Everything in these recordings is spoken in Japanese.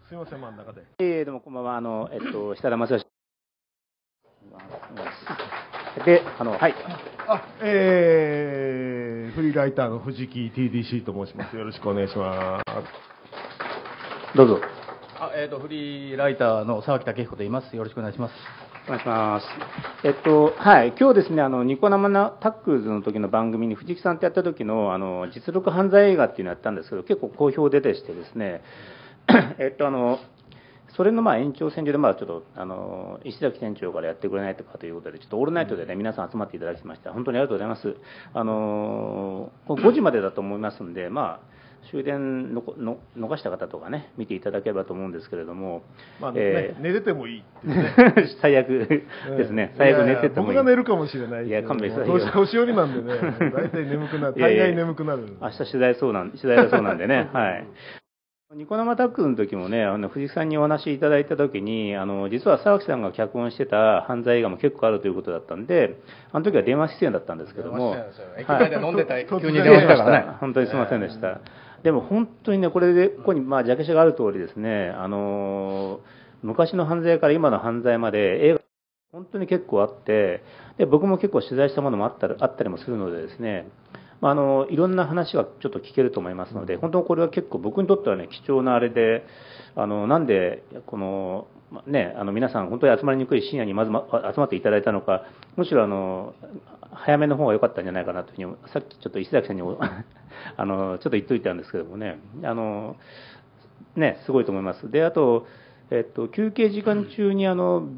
すみません、真ん中で。 どうもこんばんは。設田正義。で、はい。 フリーライターの藤木 TDC と申します。よろしくお願いします。 どうぞ。 フリーライターの沢木武彦と言います。よろしくお願いします。 お願いします。はい、今日ですね、ニコ生なタックルズの時の番組に藤木さんとやった時の、実録犯罪映画っていうのをやったんですけど、結構好評でしてですね、それの延長線上で、ちょっと石崎店長からやってくれないとかということで、ちょっとオールナイトでね、皆さん集まっていただきました。本当にありがとうございます。5時までだと思いますんで、終電の逃した方とかね、見ていただければと思うんですけれども、 寝ててもいいってね。 最悪ですね、最悪寝ててもいい。 僕が寝るかもしれない。 いや、勘弁してください。 年寄りなんでね、大体眠くなる、大概眠くなる。 明日取材だそうなんでね、はい。ニコ生タックルの時もね、藤木さんにお話しいただいた時に、実は沢木さんが脚本してた犯罪映画も結構あるということだったんで、あの時は電話出演だったんですけども、 駅前で飲んでた、急に電話したからね。 本当にすみませんでした。でも本当にね、これで、ここにジャケ写がある通りですね、昔の犯罪から今の犯罪まで映画、本当に結構あって、で僕も結構取材したものもあったりもするのでですね、いろんな話がちょっと聞けると思いますので、本当にこれは結構僕にとってはね、貴重なあれで、なんでこの、ね、皆さん本当に集まりにくい深夜にまず、集まっていただいたのか、むしろ早めの方が良かったんじゃないかなというふうに、さっきちょっと石崎さんにちょっと言っといたんですけどもね、すごいと思います。で、あと、休憩時間中に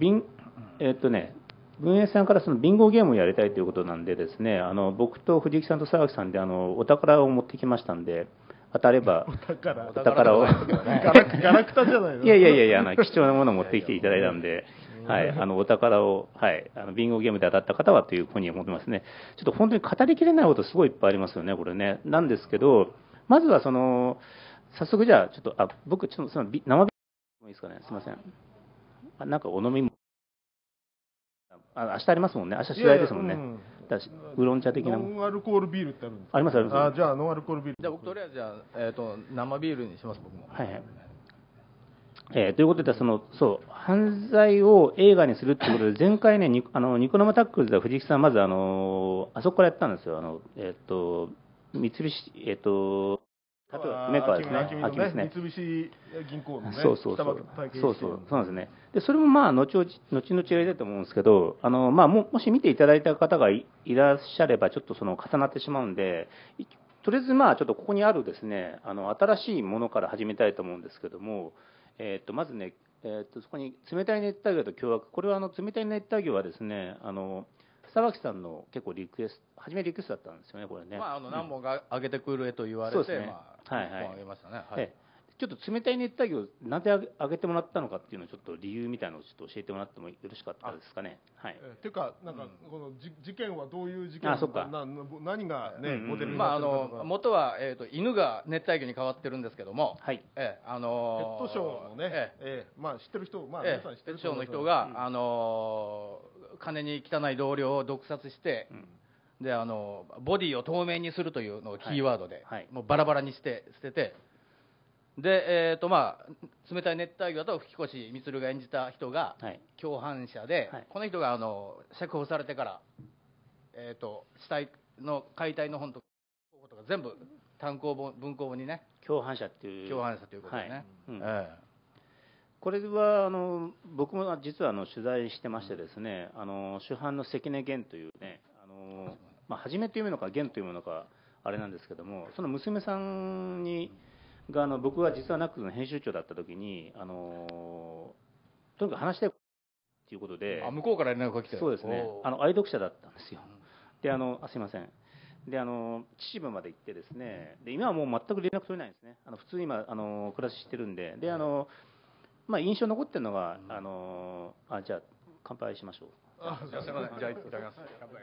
文英さんからそのビンゴゲームをやりたいということなんでですね、僕と藤木さんと沢木さんでお宝を持ってきましたんで、当たればお宝をガラクタじゃないの。 いや貴重なものを持ってきていただいたんで、はい、お宝を、はい、ビンゴゲームで当たった方はというふうに思ってますね。ちょっと本当に語りきれないことすごいいっぱいありますよね、これね。なんですけど、まずは早速じゃあちょっと僕ちょっと生ビールもいいですかね、すみません。なんかお飲みも明日ありますもんね。明日取材ですもんね。ウーロン茶的なもノンアルコールビールってあるんですか。 ありますあります。 じゃあノンアルコールビール。 じゃあ僕とりあえず生ビールにします、僕も。 はいはい。ということで犯罪を映画にするってことで、前回ね、ニコ生タックルズでは藤木さんまずあそこからやったんですよ。三菱メーカーですね。 三菱銀行のね。 そうなんですね。でそれも後々やりたいと思うんですけど、もし見ていただいた方がいらっしゃればちょっと重なってしまうんで、とりあえずちょっとここにあるですね、新しいものから始めたいと思うんですけども、まずね、そこに冷たい熱帯魚と凶悪、これは冷たい熱帯魚はですね、沢木さんの結構初めリクエストだったんですよね、これね。 何本か上げてくれと言われて、 はいはい、 上げましたね。はい。 ちょっと冷たい熱帯魚をなぜ上げてもらったのかっていうのをちょっと理由みたいなのをちょっと教えてもらってもよろしかったですかね。はい。 っていうかこの事件はどういう事件なのか、何がねモデルになってるのか。元は犬が熱帯魚に変わってるんですけども、 ペットショーのね、知ってる人、皆さん知ってる人、ペットショーの人が金に汚い同僚を毒殺して。でボディを透明にするというのをキーワードで、もうバラバラにして捨てて、で冷たい熱帯魚と吹越充が演じた人が共犯者で、この人が釈放されてから、死体の解体の本とか全部単行本文庫本にね、 共犯者っていうことでね。 これは僕も実は取材してましてですね、主犯の関根源というね、初めというのか源というのかあれなんですけども、その娘さんが僕が実はナックスの編集長だった時にとにかく話したいということで、 向こうから連絡が来て、 そうですね、愛読者だったんですよ。ですいません。で秩父まで行ってですね、で今はもう全く連絡取れないんですね。普通に今暮らししてるんで、印象残ってるのがじゃあ乾杯しましょう。 じゃあいただきます。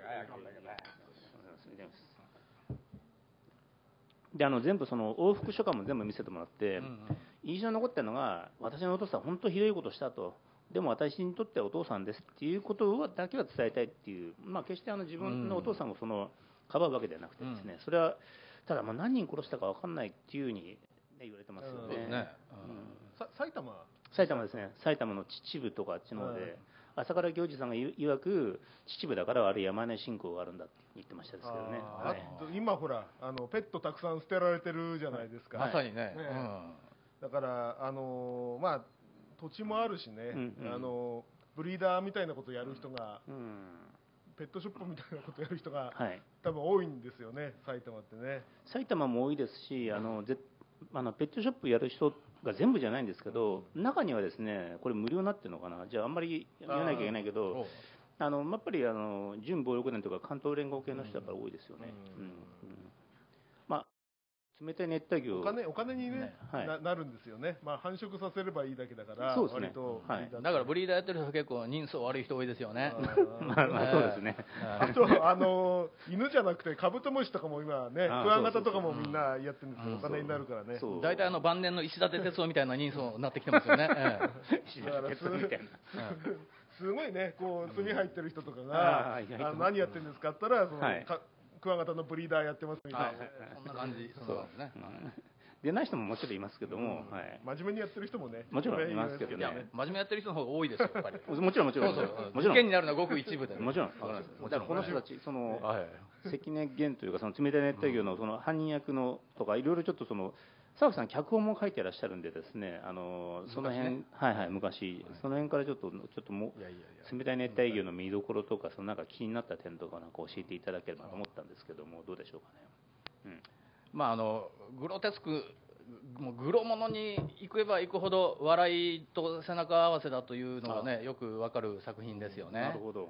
で全部往復書簡も全部見せてもらって、印象に残ってるのが、私のお父さん本当ひどいことしたと、でも私にとってはお父さんですっていうことだけは伝えたいっていう、決して自分のお父さんをかばうわけではなくてですね、それはただ何人殺したか分かんないっていうふうに言われてますよね。 埼玉ですね。埼玉の秩父とかあっちの方で、朝倉行司さんが曰く秩父だからある山根信仰があるんだって言ってましたですけどね。 今ほらペットたくさん捨てられてるじゃないですか。 まさにね。 だからまあ土地もあるしね、ブリーダーみたいなことをやる人が、ペットショップみたいなことをやる人が、多分多いんですよね、埼玉ってね。 埼玉も多いですし、ペットショップやる人が全部じゃないんですけど、中にはですね、これ無料になってるのかな、じゃああんまり言わなきゃいけないけど、やっぱり準暴力団とか関東連合系の人だから多いですよね。まあ冷たい熱帯魚お金にね、なるんですよね。まあ繁殖させればいいだけだから、 そうですね。 割とだからブリーダーやってる人は結構人相悪い人多いですよね。 まあそうですね。 あと犬じゃなくてカブトムシとかも今ね、クワガタとかもみんなやってるんですけど、お金になるからね。 大体晩年の石立哲夫みたいな人相になってきてますよね。 石立哲夫みたいな。 すごいね、こう炭入ってる人とかが何やってるんですかって言ったらクワガタのブリーダーやってますみたいな、 そんな感じ。そうですね。 でない人ももちろんいますけども、 真面目にやってる人もね、 もちろんいますけどね。 真面目にやってる人の方が多いですよ、やっぱり。 もちろん事件になるのはごく一部で。 もちろんわかります。だからこの人たち関根源というかその冷たい熱帯魚のその犯人役のとかいろいろちょっと沢木さん脚本も書いてらっしゃるんでですね、その辺昔その辺からちょっともう冷たい熱帯魚の見どころとかなんか気になった点とかなんか教えていただければと思ったんですけども、どうでしょうかね。 まあグロテスク、もうグロものに行けば行くほど笑いと背中合わせだというのがね、よくわかる作品ですよね。 なるほど。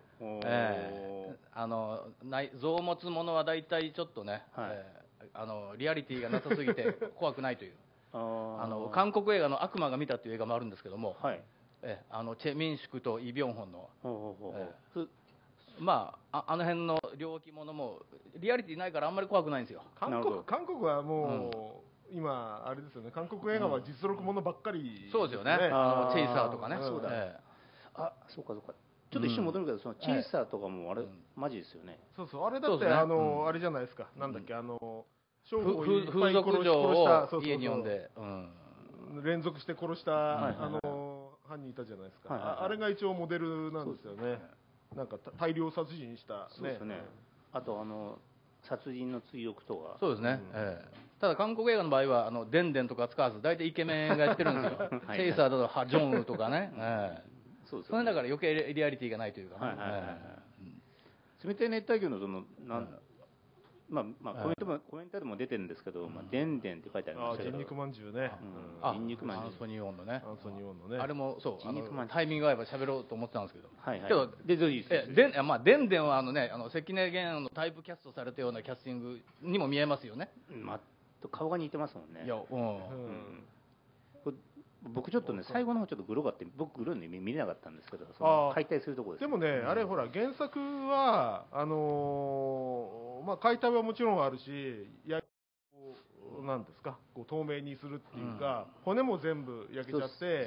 臓物ものは大体ちょっとね、リアリティがなさすぎて怖くないという韓国映画の悪魔が見たという映画もあるんですけども、チェ・ミンシクとイ・ビョンホンのまあの辺の猟奇ものもリアリティないからあんまり怖くないんですよ。 韓国はもう、今あれですよね、韓国映画は実録ものばっかり、 そうですよね。チェイサーとかね。 そうだ。そうか。ちょっと一瞬戻るけど、そのチェイサーとかもあれマジですよね。 そうあれだってあれじゃないですか。なんだっけ風俗嬢を家に呼んで連続して殺した犯人いたじゃないですか。あれが一応モデルなんですよね。なんか大量殺人したね。 あと殺人の追憶とか。 そうですね。ただ韓国映画の場合はデンデンとか使わず大体イケメンがやってるんですよ。チェイサーだとハ・ジョンウとかね。それだから余計リアリティがないというか。 冷たい熱帯魚のコメントでも出てるんですけど、デンデンって書いてありましたけど、 人肉まんじゅうね。 人肉まんじゅう。アンソニー・オンのね。あれもそう、タイミング合えば喋ろうと思ってたんですけど。けどデンデンは関根源のタイプキャストされたようなキャスティングにも見えますよね。 顔が似てますもんね。僕ちょっとね、最後の方ちょっとグロがあって、僕グロいの見れなかったんですけど、解体するところです。 でもね、あれほら原作は解体はもちろんあるし、なんですか、透明にするっていうか、骨も全部焼けちゃって、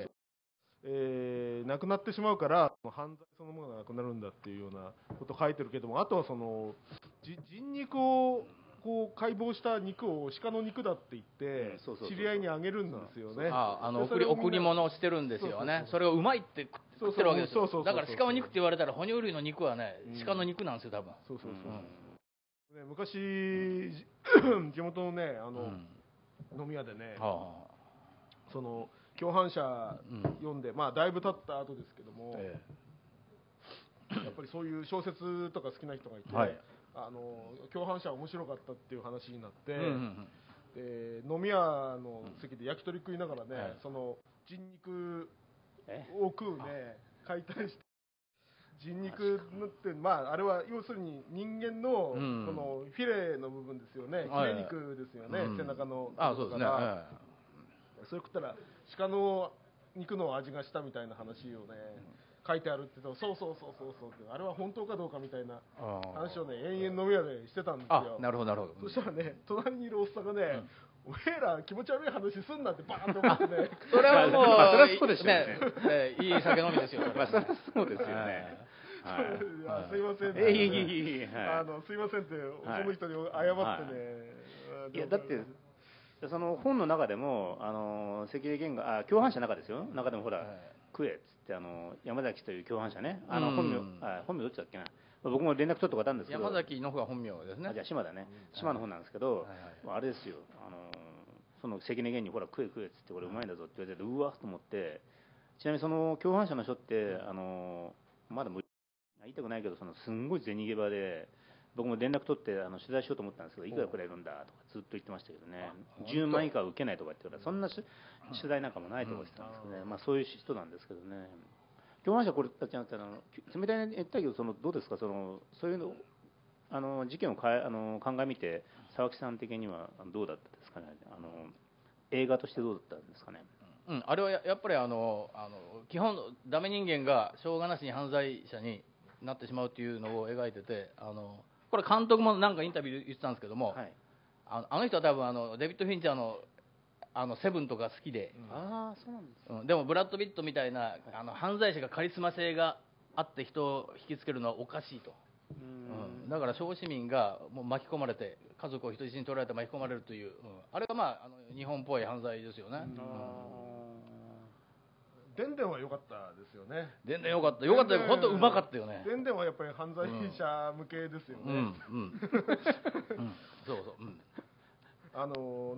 なくなってしまうから犯罪そのものがなくなるんだっていうようなこと書いてるけども、あとは人肉を解剖した肉を鹿の肉だって言って知り合いにあげるんですよね。 贈り物をしてるんですよね。それをうまいって食ってるわけですよ。だから鹿の肉って言われたら哺乳類の肉はね、鹿の肉なんですよ多分。 昔地元のね飲み屋でね、その共犯者読んで、だいぶ経った後ですけども、やっぱりそういう小説とか好きな人がいて、共犯者面白かったっていう話になって、飲み屋の席で焼き鳥食いながらね、その人肉を食うね、解体して人肉ってあれは要するに人間のこのフィレの部分ですよね、ヒレ肉ですよね、背中の。 そうですね。 それ食ったら鹿の肉の味がしたみたいな話をね書いてあるって言うと、そうってあれは本当かどうかみたいな話をね延々飲み屋でしてたんですよ。 なるほど。 そしたらね、隣にいるおっさんがね、おめえら気持ち悪い話すんなってバーンと思ってね。 それはもうね、いい酒飲みですよ。 そうですよね。 すいません。すいませんってその人に謝ってね。 いやだってその本の中でも関根源が共犯者の中ですよ、中でもほら、食えっつって山崎という共犯者ね、本名どっちだっけな、僕も連絡取ったことあるんですけど、 山崎の方が本名ですね。 じゃあ島だね、島の本なんですけど、あれですよ、その関根源にほら食え食えっつってこれうまいんだぞって言われて、うわっと思って、ちなみにその共犯者の人ってまだ言いたくないけど、すんごい銭ゲバで、僕も連絡取って取材しようと思ったんですけど、いくらくれるんだとかずっと言ってましたけどね、10万以下は受けないとか言ってから、そんな取材なんかもないと思ってたんですけどね、まあそういう人なんですけどね。共犯者これたち冷たい熱帯魚、どうですか、そういうの事件を鑑みて、沢木さん的にはどうだったですかね、映画としてどうだったんですかね。 あれはやっぱり基本ダメ人間がしょうがなしに犯罪者になってしまうというのを描いてて、これ監督もなんかインタビューで言ってたんですけども、はい、あの人は多分デビッド・フィンチャーのセブンとか好きで、 そうなんです、 でもブラッド・ピットみたいな犯罪者がカリスマ性があって人を引きつけるのはおかしいと。だから小市民がもう巻き込まれて、家族を人質に取られて巻き込まれるという、あれがまあ日本っぽい犯罪ですよね。 でんでんは良かったですよね。 でんでん良かった、本当うまかったよね。 でんでんはやっぱり犯罪者向けですよね。 そうそう。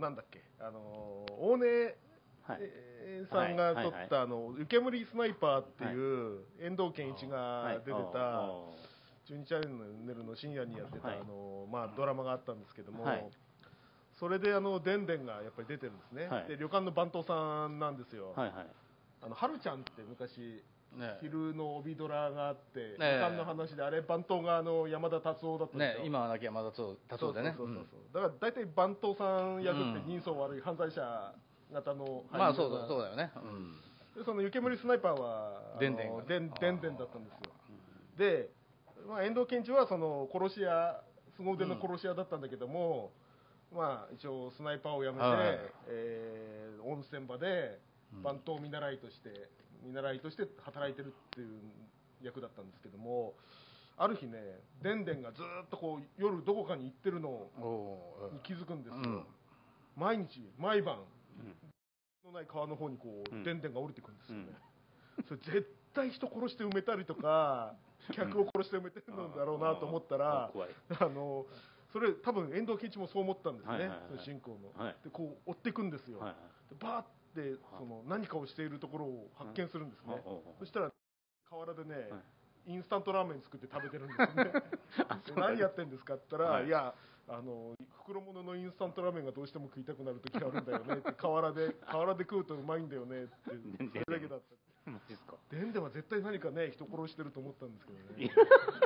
なんだっけ、大根さんが撮った湯煙スナイパーっていう遠藤憲一が出てた12チャンネルの深夜にやってたドラマがあったんですけども、それででんでんがやっぱり出てるんですね。で旅館の番頭さんなんですよ。はるちゃんって昔昼の帯ドラがあって、旅館の話であれ番頭が山田達夫だったんですよ。 今は亡き山田達夫でね。 だから大体番頭さん役って人相悪い犯罪者型の俳優。 まあそうだよね。 でその湯煙スナイパーはでんでんだったんですよ。で、遠藤憲一はその殺し屋、凄腕の殺し屋だったんだけども、一応スナイパーをやめて、温泉場で番頭見習いとして働いてるっていう役だったんですけども、ある日ね、でんでんがずっとこう夜どこかに行ってるのに気づくんですよ。毎晩のない川の方にこうでんでんが降りてくるんですよね。それ絶対人殺して埋めたりとか客を殺して埋めてるんだろうなと思ったら、それ多分遠藤憲一もそう思ったんですね、進行の。でこう追っていくんですよ。バーって何かをしているところを発見するんですね。そしたら河原でね、インスタントラーメン作って食べてるんですね。何やってんですかって言ったら、いや袋物のインスタントラーメンがどうしても食いたくなる時があるんだよねって、河原で食うとうまいんだよねって、それだけだったって。でんでんは絶対何かね人殺してると思ったんですけどね。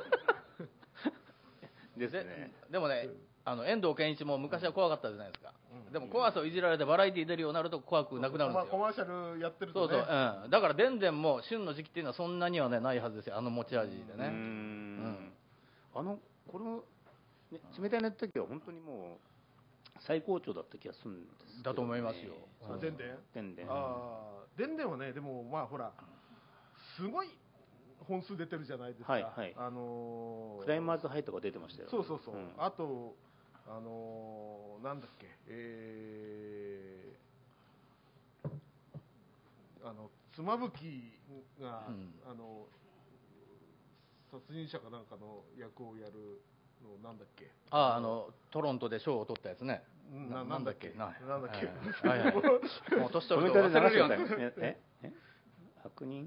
ですね。 でもね、遠藤憲一も昔は怖かったじゃないですか。でも怖さをいじられてバラエティー出るようになると怖くなくなるんですよ。 コマーシャルやってるとね。 だからでんでんも旬の時期っていうのはそんなにはねないはずですよ、持ち味でね。 これも冷たい熱帯魚は本当にもう最高潮だった気がするんですだと思いますよ。 でんでんでんでんはね、でもほらすごい本数出てるじゃないですか。 クライマーズハイとか出てましたよ。 そう、あとなんだっけ、妻夫木が、殺人者かなんかの役をやるのなんだっけ、 トロントで賞を取ったやつね。 なんだっけもう年取ると忘れるよね。 悪人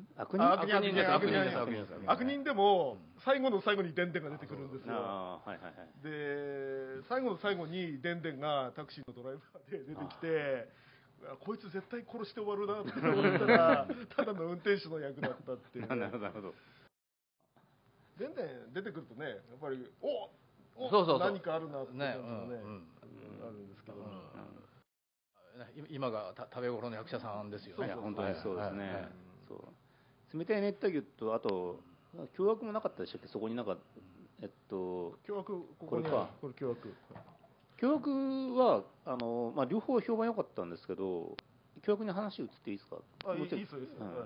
でも最後の最後にでんでんが出てくるんですよ。で最後の最後にでんでんがタクシーのドライバーで出てきて、こいつ絶対殺して終わるなって思ったらただの運転手の役だったっていう。 なるほど。 でんでん出てくるとね、やっぱり何かあるなって感じがねあるんですけど、 今が食べ頃の役者さんですよね。 本当にそうですね。冷たい熱帯魚と、あと凶悪もなかったでしたっけ、そこになんか凶悪、これ凶悪は両方評判良かったんですけど、凶悪に話移っていいですか。 いいですよ。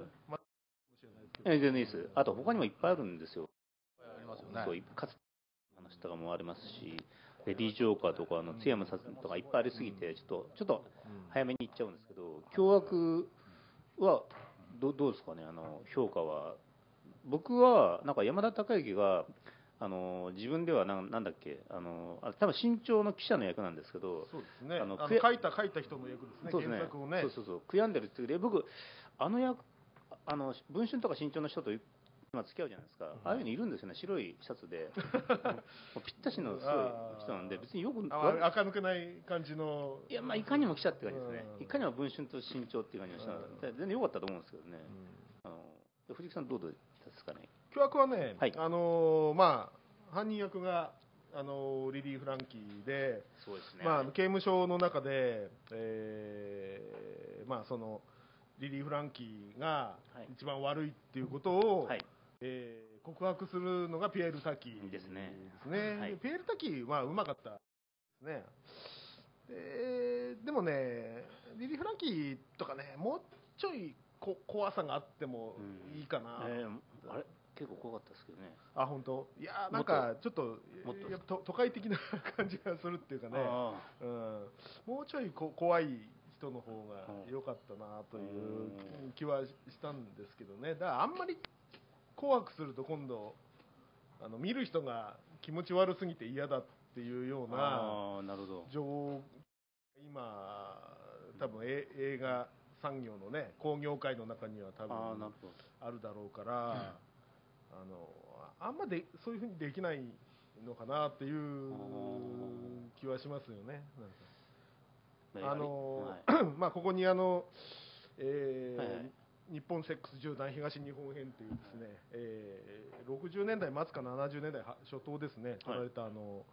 全然いいです。あと他にもいっぱいあるんですよ。 ありますよね。 かつ話とかもありますし、 レディー・ジョーカーとか津山さんとかいっぱいありすぎてちょっと早めに行っちゃうんですけど、凶悪はどうですかね、評価は。僕はなんか山田孝之が自分ではなんだっけ、多分新潮の記者の役なんですけど、 そうですね、書いた人の役ですね、 そうですね、 原作をね。 そう悔やんでるっていうで、僕役文春とか新潮の人と今付き合うじゃないですか、ああいうのいるんですよね、白いシャツでぴったしのすごい人なんで、別によく垢抜けない感じの、 いや、まあいかにも記者って感じですね、いかにも文春と新潮っていう感じの人なんで、全然良かったと思うんですけどね。藤木さんどうですかね。 凶悪はね、まあ犯人役がリリー・フランキーで、 そうですね、 まあ刑務所の中で、まあそのリリー・フランキーが一番悪いっていうことを、告白するのがピエール・タキですね。ピエール・タキはうまかったですね。でもね、リリー・フランキーとかね、もうちょい怖さがあってもいいかな。 あれ結構怖かったですけどね。 あ、本当。いや、なんかちょっと都会的な感じがするっていうかね、もうちょい怖い人の方が良かったなという気はしたんですけどね。だからあんまり怖くすると今度見る人が気持ち悪すぎて嫌だっていうような今多分映画産業のね、興行界の中には多分あるだろうから、あんまでそういうふうにできないのかなっていう気はしますよね。まあここに日本セックス銃弾東日本編というですね、60年代末か70年代初頭ですね、撮られた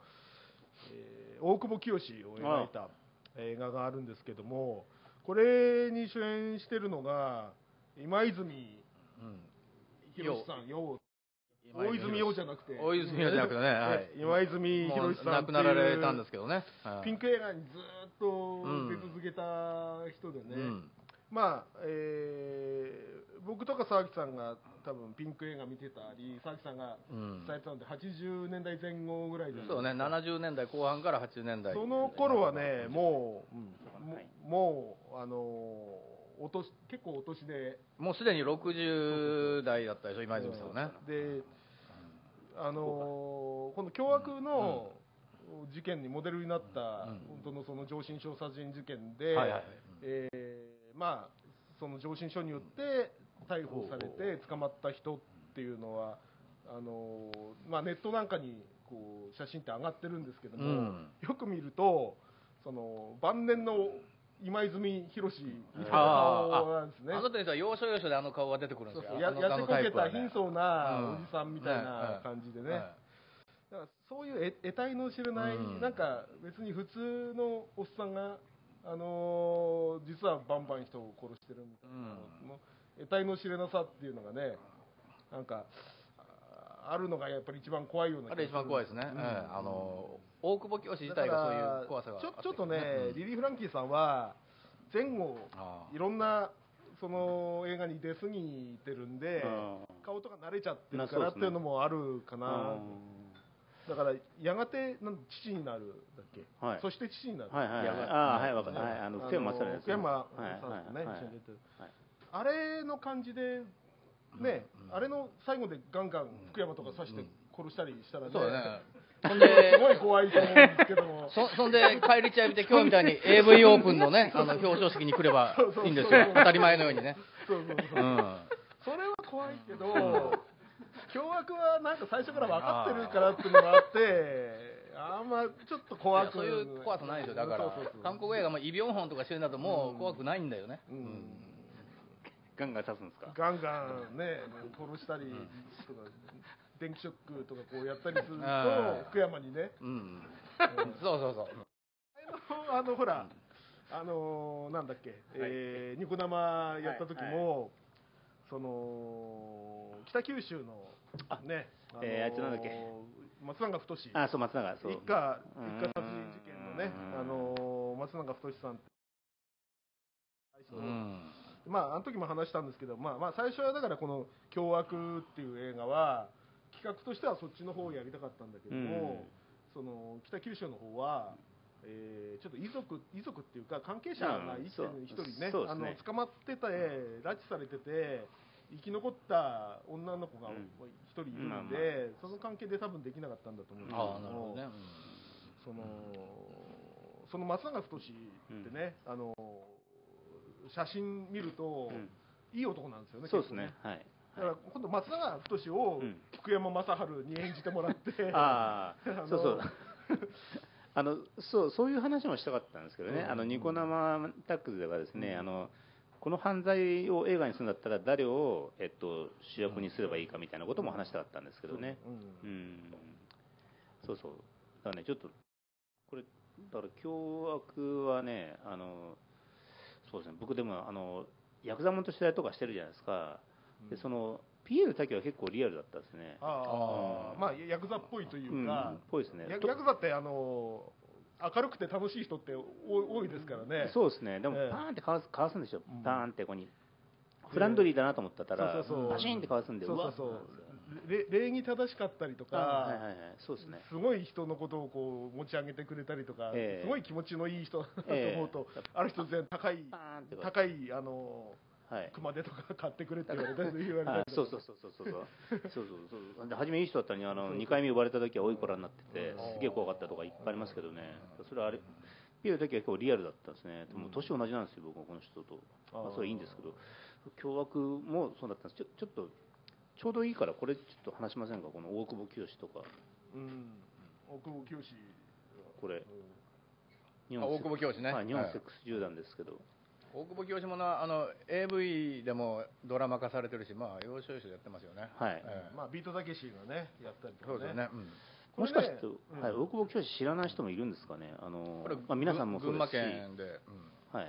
大久保清を描いた映画があるんですけども、これに主演してるのが今泉博さん、大泉洋じゃなくて、 大泉洋じゃなくてね、 今泉博さん亡くなられたんですけどね、 ピンク映画にずっと出続けた人でね、まあ僕とか沢木さんが多分ピンク映画見てたり、沢木さんが伝えたので80年代前後ぐらいじゃないですか。 そうね、70年代後半から80年代、 その頃はね、もう結構お年で、 もうすでに60代だったでしょ、今泉さんはね。 でこの凶悪の事件にモデルになった本当のその上申書殺人事件で、まあその上申書によって逮捕されて捕まった人っていうのはまあネットなんかにこう写真って上がってるんですけども、よく見るとその晩年の今泉博みたいな顔なんですね。 あの時は要所要所であの顔が出てくるんですよ。 やせこけた貧相なおじさんみたいな感じでね。だからそういう得体の知れない、なんか別に普通のおっさんが実はバンバン人を殺してるみたいな、得体の知れなさっていうのがね、なんかあるのがやっぱり一番怖いような気がする。 あれ一番怖いですね。大久保清自体がそういう怖さがちょっとね、リリー・フランキーさんは前後いろんなその映画に出過ぎてるんで、顔とか慣れちゃってるからっていうのもあるかな。だからやがて父になるだっけ、そして父になる、 はいわかる、福山さんですね、 あれの感じでね、あれの最後でガンガン福山とか刺して殺したりしたらね、すごい怖いと思うんですけども、 そんで帰り血浴びて今日みたいに AV オープンのね表彰式に来ればいいんですよ、当たり前のようにね。 それは怖いけど、凶悪はなんか最初から分かってるからっていうのがあって、あんまちょっと怖く、 そういう怖さないですよ。だから韓国映画もイ・ビョンホンとかしてるんだともう怖くないんだよね。 ガンガン刺すんですか。 ガンガンね殺したりとか、電気ショックとかこうやったりすると福山にね、 そうほらなんだっけ、ニコ生やった時も、その北九州のね、 あいつなんだっけ、 松永太、 松永、そう、 一家殺人事件のね、松永太さんって、まああの時も話したんですけど、まあ最初はだからこの凶悪っていう映画は企画としてはそっちの方をやりたかったんだけども、 その北九州の方は、ちょっと遺族っていうか関係者が一人ね、捕まってて拉致されてて生き残った女の子が一人いるんで、その関係で多分できなかったんだと思うんですけども、その松永太ってね、写真見ると、いい男なんですよね。 そうですね。はい。 だから今度松永太を福山雅治に演じてもらって、 そういう話もしたかったんですけどね。ニコ生タックスではですね、この犯罪を映画にするんだったら誰を主役にすればいいかみたいなことも話したかったんですけどね。そうそう。だからね、ちょっとこれだから凶悪はね、そうですね。僕でもヤクザもんと取材とかしてるじゃないですか。でそのピエール滝は結構リアルだったですね。 まあヤクザっぽいというか、 ぽいですね。 ヤクザって明るくて楽しい人って多いですからね。 そうですね。でもパーンってかわすんでしょ。パーンってここにフランドリーだなと思ったらバシーンってかわすんで、 礼儀正しかったりとか、 そうですね。 すごい人のことをこう持ち上げてくれたりとか、すごい気持ちのいい人だと思うと、ある人全然高い熊手とか買ってくれって言われたり。 そう初めいい人だったのに2回目呼ばれた時はおいこらになっててすげえ怖かったとかいっぱいありますけどね。それはあれピエール滝は結構リアルだったんですね。でも年同じなんですよ、僕はこの人と。それはいいんですけど、凶悪もそうだったんです。ちょっとちょうどいいからこれちょっと話しませんか、この大久保清とか。 大久保清これ大久保清ね。 日本セックス銃弾ですけど、 大久保清もAV でもドラマ化されてるし、まあ要所要所やってますよね。 はい。 まあビートたけしがねやったりとかね。 そうですね。 もしかして大久保清知らない人もいるんですかね。皆さんもそうですし。 群馬県で。 はい。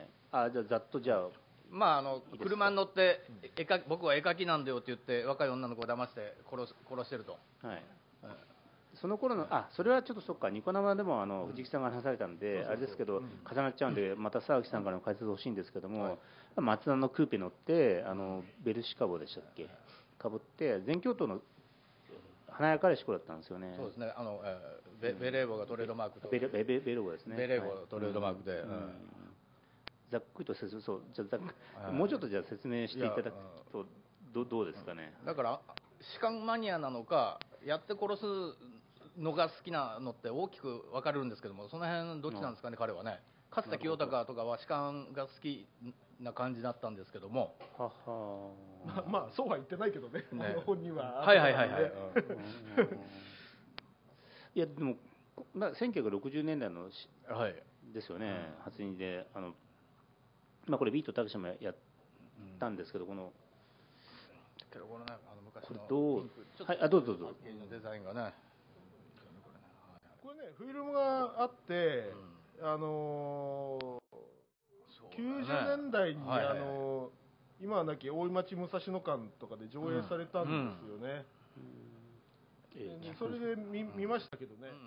じゃあざっとじゃあ。 まあ車に乗って僕は絵描きなんだよって言って若い女の子を騙して殺してると。 はい。その頃のそれはちょっとそっか、ニコ生でも藤木さんが話されたんであれですけど、重なっちゃうんでまた沢木さんからの解説欲しいんですけども、マツダのクーペ乗ってベルシカボでしたっけ、かぶって全教頭の華やかな仕事だったんですよね。 そうですね。ベレー帽がトレードマークと。 ベレー帽ですね。 ベレー帽トレードマークで。 ざっくりと説明、もうちょっとじゃあ説明していただくとどうですかね。 だから痴漢マニアなのかやって殺すのが好きなのって大きく分かれるんですけども、その辺どっちなんですかね、彼はね。勝田清隆とかは痴漢が好きな感じだったんですけども、 まあそうは言ってないけどね、本人は。 いやでも1960年代のですよね、初にでこれビートたけしもやったんですけど、この昔のどうぞデザインがね、 これねフィルムがあって、90年代に今はなき大井町武蔵野館とかで上映されたんですよね。それで見ましたけどね、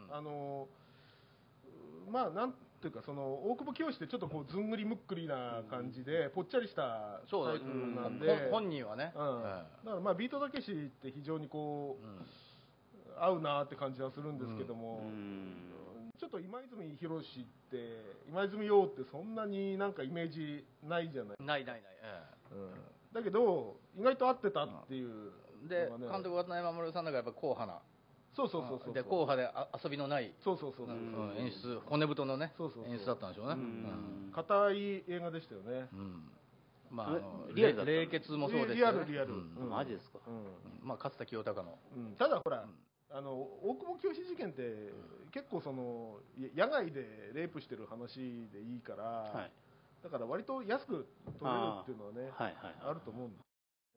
まあなんていうか、その大久保清ってちょっとこうずんぐりむっくりな感じでぽっちゃりしたタイプなんで、 本人はね、 だからまあビートたけしって非常にこう合うなって感じはするんですけども、ちょっと今泉博史って今泉洋ってそんなになんかイメージないじゃない。 ない、 だけど意外と合ってたっていう、 で監督渡辺守さんだからやっぱ硬派な。 そうで硬派で遊びのない演出、骨太のね演出だったんでしょうね。 硬い映画でしたよね。 まあ冷血もそうですリアル。 マジですか。 まあ勝田清隆の。 ただほら大久保清事件って結構その野外でレイプしてる話でいいから、だから割と安く撮れるっていうのはねあると思うんです。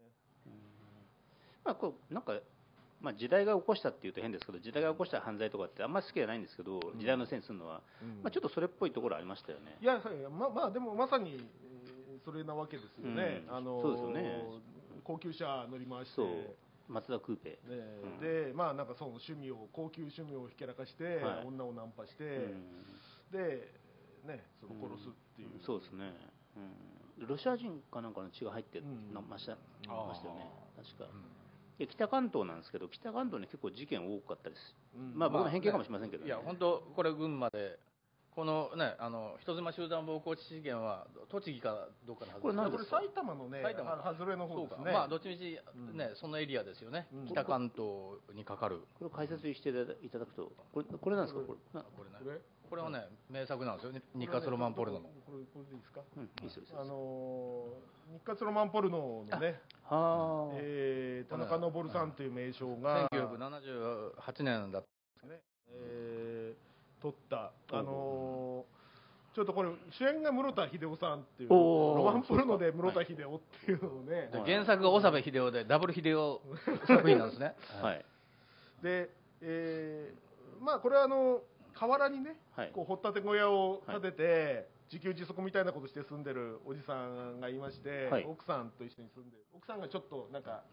なんか時代が起こしたっていうと変ですけど、時代が起こした犯罪とかってあんまり好きじゃないんですけど、時代のせいにするのはちょっとそれっぽいところありましたよね。 いやまあでもまさにそれなわけですよね。 そうですよね。 高級車乗り回してマツダクーペで、まあなんかその高級趣味をひけらかして女をナンパしてでね、その殺すっていう。 そうですね。ロシア人かなんかの血が入ってましたよね、確か。 で北関東なんですけど、北関東に結構事件多かったです。まあ僕の偏見かもしれませんけど、ね、 いや本当これ群馬で。このね、人妻集団暴行致死事件は栃木かどうかのはずです。 これ埼玉のね、外れの方ですね。 まあどっちみちね、そのエリアですよね。北関東にかかる。 これ解説していただくと、これなんですか、 これはね、名作なんですよね。日活ロマンポルノの。 これでいいですか。 いいです。 日活ロマンポルノのね、田中昇さんという名称が 1978年だったんですね。 撮ったちょっとこれ主演が室田秀夫さんっていうロマンポルノで室田秀夫っていうのをね、 原作が長部秀夫でダブル秀夫作品なんですね。 はい。 で、まあこれは河原にね、こう掘ったて小屋を建てて、自給自足みたいなことして住んでるおじさんがいまして、奥さんと一緒に住んでる。奥さんがちょっとなんか、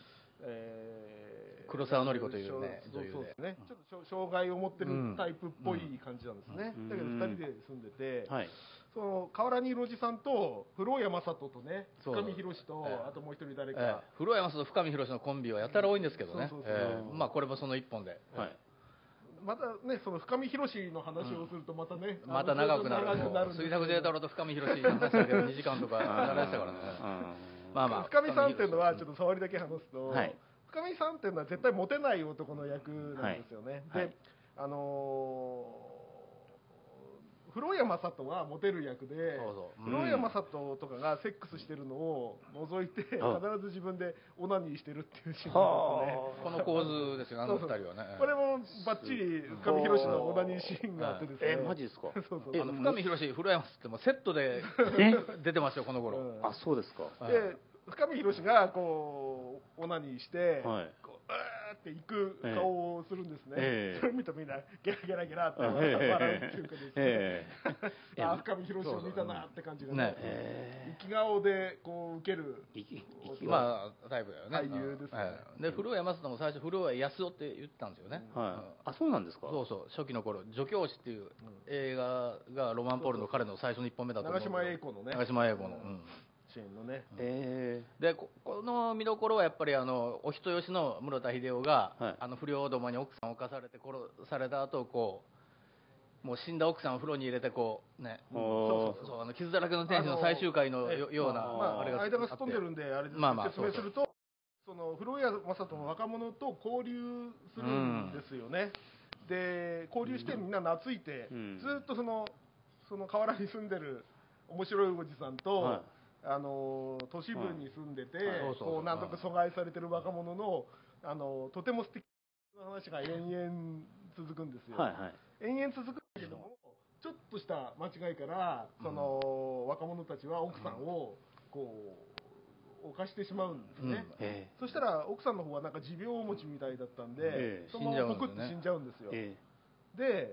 黒沢典子というね、女優で、 ね、ちょっと障害を持ってるタイプっぽい感じなんですね。だけど2人で住んでて、その河原にいるおじさんと古谷正人とね、深見宏と、あともう一人誰か、 古谷正人と深見宏のコンビはやたら多いんですけどね。まあこれもその一本で。 またね、その深見宏の話をするとまたね、 また長くなる。杉作清太郎と深見宏の話だけど2時間とかやられてたからね。 まあまあ深見さんっていうのはちょっと触りだけ話すと、深見さんっていうのは絶対モテない男の役なんですよね。で、古谷正人はモテる役で、古谷正人とかがセックスしてるのを覗いて必ず自分でオナニーしてるっていうシーンなんですね。 この構図ですよ、あの二人はね。 これもバッチリ深見宏のオナニーシーンがあってですね。 マジですか。 深見宏、古谷正ってもセットで出てますよこの頃。 あ、そうですか。 で、深見宏がこうオナニーして、って行く顔をするんですね。それ見たみんなゲラゲラゲラって笑うっていうかですね。深見宏を見たなって感じがね。生き顔でこう受けるまあタイプだよね。 俳優ですね。 で古谷正人も最初古谷康夫って言ってたんですよね。 あ、そうなんですか。 そうそう、初期の頃助教師っていう映画がロマンポルノの彼の最初の一本目だった。 長島英子のね。 長島英子の。 シーンのね。 でこの見どころはやっぱりお人よしの室田秀夫が、不良どもに奥さんを犯されて殺された後こうもう死んだ奥さんを風呂に入れてこうね、そう傷だらけの天使の最終回のようなあれが間がすっ飛んでるんであれ説明すると、その古谷正人の若者と交流するんですよね。で交流してみんな懐いて、ずっとその河原に住んでる面白いおじさんと。都市部に住んでて、こうなんとか阻害されてる若者のとても素敵な話が延々続くんですよ。延々続くんだけども、ちょっとした間違いからその若者たちは奥さんをこう犯してしまうんですね。そしたら奥さんの方はなんか持病持ちみたいだったんで、そのままポクッと死んじゃうんですよ。で、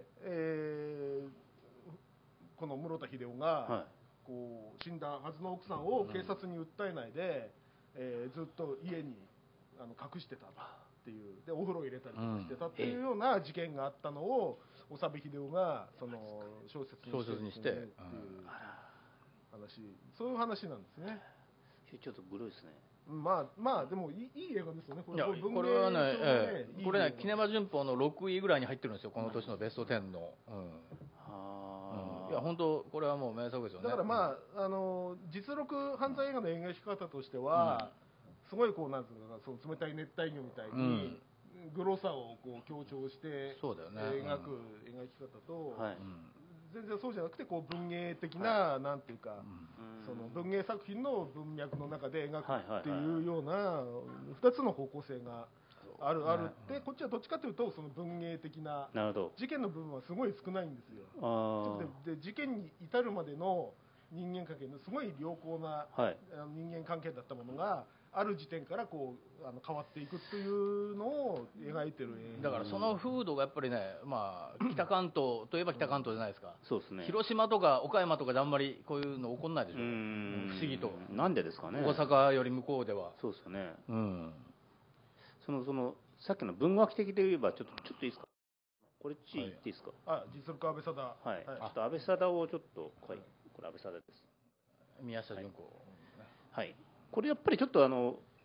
この室田秀夫がこう死んだはずの奥さんを警察に訴えないで、ずっと家に隠してたっていう、でお風呂入れたりとかしてたっていうような事件があったのを長部秀夫がその小説にしてっていう話、そういう話なんですね。 ちょっとグロいですね。 まあでもいい映画ですよね。これはね、これねキネマ旬報の6位ぐらいに入ってるんですよ、この年のベスト10の。いや本当これはもう名作ですよね。 だからまあ実録犯罪映画の描き方としては、すごいこうなんていうのかな、その冷たい熱帯魚みたいにグロさをこう強調して描く描き方と、全然そうじゃなくてこう文芸的ななんていうか、その文芸作品の文脈の中で描くっていうような2つの方向性があるって、こっちはどっちかというとその文芸的な事件の部分はすごい少ないんですよ。で事件に至るまでの人間関係のすごい良好な人間関係だったものがある時点からこう変わっていくというのを描いてる映画。 だからその風土がやっぱりね、まあ北関東といえば北関東じゃないですか。 そうですね。 広島とか岡山とかであんまりこういうの起こんないでしょ。不思議と。 なんでですかね。 大阪より向こうでは。 そうですよね。そのさっきの文学的で言えばちょっといいですか。これ言っていいですか。 実録安倍貞。 ちょっと安倍貞をちょっとこれ安倍貞です。 宮下純子。 これやっぱりちょっと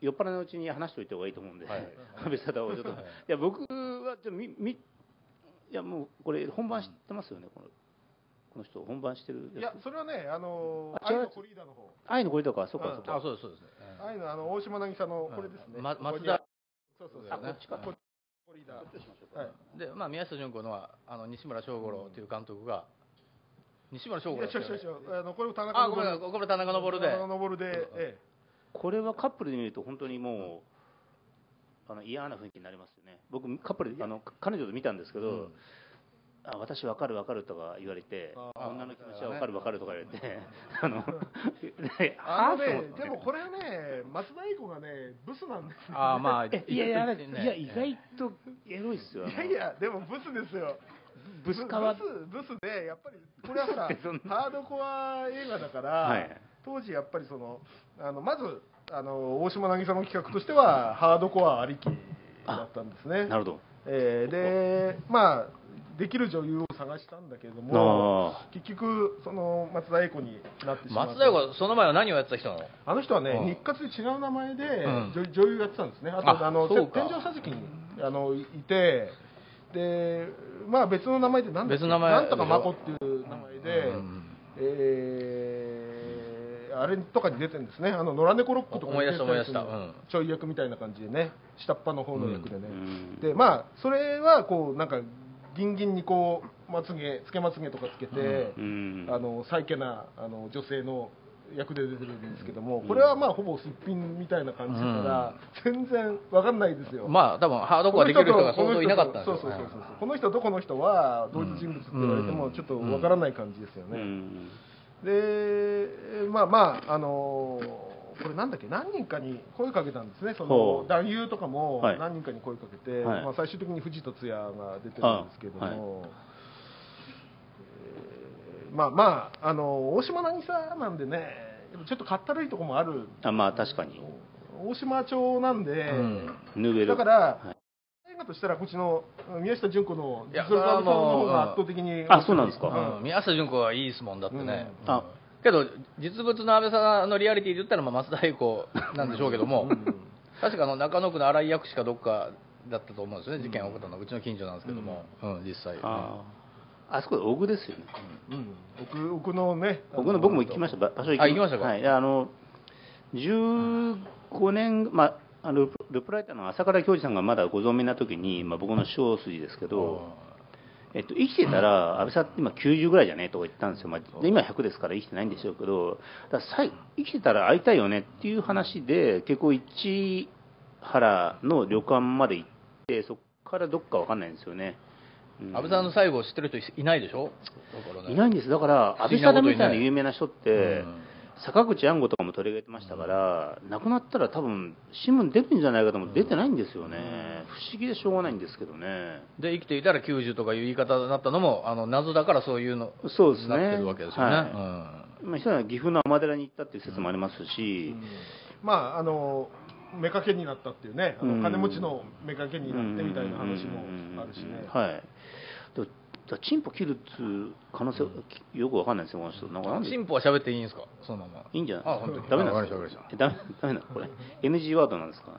酔っ払いのうちに話しておいた方がいいと思うんで、安倍貞をちょっと、いや僕はちょっといやもうこれ本番知ってますよね、この人本番してる。 いやそれはね愛のコリーダの方。 愛のコリーダか、そうかそうか。 そうですそうです。 愛の大島渚のこれですね。 松田。 そうこっちか。 コリーダ。 で宮下純子のは西村翔五郎という監督が。西村翔吾ですよね。 これ田中昇で。 これ田中昇で。 これはカップルで見ると本当にもう嫌な雰囲気になりますよね。僕カップル彼女と見たんですけど、私分かる分かるとか言われて、女の気持ちは分かる分かるとか言われて、 でもこれね松田英子がねブスなんですよ。 まあいや意外とエロいですよ。 いやでもブスですよ。ブスでやっぱりこれはほらハードコア映画だから、当時やっぱりまず大島渚の企画としてはハードコアありきだったんですね。 なるほど。 でできる女優を探したんだけれども、結局松田英子になってしまって。 松田英子その前は何をやってた人なの？ あの人はね日活で違う名前で女優やってたんですね。あと天井桟敷にいて。で別の名前でなんとかまこっていう名前で、あれとかに出てるんですね。野良猫ロックとかに出てるちょい役みたいな感じでね、下っ端の方の役でね。でそれはこうなんかギンギンにこうつけまつげとかつけてサイケな女性の役で出てるんですけども、これはほぼすっぴんみたいな感じだから全然わかんないですよ。 多分ハードコアできる人が相当いなかったんですよ。 そうこの人とこの人は同一人物って言われてもちょっとわからない感じですよね。でこれなんだっけ、何人かに声かけたんですね。男優とかも何人かに声かけて、最終的に藤戸津也が出てるんですけども、大島渚なんでね、ちょっとかったるいところもある。 確かに大島町なんで、だから、映画としたらこっちの宮下純子の実力の方が圧倒的に。 そうなんですか。 宮下純子はいいですもんだってね。けど実物の安倍さんのリアリティで言ったら松田英子なんでしょうけども、確か中野区の新井薬師かどっかだったと思うんですよね。事件が起こったのはうちの近所なんですけども、実際。 あそこで奥ですよね。 奥のね。 僕も行きました。場所行きましたか。 15年ルプライターの朝倉教授さんがまだご存命な時に僕の小筋ですけど。生きてたら安倍さん今90ぐらいじゃねえとか言ったんですよ。今100ですから生きてないんでしょうけど、生きてたら会いたいよねっていう話で結構市原の旅館まで行って、そこからどっか分かんないんですよね。 安倍さんの最後を知ってる人いないでしょ。 いないんです。だから安倍さんみたいな有名な人って坂口安吾とかも取り上げてましたから、亡くなったら多分新聞出るんじゃないかと思って出てないんですよね。不思議でしょうがないんですけどね。 で生きていたら90とかいう言い方になったのも謎だからそういうのそうですね、 なってるわけですよね。 一人は岐阜の尼寺に行ったっていう説もありますし、 妾になったっていうね、金持ちの妾になってみたいな話もあるしね。 チンポ切るっつう可能性よくわかんないですよ、この人。 チンポは喋っていいんですか、そのまま。 いいんじゃないですか。ダメなんですか。ダメなのこれ。NG ワードなんですか。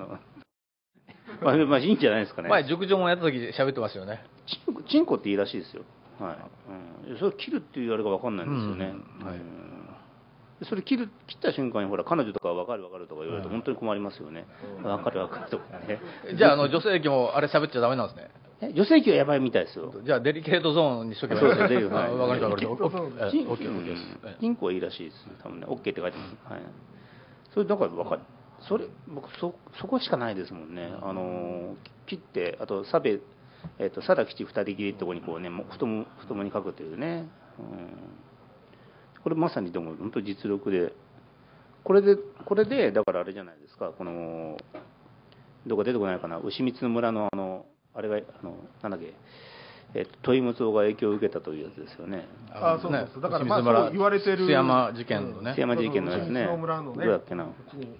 いいんじゃないですかね。 前熟女もやった時喋ってましたよね。 チンコっていいらしいですよ。それ切るっていうあれがわかんないんですよね。それ切った瞬間にほら彼女とか分かる分かるとか言われると本当に困りますよね。分かる分かるとかね。 じゃあ女性器もあれ喋っちゃダメなんですね。 女性器はやばいみたいですよ。 じゃあデリケートゾーンにしとけばいいですね。分かりました。 チンコはいいらしいです。多分ね OK って書いてます。それだから分かる。それ僕そこしかないですもんね。切ってあと佐田吉二人きりってとこにこうね太もに書くというね。これまさにでも本当に実力でこれでだからあれじゃないですか、このどこか出てこないかな、牛光村のあれがなんだっけ、問睦夫が影響を受けたというやつですよね。 そうです。だからそう言われてる須山事件のね。 須山事件のやつね。 どうだっけな。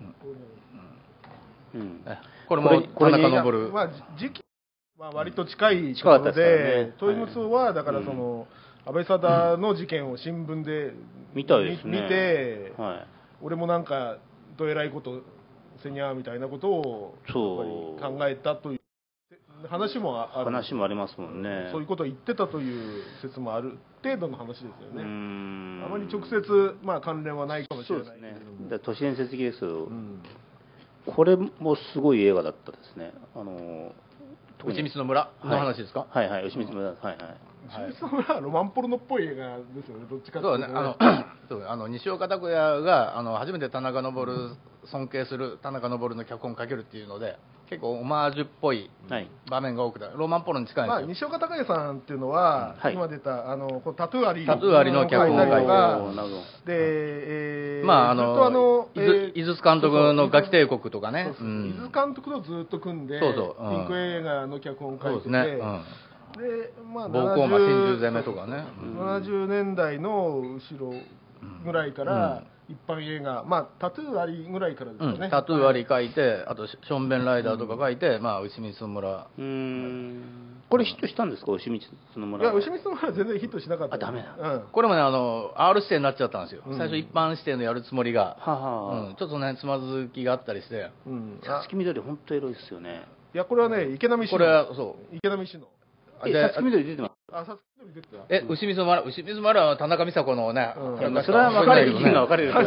これも田中昇。 時期は割と近いところで、問睦夫はだからその。安倍貞の事件を新聞で見て、俺もなんかどえらいことせにゃーみたいなことをやっぱり考えたという話もある。 話もありますもんね。 そういうことを言ってたという説もある程度の話ですよね。あまり直接、まあ、関連はないかもしれないけれども。そうですね。 都市伝説的ですけど、これもすごい映画だったですね。 牛光の村の話ですか？ はいはい、牛光の村、はいはい。 牛光の村はロマンポルノっぽい映画ですよね、どっちかというと、 ね。西岡拓也が初めて田中昇尊敬する田中昇の脚本を書けるっていうので、結構オマージュっぽい場面が多くて、ロマンポルノに近いんですよ。 西岡拓也さんっていうのは、今出たタトゥーアリの脚本を書いて、で、 まあ井筒監督のガキ帝国とかね、 井筒監督とずっと組んで、ピンク映画の脚本を書いてて、で、まあ、 暴行魔真珠攻めとかね、 70年代の後ろぐらいから、一般映画、まあ、タトゥーありぐらいからですよね。 タトゥーあり書いて、あと、ションベンライダーとか書いて、まあ、牛光の村。 これヒットしたんですか、牛光の村。 いや、牛光の村は全然ヒットしなかった。 ダメだ。 これもね、R 指定になっちゃったんですよ。最初、一般指定のやるつもりが、ちょっとね、つまずきがあったりして。 さつきみどり、本当エロいですよね。 いや、これはね、池波市の。 これは、そう。 池波市の。 さつきみどり出てます。 さつきみどり出てた。 牛光の村は田中美佐子のね、 それは分かれる、意見が分かれる。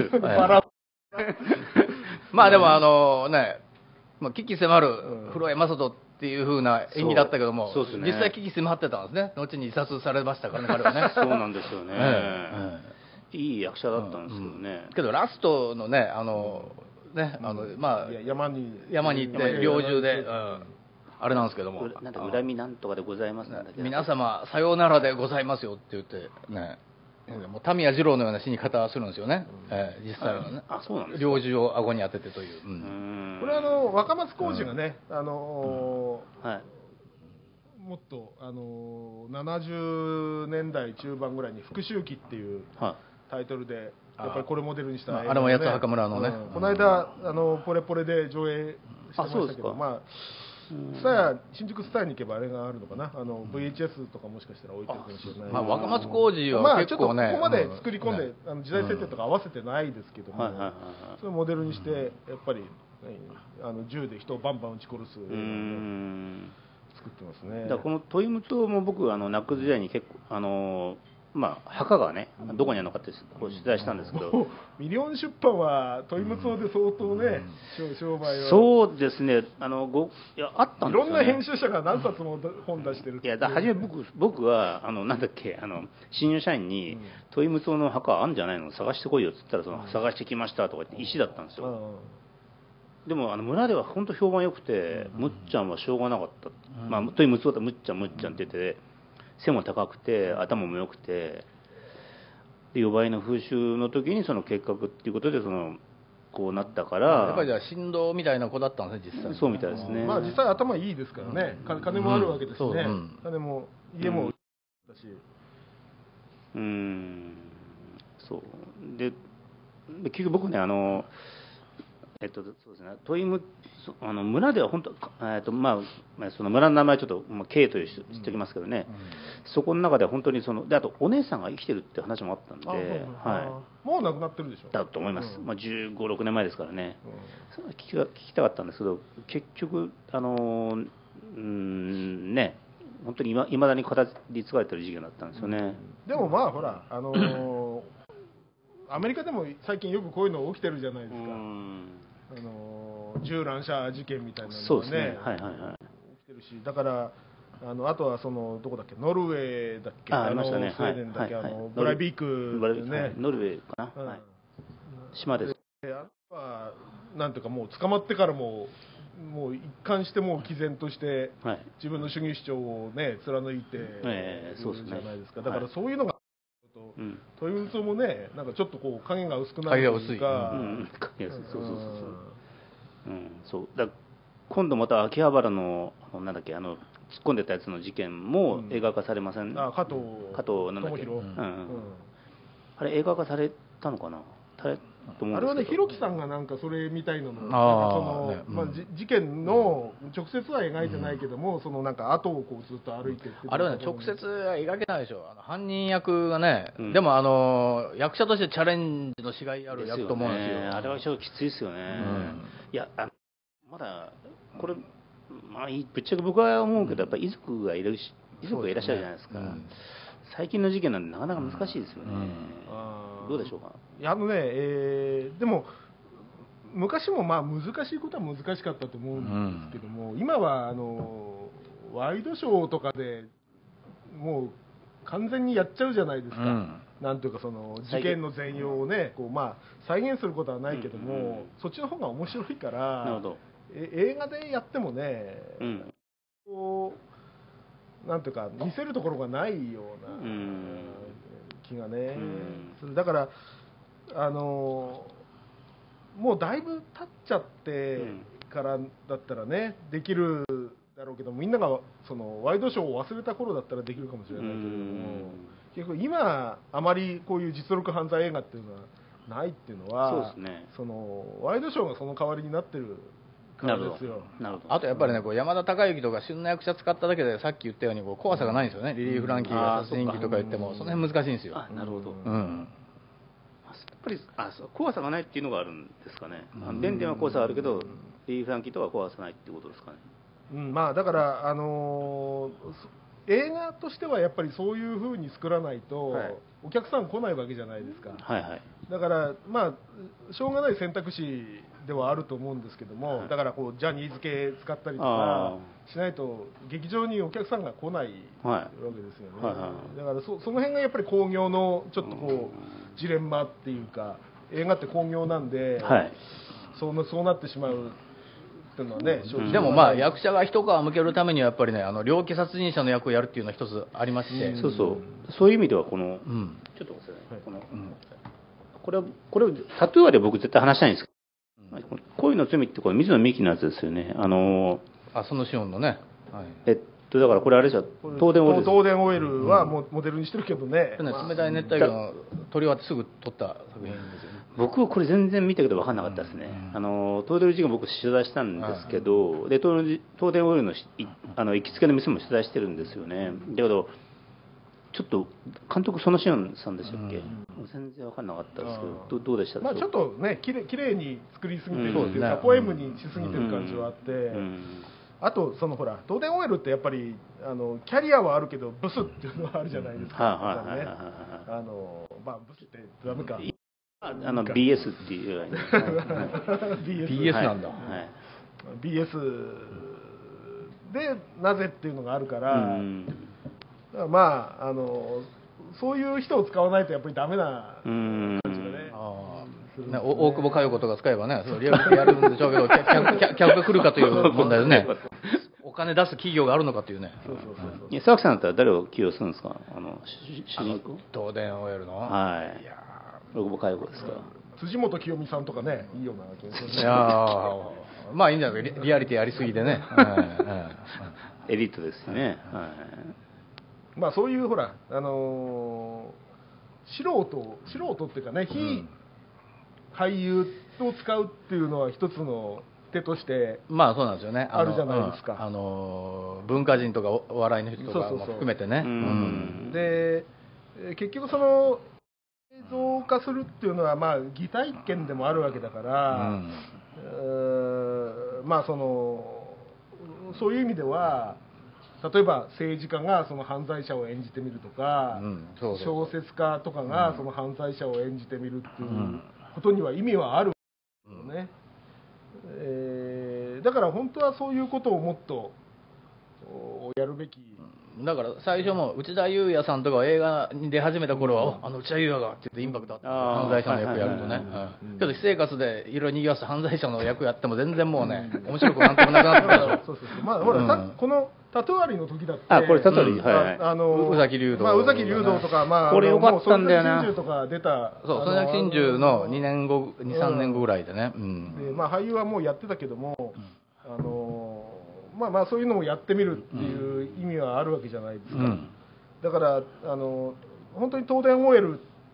まあでもね、危機迫る古江正人っていう風な意味だったけども、実際危機迫ってたんですね。後に自殺されましたからね、彼はね。 そうなんですよね。いい役者だったんですけどね。 けどラストのね、まあ山に行って猟銃で。あれなんですけども、 なんか恨みなんとかでございますなんだけど、 皆様さようならでございますよって言ってね、もう田宮二郎のような死に方するんですよね、実際はね。 そうなんです。 猟銃を顎に当ててという。 これ若松浩二がね、もっと70年代中盤ぐらいに復讐記っていうタイトルでやっぱりこれモデルにした映画、 あれも八つ墓村のね、 この間ポレポレで上映してましたけど、まあ新宿スタヤに行けばあれがあるのかな、VHS とかもしかしたら置いてるかもしれない。 まあ、若松浩二は結構ね、 ここまで作り込んで、時代設定とか合わせてないですけども、それをモデルにしてやっぱり銃で人をバンバン撃ち殺す作ってますね。 だからこのトイムツも僕ナック時代に結構まあ、墓がね、どこにあるのかって取材したんですけど、 ミリオン出版はトイムツオで相当ね、商売を。 そうですね、いやあったんですよね。 いろんな編集者が何冊も本出してる。 いや、初め僕はなんだっけ、新入社員に、トイムツオの墓あるんじゃないの、探してこいよって言ったら、探してきましたとか言って石だったんですよ。でも村では本当評判良くて、むっちゃんはしょうがなかった、まあ、トイムツオだむっちゃんって言ってて。背も高くて頭も良くて、で予売の風習の時にその結核っていうことでこうなったから、 やっぱりじゃあ振動みたいな子だったんですね、実際。 そうみたいですね。 まあ実際頭いいですからね、金もあるわけですしね、金も家もだし、 そうで結局僕ねそうですね、トイム村では本当、まあ、その村の名前ちょっと、K という知っておきますけどね、そこの中では本当にであとお姉さんが生きてるって話もあったんで、 もう亡くなってるでしょ。 だと思います、15、16年前ですからね、聞きたかったんですけど、結局ね、本当にいまだに語り継がれてる事件だったんですよね。 でもまあほらアメリカでも最近よくこういうの起きてるじゃないですか。銃乱射事件みたいなのがね、起きてるし、だからあとはどこだっけ、ノルウェーだっけ、スウェーデンだっけ、ブライビークね、 ノルウェーかな、島です。 なんていうか、もう捕まってからもう一貫してもう毅然として自分の主義主張をね貫いてるじゃないですか。だからそういうのがトイムツオもね、なんかちょっとこう影が薄くなるというか、 そうだ今度また秋葉原のなんだっけ突っ込んでたやつの事件も映画化されません？ 加藤なんだっけ、あれ映画化されたのかな？ と思うんですけど、 あれはね、ひろきさんがなんかそれみたいなの、事件の直接は描いてないけども、そのなんか後をこうずっと歩いてって、 あれはね、直接は描けないでしょ、犯人役がね、でも役者としてチャレンジのしがいある役と思うんですよ。 あれはちょっときついですよね。いや、まだこれ、まあ、ぶっちゃけ僕は思うけど、やっぱり遺族がいらっしゃるじゃないですか。最近の事件なんでなかなか難しいですよね。どうでしょうか。 でも昔もまあ難しいことは難しかったと思うんですけども、今はワイドショーとかでもう完全にやっちゃうじゃないですか。なんというかその事件の全容をね、こうまあ再現することはないけども、そっちの方が面白いから、映画でやってもね、こうなんていうか見せるところがないような気がね、だからもうだいぶ経っちゃってからだったらねできるだろうけど、みんながそのワイドショーを忘れた頃だったらできるかもしれないけれども、結構今あまりこういう実力犯罪映画っていうのはないっていうのは、そのワイドショーがその代わりになってるからですよ。 あとやっぱりね、こう山田孝之とか旬な役者使っただけで、さっき言ったようにこう怖さがないんですよね。リリー・フランキーが殺人鬼とか言ってもその辺難しいんですよ。 なるほど。やっぱり怖さがないっていうのがあるんですかね。デンデンは怖さがあるけど、リリー・フランキーとは怖さないっていうことですかね。 まあだから映画としてはやっぱりそういう風に作らないとお客さん来ないわけじゃないですか。だからまあしょうがない選択肢ではあると思うんですけども、だからこうジャニーズ系使ったりとかしないと劇場にお客さんが来ないわけですよね。だからその辺がやっぱり興行のちょっとこうジレンマっていうか、映画って興行なんで、そうなってしまう。 でもまあ役者が一皮向けるためにはやっぱりね、猟奇殺人者の役をやるっていうのは一つありまして、 そういう意味ではこの、ちょっと待ってください、これをタトゥーアで僕絶対話したいんですけど、恋の罪ってこれ水野美紀のやつですよね。 そのシオンのね。 だからこれあれじゃ東電オイルはモデルにしてるけどね。 冷たい熱帯魚の撮り終わってすぐ撮った作品ですよね。 僕はこれ全然見たけど分かんなかったですね。東電事件僕取材したんですけど、で東電オイルの行きつけの店も取材してるんですよね。だけどちょっと監督そのシオンさんでしたっけ？全然分かんなかったですけど、どうでしたか？ まあちょっとね綺麗に作りすぎてるっていうか、ポエムにしすぎてる感じはあって。あとそのほら東電オイルってやっぱりキャリアはあるけどブスっていうのはあるじゃないですか。まあブスってダメか。 BS っていう。 BS なんだ。 BS でなぜっていうのがあるから、まあそういう人を使わないとやっぱりダメな感じがね。 大久保佳代子とか使えばね、リアルでやるんでしょうけど、客が来るかという問題でね、お金出す企業があるのかというね。 沢木さんだったら誰を起用するんですか？主人公？ 東電オイルの。 大久保佳代子ですか？ 辻元清美さんとかね、いいような気がする。 いやまあいいんじゃないですか、リアリティやりすぎでね。 エリートですね。 まあそういうほら素人っていうかね、非俳優を使うっていうのは一つの手としてまあそうなんですよね、 あるじゃないですか。 文化人とかお笑いの人とかも含めてね。 で結局その映像化するっていうのはまあ擬態権でもあるわけだから、まあそういう意味では例えば政治家がその犯罪者を演じてみるとか、小説家とかがその犯罪者を演じてみるっていうことには意味はあるよね。だから本当はそういうことをもっとやるべき。 だから最初も内田裕也さんとか映画に出始めた頃は、内田裕也がって言ってインパクトあった、犯罪者の役やるとね。けど私生活でいろいろにぎわす犯罪者の役やっても全然もうね、面白くなんともなくなってたでしょ。 まあほら、このタトゥアリの時だって、 これタトゥアリ、 宇崎竜道、 宇崎竜道とか、まあこれ良かったんだよな。 真珠とか出た、 そう、その真珠の2年後、2、3年後ぐらいでね。 でまあ俳優はもうやってたけども、まあそういうのをやってみるっていう意味はあるわけじゃないですか。だから本当に東電オイル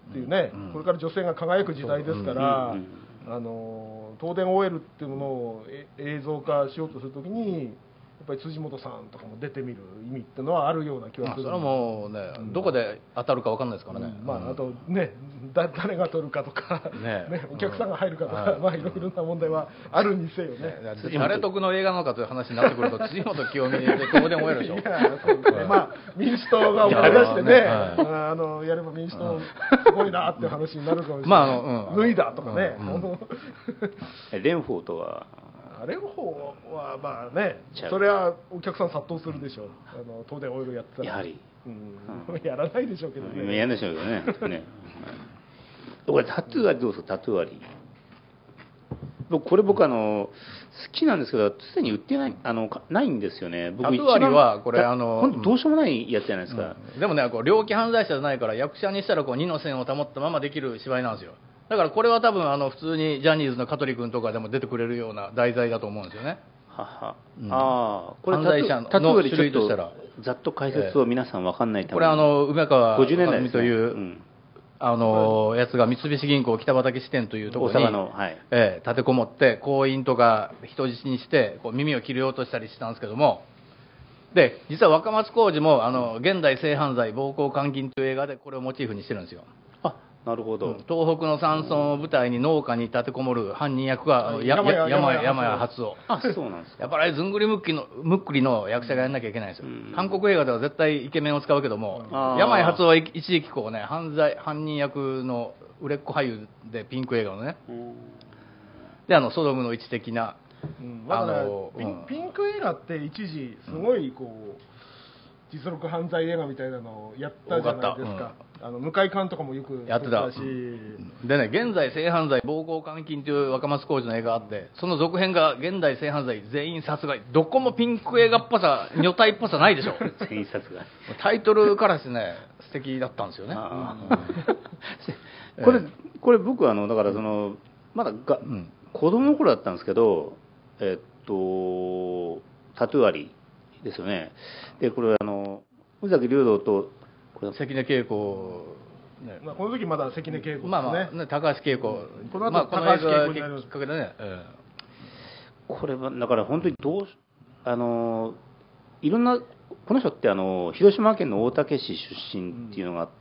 っていうね、これから女性が輝く時代ですから、東電 OL っていうものを映像化しようとするときにやっぱり辻元さんとかも出てみる意味っていうのはあるような気がする。 それはもうね、どこで当たるか分かんないですからね。 あとね、誰が取るかとか、お客さんが入るかとか、いろいろな問題はあるにせよね。 誰得の映画なのかという話になってくると、辻元清美で東電 OL でしょ。 民主党が思い出してね、やれば民主党すごいなっていう話になるかもしれない。脱いだとかね。 蓮舫とは。 蓮舫はまあね、それはお客さん殺到するでしょう。東電 OL やってたらやはりやらないでしょうけどね。 やらないでしょうけどね。これタトゥー割りどうする？タトゥー割り。これ僕好きなんですけど、常に売ってないないんですよね。 タトゥー割りはこれ本当どうしようもないやつじゃないですか。 でもね、猟奇犯罪者じゃないから役者にしたら2の線を保ったままできる芝居なんですよ。だからこれは多分普通にジャニーズの香取君とかでも出てくれるような題材だと思うんですよね。 これ犯罪者の種類としたらざっと解説を皆さん分かんないために、これ梅川 50年代というやつが三菱銀行北畠支店というところに立てこもって行員とか人質にして耳を切り落としたりしたんですけども、で実は若松浩二も現代性犯罪暴行監禁という映画でこれをモチーフにしてるんですよ。 なるほど。 東北の山村を舞台に農家に立てこもる犯人役が山谷初夫。 そうなんですか。 やっぱりずんぐりむっくりの役者がやんなきゃいけないんですよ。韓国映画では絶対イケメンを使うけども、山谷初夫は一時期犯人役の売れっ子俳優でピンク映画のね、でソドムの位置的な、 ピンク映画って一時すごい実録犯罪映画みたいなのをやったじゃないですか。向井監とかもよくやってたし、でね、現在性犯罪暴行監禁という若松浩二の映画があって、その続編が現代性犯罪全員殺害。どこもピンク映画っぽさ、女体っぽさないでしょ。 全員殺害。 タイトルからしてね、素敵だったんですよね。 これ僕はだからまだ子供の頃だったんですけど、タトゥー割りですよね。でこれ宇崎竜童と関根恵子、 この時まだ関根恵子ですね。 高橋恵子、 この後高橋恵子になります。 きっかけでね。 これはだから本当にいろんなこの人って広島県の大竹市出身っていうのがあって、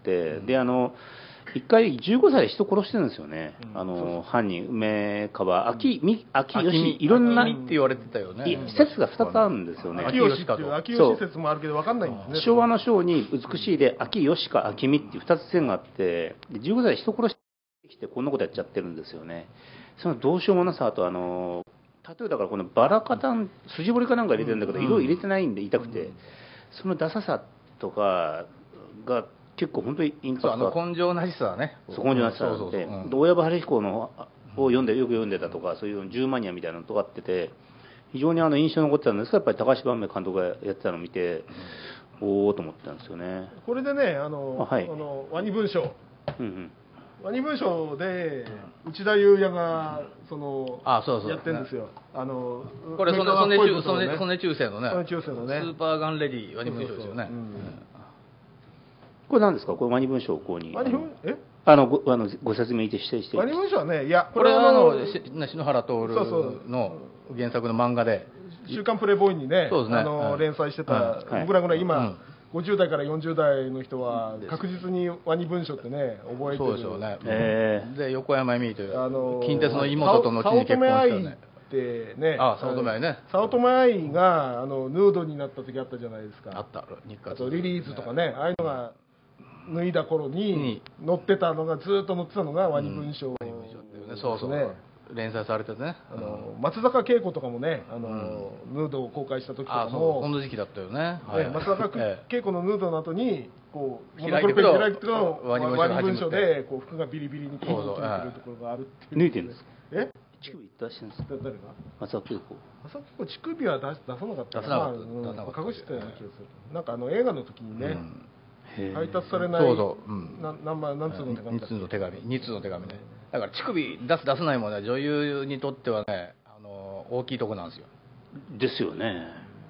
で一回15歳で人殺してるんですよね。犯人梅川秋吉いろんなって言われてたよね。 説が2つあるんですよね。 秋吉っていう秋吉説もあるけど分かんないんですね。 昭和の昭に美しいで秋吉か秋美っていう2つ線があって、15歳で人殺してきてこんなことやっちゃってるんですよね。そのどうしようもなさ、あと例えばだからこのバラカタン筋彫りかなんか入れてるんだけど、色入れてないんで痛くて、そのダサさとかが結構本当にインパクト根性なしさね。 根性なしさで、大藪晴彦のをよく読んでたとか、そういう10マニアみたいなのとかってて、非常に印象に残ってたんですが、やっぱり高橋晩明監督がやってたのを見て、おおと思ってたんですよね。 これでね、ワニ文章、ワニ文章で内田裕也がやってるんですよ。 これ曽根中世のね、スーパーガンレディワニ文章ですよね。 これ何ですか？これワニ文章をこうにご説明してワニ文章はね、 これは篠原徹の原作の漫画で週刊プレイボーイにね連載してた。僕らぐらい今50代から40代の人は確実にワニ文書ってね覚えてる。 そうですよね。で横山恵美という近鉄の妹と後に結婚したね。 でね、 早乙女愛ね。 早乙女愛がヌードになった時あったじゃないですか。 あった。 あとリリーズとかね、ああいうのが脱いだ頃に載ってたのがずっと載ってたのがワニ文章そうね。連載されてね。 松坂慶子とかもね、ヌードを公開した時とかもこの時期だったよね。 松坂慶子のヌードの後に開いてくとワニ文章で服がビリビリに切れてるところがあるっていう。 抜いてるんですか？ 乳首出してるんですか？ 誰が？ 松坂慶子。 松坂慶子乳首は出さなかったかな。隠してたような気がする。なんか映画の時にね、配達されない何通の手紙？ 2通の手紙ね。だから乳首出さないものは女優にとってはね大きいとこなんですよ。 ですよね。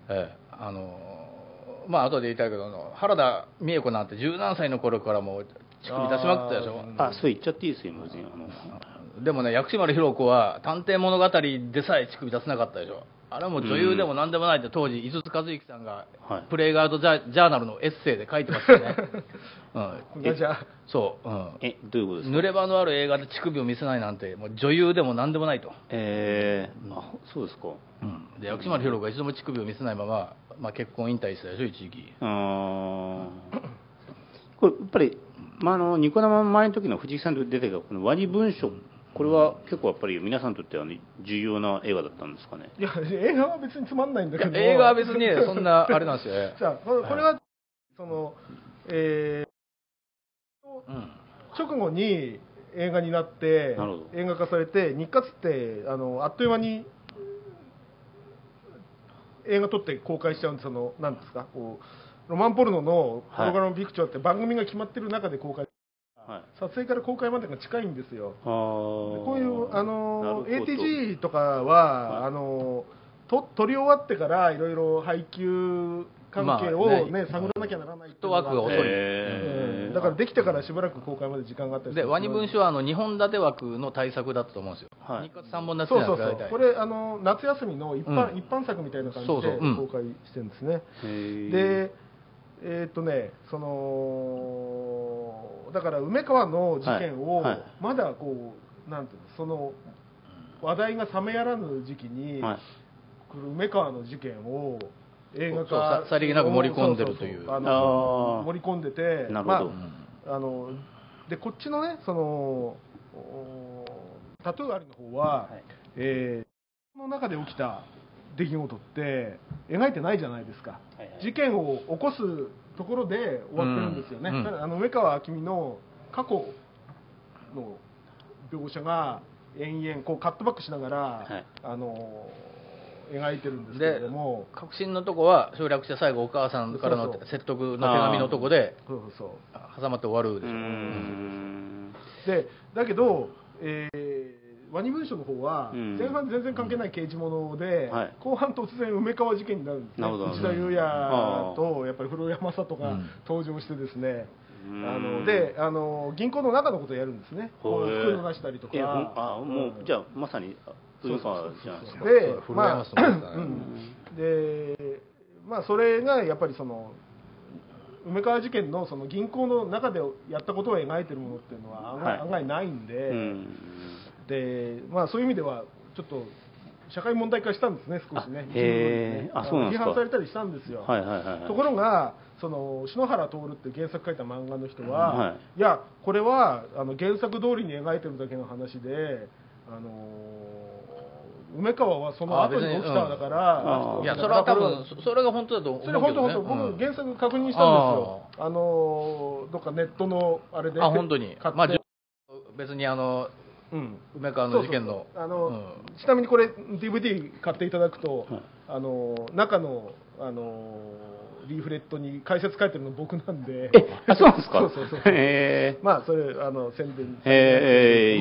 後で言いたいけど原田美枝子なんて十何歳の頃からもう乳首出しまくったでしょ。 そう言っちゃっていいですよ、別に。 でもね、薬師丸ひろ子は探偵物語でさえ乳首出せなかったでしょ。あれはもう女優でも何でもないって当時井筒和之さんがプレイガードジャーナルのエッセイで書いてましたよね。そう、どういうことですか。濡れ場のある映画で乳首を見せないなんてもう女優でも何でもないと。 そうですか。 で薬師丸ひろ子が一度も乳首を見せないまま、結婚引退したでしょ、一時期。 これやっぱり、ニコ生前の時の藤木さんと出てきたこのワニ文書、これは結構やっぱり皆さんにとっては、重要な映画だったんですかね。 いや、映画は別につまんないんだけど、 映画は別にそんなあれなんですよね。 じゃあこれはその、直後に映画になって映画化されて、日活ってあっという間に映画撮って公開しちゃうんで、なんですか、こうロマンポルノのプログラムピクチャーって番組が決まってる中で公開、撮影から公開までが近いんですよ。こういう ATG とかは、撮り終わってからいろいろ配給関係を、探らなきゃならないと枠が遅い、 だからできてからしばらく公開まで時間があったりする。 でワニ文書は2本立て枠の対策だったと思うんですよ。日活3本立てじゃないですか。 これ夏休みの一般作みたいな感じで公開してるんですね。でだから梅川の事件をまだこう、なんていうの、その話題が冷めやらぬ時期に、この梅川の事件を映画化さりげなく盛り込んでるという、 盛り込んでて、でこっちのね、タトゥーアリの方は、の中で起きた出来事って描いてないじゃないですか。事件を起こすところで終わってるんですよね。梅川明美の過去の描写が延々こうカットバックしながら、描いてるんですけれども、 確信のとこは省略して最後お母さんからの説得の手紙のとこで挟まって終わるでしょ。 でだけど、ワニ文書の方は前半全然関係ない刑事物で、後半突然梅川事件になるんですね。内田裕也とやっぱり古山里が登場してですね、で銀行の中のことをやるんですね。袋出したりとか。 もうじゃあまさに梅川じゃないですか。 でそれがやっぱり梅川事件の銀行の中でやったことを描いてるものっていうのは案外ないんで、そういう意味ではちょっと社会問題化したんですね、少しね。批判されたりしたんですよ。ところが篠原徹って原作書いた漫画の人は、いやこれは原作通りに描いてるだけの話で、梅川はその後に起きただから、 いやそれは多分それが本当だと思うけどね。 それ本当、僕原作確認したんですよ。どっかネットのあれで。 本当に。別に梅川の事件の。 ちなみにこれ DVD 買っていただくと、中のリーフレットに解説書いてるの僕なんで。 そうなんですか。 それ宣伝。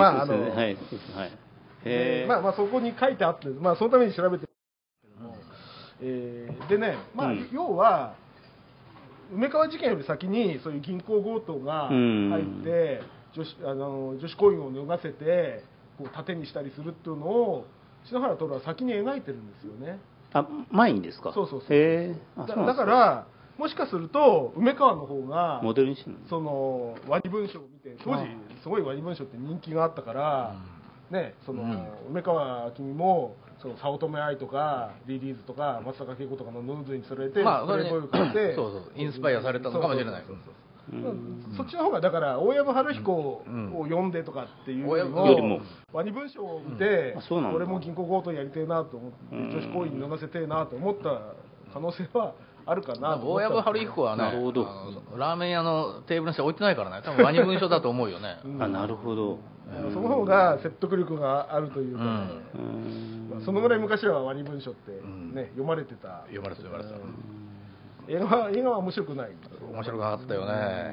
そこに書いてあって、そのために調べてるんですけども、でね、要は梅川事件より先にそういう銀行強盗が入って女子行員を脱がせてこう盾にしたりするっていうのを篠原徹は先に描いてるんですよね。 前にですか。 そうだからもしかすると梅川の方がモデルにしてるワニ文書を見て、当時すごいワニ文書って人気があったから、梅川明美も早乙女愛とかリリーズとか松坂慶子とかのヌーズに連れてプレイボーイを買ってインスパイアされたのかもしれない。 そっちの方がだから大藪春彦を読んでとかっていうよりもワニ文書を見て、俺も銀行強盗やりてえなと思って女子行員に脱がせてえなと思った可能性はあるかなと。 大藪春彦はね、ラーメン屋のテーブルの下置いてないからね、多分ワニ文書だと思うよね。 なるほど。 その方が説得力があるというか、そのぐらい昔はワニ文書ってね、読まれてた。映画は面白くない。 面白くなかったよね。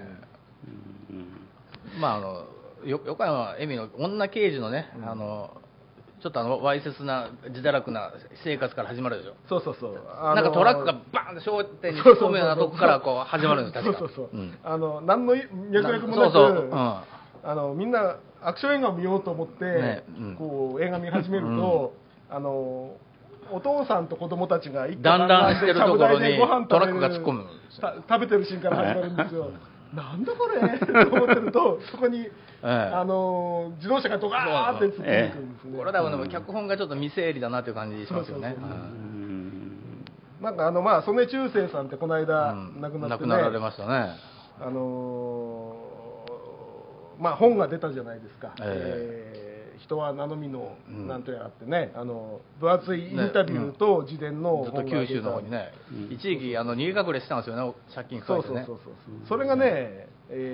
横山恵美の女刑事のね、 ちょっとわいせつな自堕落な生活から始まるでしょ。 そうそうそう、 なんかトラックがバーンと商店に突っ込むようなとこからこう始まるんです、確か。 そうそうそう、何の脈絡もなく、みんなアクション映画を見ようと思って、こう映画見始めると、お父さんと子供たちが一だんだんしてるところにトラックが突っ込む、 食べてるシーンから始まるんですよ。なんだこれと思ってると、そこに、自動車がドガーって突っ込んでくるんですね。 これだも脚本がちょっと未整理だなという感じしますよね。 なんかまあ曽根中世さんってこの間亡くなってね、 亡くなられましたね。 まあ本が出たじゃないですか。人は名のみのなんとやってね、分厚いインタビューと自伝のずっと九州の方にね、一時期逃げ隠れしてたんですよね、借金抱えてね。 それがね、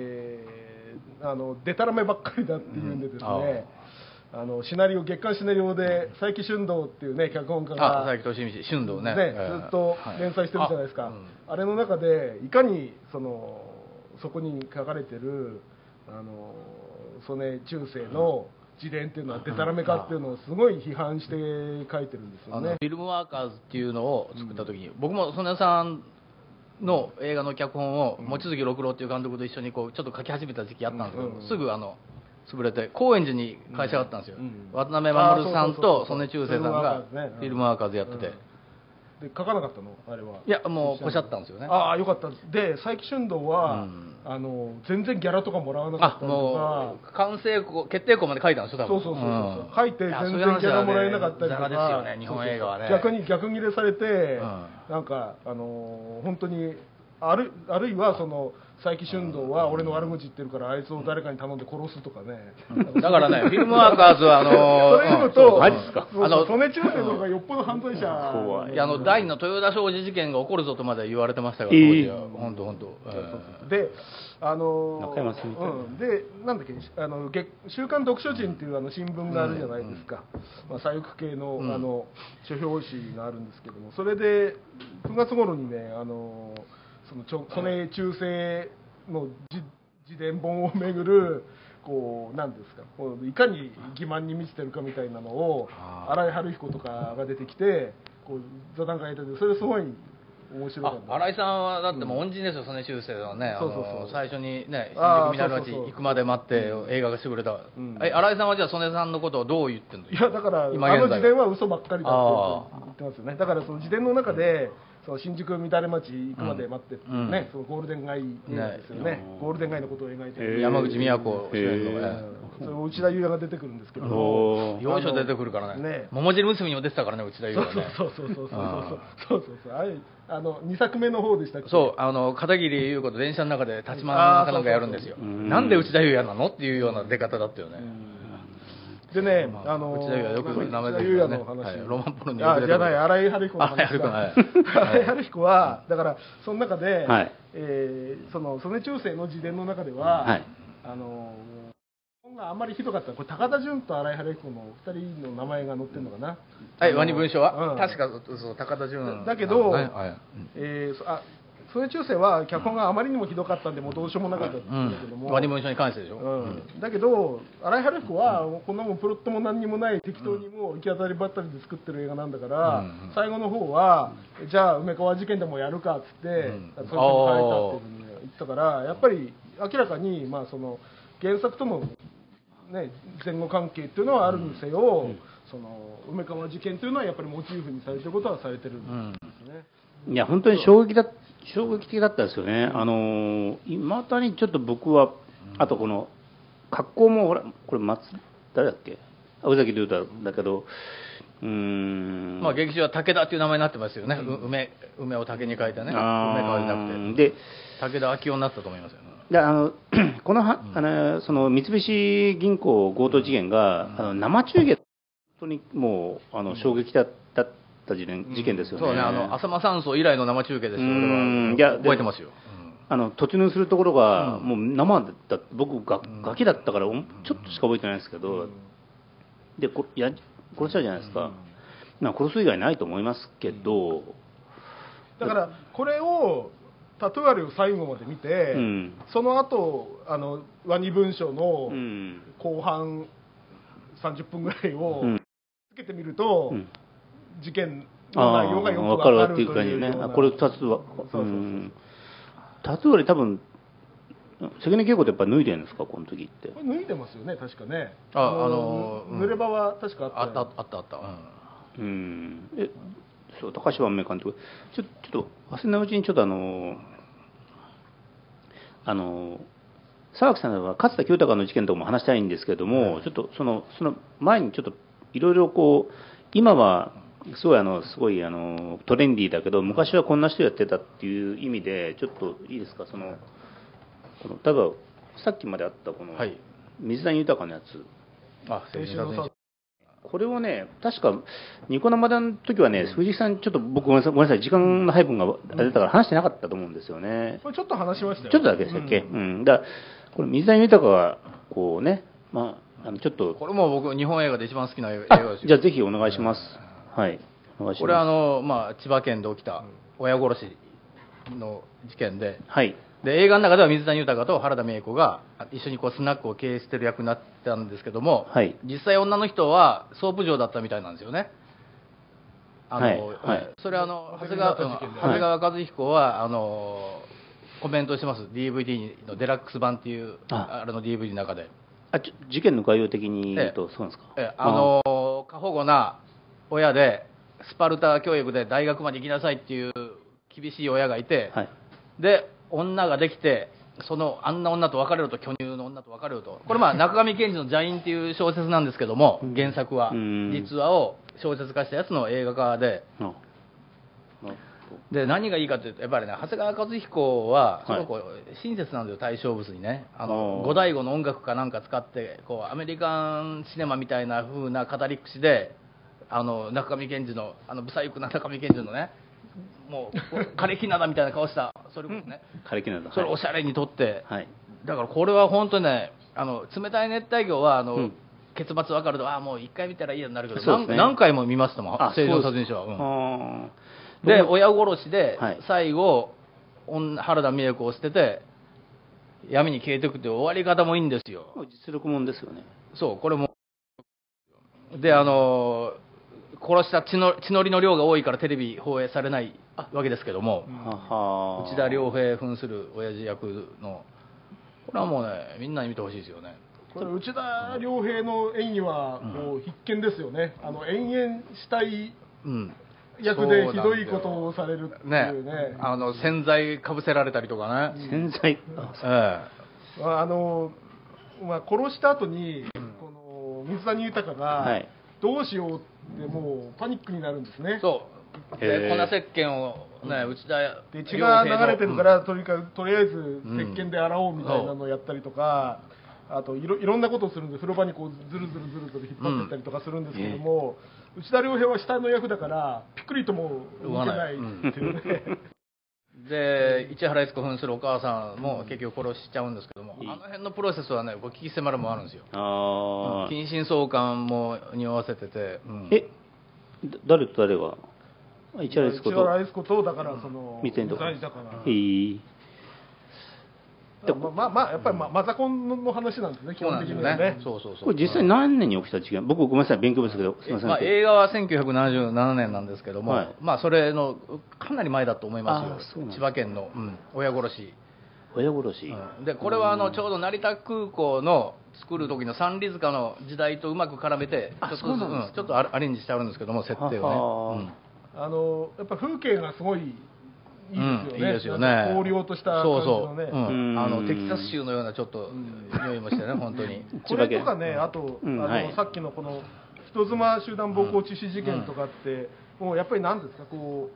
でたらめばっかりだっていうんでですね、シナリオ、月刊シナリオで佐伯俊道っていうね脚本家が佐伯俊道俊道ね、 ずっと連載してるじゃないですか。あれの中でいかにそこに書かれてる曽根中世の自伝っていうのはデタラメかっていうのをすごい批判して書いてるんですよね。 フィルムワーカーズっていうのを作った時に、僕も曽根さんの映画の脚本を望月六郎っていう監督と一緒にこうちょっと書き始めた時期あったんですけど、すぐ潰れて高円寺に会社があったんですよ。渡辺守さんと曽根中世さんがフィルムワーカーズやってて。 で書かなかったのあれは。 いやもうこしゃったんですよね。 ああよかった。で佐伯俊道は、全然ギャラとかもらわなかったりとか、 もう完成決定校まで書いたんですよ多分。 そう書いて全然ギャラもらえなかったりとか、 ですよね日本映画はね。 逆切れされて、なんか本当にあるいは佐伯俊道は俺の悪口言ってるからあいつを誰かに頼んで殺すとかね。 だからねフィルムワーカーズはそれ言うとマジですか。 曽根中世の方がよっぽど犯罪者。 いや第2の豊田商事事件が起こるぞとまで言われてましたから当時は本当。 で中山さんみたいな。 でなんだっけ週刊読書人っていう新聞があるじゃないですか。左翼系の書評誌があるんですけども、それで9月頃にね曽根中世の自伝本をめぐる何ですかいかに欺瞞に満ちてるかみたいなのを新井春彦とかが出てきて座談会でそれすごい面白かった。 新井さんはだってもう恩人ですよ、曽根中世はね。最初にね新宿南町行くまで待って映画がしてくれた。新井さんはじゃあ曽根さんのことをどう言ってんの？ いやだから自伝は嘘ばっかりだって言ってますよね。だからその自伝の中で新宿乱れ町行くまで待ってっていうね、ゴールデン街ですよね。ゴールデン街のことを描いてる山口都主演のね。 それ内田裕也が出てくるんですけど、 要所出てくるからね。桃汁娘にも出てたからね内田裕也ね。 そうあれ2作目の方でしたっけ。 そう片桐優子と電車の中で立ち回りなんかやるんですよ。なんで内田裕也なのっていうような出方だったよね。 でね、 内田裕也よく名前出てくるね。ロマンポロによく出てくる。じゃない、新井春彦の話。新井春彦はだからその中で、曽根中世の自伝の中では、本があんまりひどかった。これ高田純と新井春彦の2人の名前が載ってるのかな。 ワニ文書は確かそう高田純だけど、曽根中世は脚本があまりにもひどかったんでもうどうしようもなかったんですけども、 ワニ文書に関してでしょ。 だけど新井春彦はこんなもんプロットも何にもない適当にも行き当たりばったりで作ってる映画なんだから、最後の方はじゃあ梅川事件でもやるかっつって、そういうふうに変えたっていうふうに言ったから、やっぱり明らかに原作とのね前後関係っていうのはあるにせよ、梅川事件というのはやっぱりモチーフにされてることはされてるんですね。 いや本当に衝撃的だったですよね。いまだにちょっと僕はあとこの格好もほらこれ誰だっけ宇崎竜太だけど劇中は武田っていう名前になってますよね。梅を竹に書いてね。梅川じゃなくて武田昭夫になったと思いますよね。 でこのその三菱銀行強盗事件が生中継本当にもう衝撃だった事件ですよね。 そうね、浅間山荘以来の生中継ですよ。俺は覚えてますよ。 突入するところがもう生だ僕ガキだったからちょっとしか覚えてないんですけど、で殺したじゃないですか。殺す以外ないと思いますけど、 だからこれをタトゥアレを最後まで見て、その後ワニ文書の後半30分ぐらいをてみると、事件の内容がよく分かるという感じね。これ2つは、タトゥーより多分関根恵子ってやっぱ脱いでるんですか、この時って。 これ脱いでますよね、確かね。濡れ場は確かあった。 あった。 そう、高橋万明監督、ちょっと忘れないうちにちょっと沢木さんは勝田清隆の事件とかも話したいんですけれども、ちょっとその前にちょっといろいろこう今はすごいトレンディーだけど昔はこんな人やってたっていう意味でちょっといいですか、例えばさっきまであったこの水谷豊のやつ、これをね、確かニコ生の時はね、藤木さんちょっと僕ごめんなさい、時間の配分が出たから話してなかったと思うんですよね。 これちょっと話しましたよね。 ちょっとだけでしたっけ。だからこれ水谷豊がこうね、ちょっとこれも僕日本映画で一番好きな映画ですよ。 じゃあぜひお願いします。はい。お願いします。 これ千葉県で起きた親殺しの事件で、 はい。 で映画の中では水谷豊と原田美枝子が一緒にスナックを経営してる役になったんですけども、 はい、 実際女の人はソープ嬢だったみたいなんですよね。それは長谷川和彦はコメントしてます。 DVD のデラックス版っていうあれの DVD の中で事件の概要的に言うとそうなんですか。 過保護な親でスパルタ教育で大学まで行きなさいっていう厳しい親がいて、 はい、 で女ができてあんな女と別れると、巨乳の女と別れると、これ中上健二の邪因っていう小説なんですけども、原作は実話を小説化したやつの映画化で、で何がいいかというとやっぱりね、長谷川和彦はすごく親切なんですよ、対象物にね。五醍醐の音楽かなんか使ってアメリカンシネマみたいな風な語り口で中上健二のブサイクな中上健二のね、もう枯れ木灘みたいな顔したそれこそね、 枯れ木灘、 それをおしゃれに撮って、 はい、 だからこれは本当にね、冷たい熱帯魚は結末分かるともう1回見たらいいようになるけど、ね、何回も見ましたもん、成城殺人者は。で親殺しで最後、原田美枝子を捨てて闇に消えていくっていう終わり方もいいんですよ。 実力もんですよね。 そう、これもで殺した血のりの量が多いからテレビ放映されないわけですけども、内田良平扮する親父役の、これはもうね、みんなに見てほしいですよね。 これ内田良平の演技はもう必見ですよね。延々したい役でひどいことをされるっていうね。 洗剤かぶせられたりとかね。 洗剤。 殺した後にこの水谷豊がどうしようってもうパニックになるんですね。 そう。で粉石鹸をね、内田で血が流れてるから、とりあえず石鹸で洗おうみたいなのをやったりとか、あといろんなことをするんで、風呂場にずるずる引っ張ってったりとかするんですけども、内田良平は下の役だからピクリとも動けないっていうね。 で市原悦子扮するお母さんも結局殺しちゃうんですけども、あの辺のプロセスはね、聞き迫るもあるんですよ。近親相関も匂わせてて、 誰と誰が市原悦子とだから水谷だから。 やっぱりマザコンの話なんですね、基本的にはね。 これ実際何年に起きた事件？僕ごめんなさい、勉強ですけど、すみません。 映画は1977年なんですけども、それのかなり前だと思いますよ。千葉県の親殺し。 親殺し。 でこれはちょうど成田空港の作る時の三里塚の時代とうまく絡めてちょっとアレンジしてあるんですけども、設定をね。 やっぱ風景がすごいいいですよね。 荒涼とした感じのね。 テキサス州のようなちょっと匂いもしてね、本当に。 これとかね、あとさっきのこの人妻集団暴行致死事件とかって、もうやっぱり何ですか、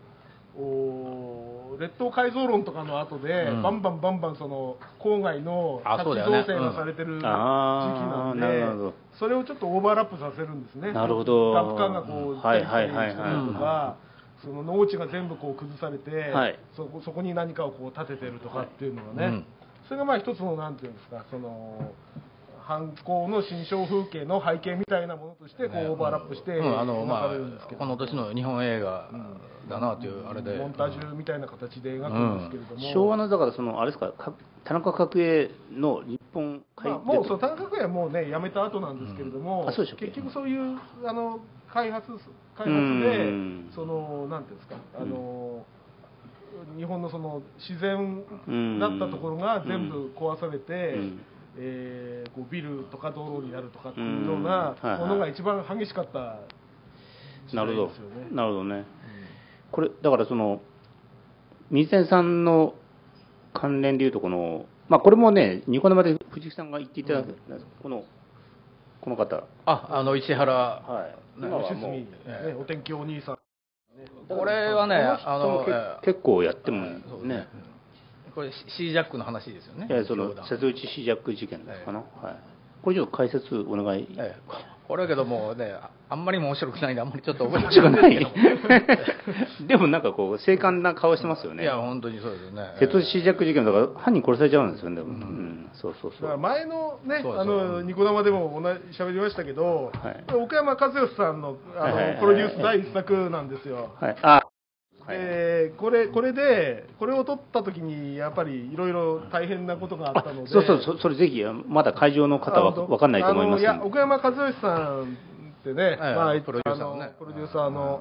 列島改造論とかの後でバンバン郊外の宅地造成がされてる時期なんで、それをちょっとオーバーラップさせるんですね。 なるほど。 ダプカンが行ったり来たりしたりとか。農地が全部崩されて、そこに何かを建ててるとかっていうのがね、それが一つのなんていうんですか、犯行の心象風景の背景みたいなものとしてオーバーラップして描かれるんですけど、 この年の日本映画だなというあれでモンタージュみたいな形で描くんですけれども、 昭和のだからあれですか、田中角栄の日本もう田中角栄はもうねやめた後なんですけれども、結局そういう開発でそのなんていうんですか、日本のその自然だったところが全部壊されて、こうビルとか道路になるとかっていうようなものが一番激しかった時代ですよね。 なるほどね。これだからその水谷さんの関連でいうとこの、まあこれもねニコ生で藤木さんが言っていただく、この方、 石原、 はい、今はもう、お天気お兄さん、 これはね結構やってもね、 これシージャックの話ですよね。 その瀬戸内シージャック事件ですかな、はい。これちょっと解説お願い。 これはけどもね、あんまり面白くないんで、あんまりちょっと覚えてないでもなんかこう精悍な顔してますよね。 いや本当にそうですよね。 瀬戸内シージャック事件だから犯人殺されちゃうんですよね。そうそうそう。 だから前のねニコ生でも喋りましたけど、岡山和義さんのプロデュース第一作なんですよ。これを撮った時にやっぱりいろいろ大変なことがあったので、 それぜひまだ会場の方は分かんないと思いますけど、 岡山和義さんってね、プロデューサーの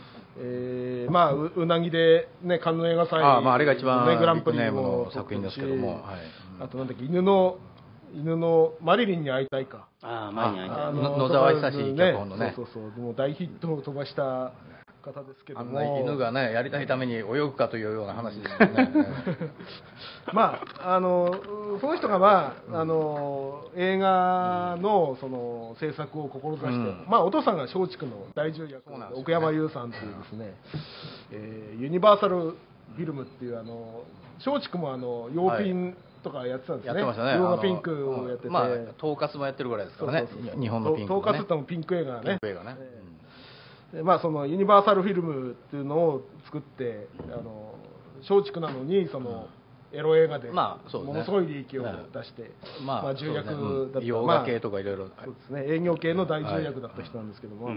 うなぎでねカンヌ映画祭あれが一番グランプリの作品ですけども、 あとなんだっけ、犬のマリリンに会いたいか、 野沢久志脚本のね、 そうもう大ヒットを飛ばした方ですけども、 犬がねやりたいために泳ぐかというような話ですよね。 その人が映画のその制作を志して、お父さんが松竹の大重役の奥山優さんというですね、ユニバーサルフィルムっていう松竹も洋ピンとかやってたんですね。 やってましたね。 洋画ピンクをやってて、 統括もやってるぐらいですからね。日本のピンク、 統括ってもピンク映画ね。そのユニバーサルフィルムっていうのを作って、松竹なのにそのエロ映画でものすごい利益を出して、重役だった、 洋画系とかいろいろ、 そうですね、営業系の大重役だった人なんですけども、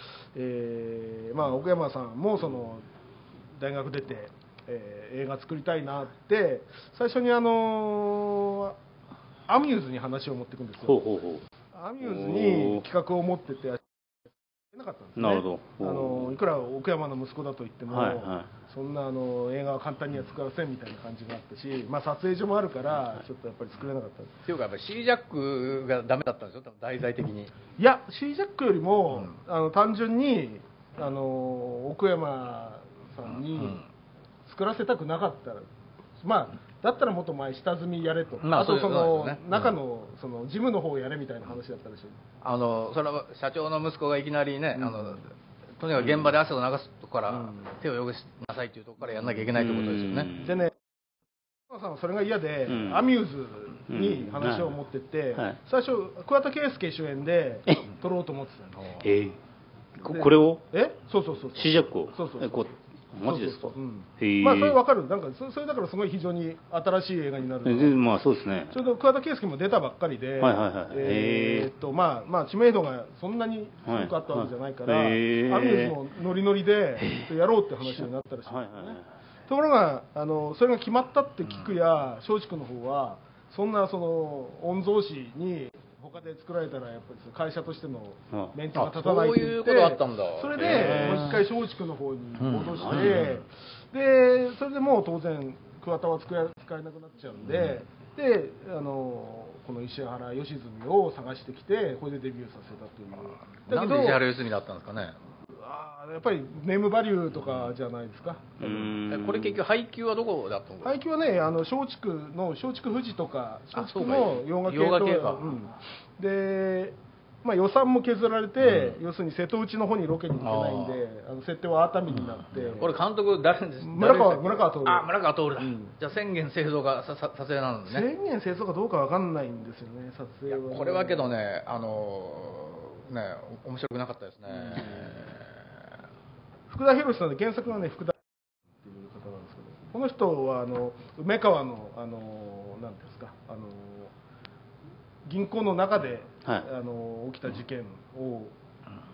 奥山さんもその大学出て、映画作りたいなって最初にアミューズに話を持っていくんですよ。アミューズに企画を持っててなかったんですね。 なるほど。いくら奥山の息子だと言っても、そんな映画は簡単には作らせんみたいな感じがあったし、撮影所もあるからちょっとやっぱり作れなかったっていうかやっぱりシージャックがダメだったんですよ、題材的に。 いや、シージャックよりも、単純に奥山さんに作らせたくなかったら、だったらもっと前下積みやれと、あとその中のその事務の方をやれみたいな話だったらしい。 それは社長の息子がいきなりね、とにかく現場で汗を流すとこから手を汚しなさいというところからやんなきゃいけないということですよね。 でね、岡山さんはそれが嫌で、アミューズに話を持ってって、最初桑田佳祐主演で撮ろうと思ってたの。 これを？ そうシージャックを？ そうマジですか？ それ分かる。なんかそれだからすごい非常に新しい映画になる。 そうですね。 ちょうど桑田佳祐も出たばっかりで、知名度がそんなにすごくあったわけじゃないから、アミューズもノリノリでやろうって話になったらしいんですね。ところがそれが決まったって聞くや、松竹の方はそんなその御曹司に他で作られたらやっぱり会社としてのメンツが立たないって言って、それでもう一回松竹の方に戻して、でそれでもう当然桑田は使えなくなっちゃうんで、この石原良純を探してきて、これでデビューさせたという。 なんで石原良純だったんですかね。 やっぱりネームバリューとかじゃないですか。 これ結局配給はどこだったの？ 配給はね、松竹富士とか松竹の洋画系とかで、予算も削られて、要するに瀬戸内の方にロケに行けないんで、設定は熱海になって。 これ監督誰ですか？ 村川徹。 村川徹だ。じゃあ宣言製造が撮影なんですね。 宣言製造かどうかわかんないんですよね、撮影は。 これはけどね、面白くなかったですね。 福田博さんで、原作はね福田っていう方なんですけど、この人は梅川の何ですか、銀行の中で、起きた事件を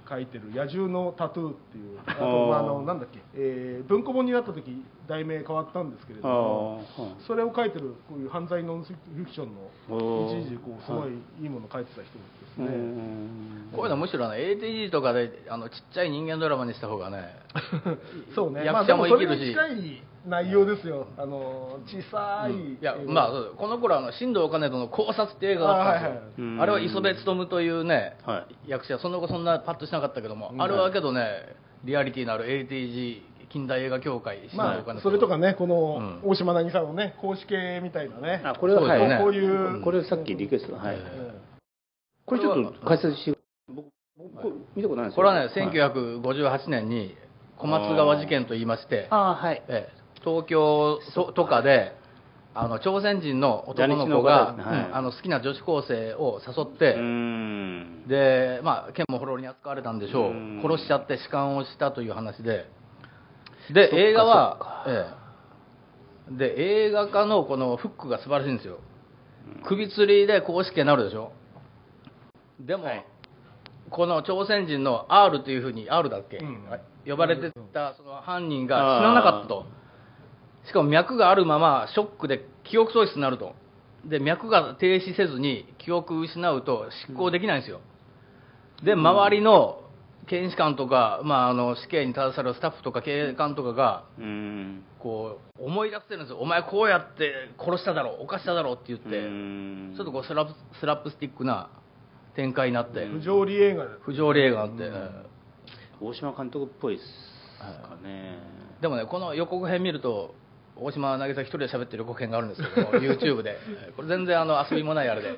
書いてる野獣のタトゥーっていう、あとなんだっけ、文庫本になった時題名変わったんですけれども、それを書いてるこういう犯罪ノンフィクションの一時こうすごいいいもの書いてた人ですね。 こういうのむしろね ATG とかでちっちゃい人間ドラマにした方がねそうね、 役者も生きるし、 まあ、でもそれに近い内容ですよ。小さい、 いやまあこの頃新藤兼人の考察って映画があったんですよ。あれは磯部勉というね、役者、その後そんなパッとしなかったけども、あれはけどねリアリティのある ATG 近代映画協会、 まあ、それとかね、この大島渚のね公式系みたいなね、 これははいね、 こういうこれさっきリクエスト、はい、これちょっと解説して僕見たことないんですよ。 これはね1958年に小松川事件と言いまして、東京とかで朝鮮人の男の子が、好きな女子高生を誘って、でまあ剣もほろろに扱われたんでしょう、殺しちゃって弛緩をしたという話で、映画は、映画化のこのフックが素晴らしいんですよ。首吊りで公式になるでしょ。でも、この朝鮮人の R というふうに R だっけ、呼ばれてたその犯人が死ななかったと。しかも脈があるままショックで記憶喪失になると。で脈が停止せずに記憶を失うと執行できないんですよ。で周りの検視官とか、死刑に立たされるスタッフとか警官とかがこう思い出してるんですよ。お前こうやって殺しただろう、犯しただろうって言って、ちょっとこうスラップスティックな展開になって、 不条理映画になって、 大島監督っぽいですかね。 でもねこの予告編見ると大島渚一人で喋ってる予告編があるんですけどもYouTube でこれ全然遊びもないあれで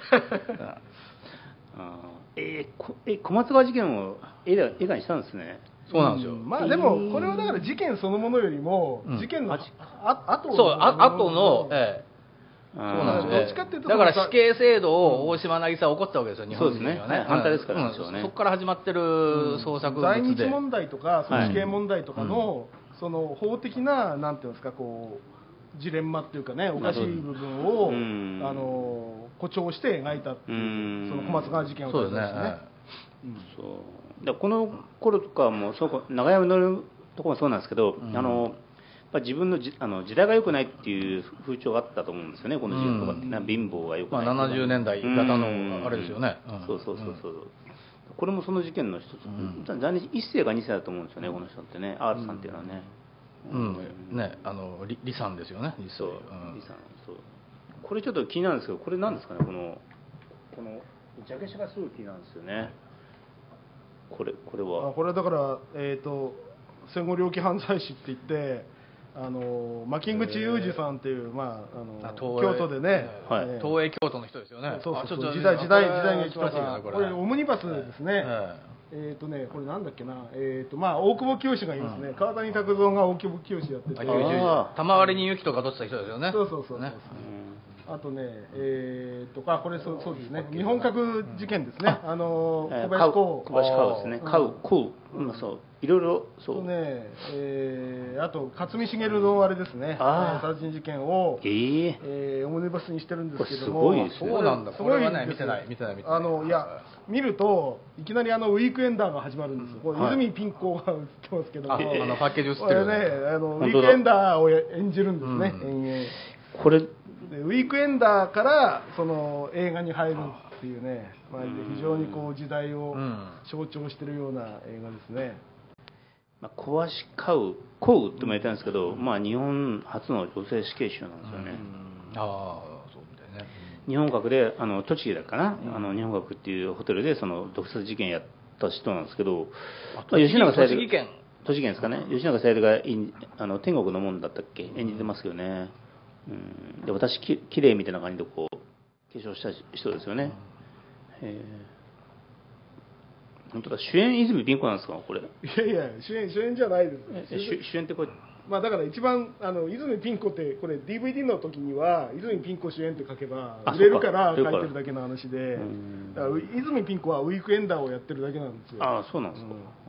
小松川事件を映画にしたんですね。 そうなんですよ。 まあでもこれはだから事件そのものよりも事件の後のそうなんですよ。だから死刑制度を大島渚は怒ったわけですよ、日本人はね。 反対ですからね。 そこから始まってる創作物で、 在日問題とか死刑問題とかのその法的ななんていうんですか、こうジレンマっていうかね、おかしい部分を誇張して描いたっていうその小松川事件をそうですね。 この頃とかも長屋のるところもそうなんですけど、自分の時代が良くないっていう風潮があったと思うんですよね、この時代とかって、貧乏が良くない、 70年代型のあれですよね。 そうこれもその事件の一つ、1世か2世だと思うんですよね、この人ってね、R さんっていうのはね。 李さんですよね。李さん。 これちょっと気になるんですけど、これなんですかね、このジャケ写がすごい気になるんですよね。これはだから戦後猟奇犯罪史って言って、牧口裕二さんっていう、京都でね、 東映京都の人ですよね。 時代劇とか、これオムニバスですね。これなんだっけな、大久保清がいますね。川谷拓三が大久保清やってて、 玉割に雪とか撮ってた人ですよね。 そうあとね、これそうですね、日本核事件ですね、小林公ですね、そういろいろそうね、あと勝見茂のあれですね、殺人事件をオムニバスにしてるんですけども、 すごいですね。 そうなんだ。これはね見てない。 いや見るといきなりウィークエンダーが始まるんですよ。これ泉ピン子が映ってますけども、 パッケージ映ってるね、ウィークエンダーを演じるんですね。 これウィークエンダーからその映画に入るっていうね、非常にこう時代を象徴しているような映画ですね。 小橋幸雨っても言ったんですけど、日本初の女性死刑囚なんですよね。 そうだよね。 日本閣で栃木だかな、日本閣っていうホテルでその毒殺事件やった人なんですけど、 栃木県ですかね。吉永小百合が天国の門だったっけ演じてますけどね。で私きれいみたいな感じでこう化粧した人ですよね。本当だ、主演泉ピン子なんですかこれ。 いや主演じゃないです。 主演ってこれだから一番泉ピン子ってこれ DVD の時には泉ピン子主演って書けば売れるから書いてるだけの話で、だから泉ピン子はウィークエンダーをやってるだけなんですよ。 そうなんですか。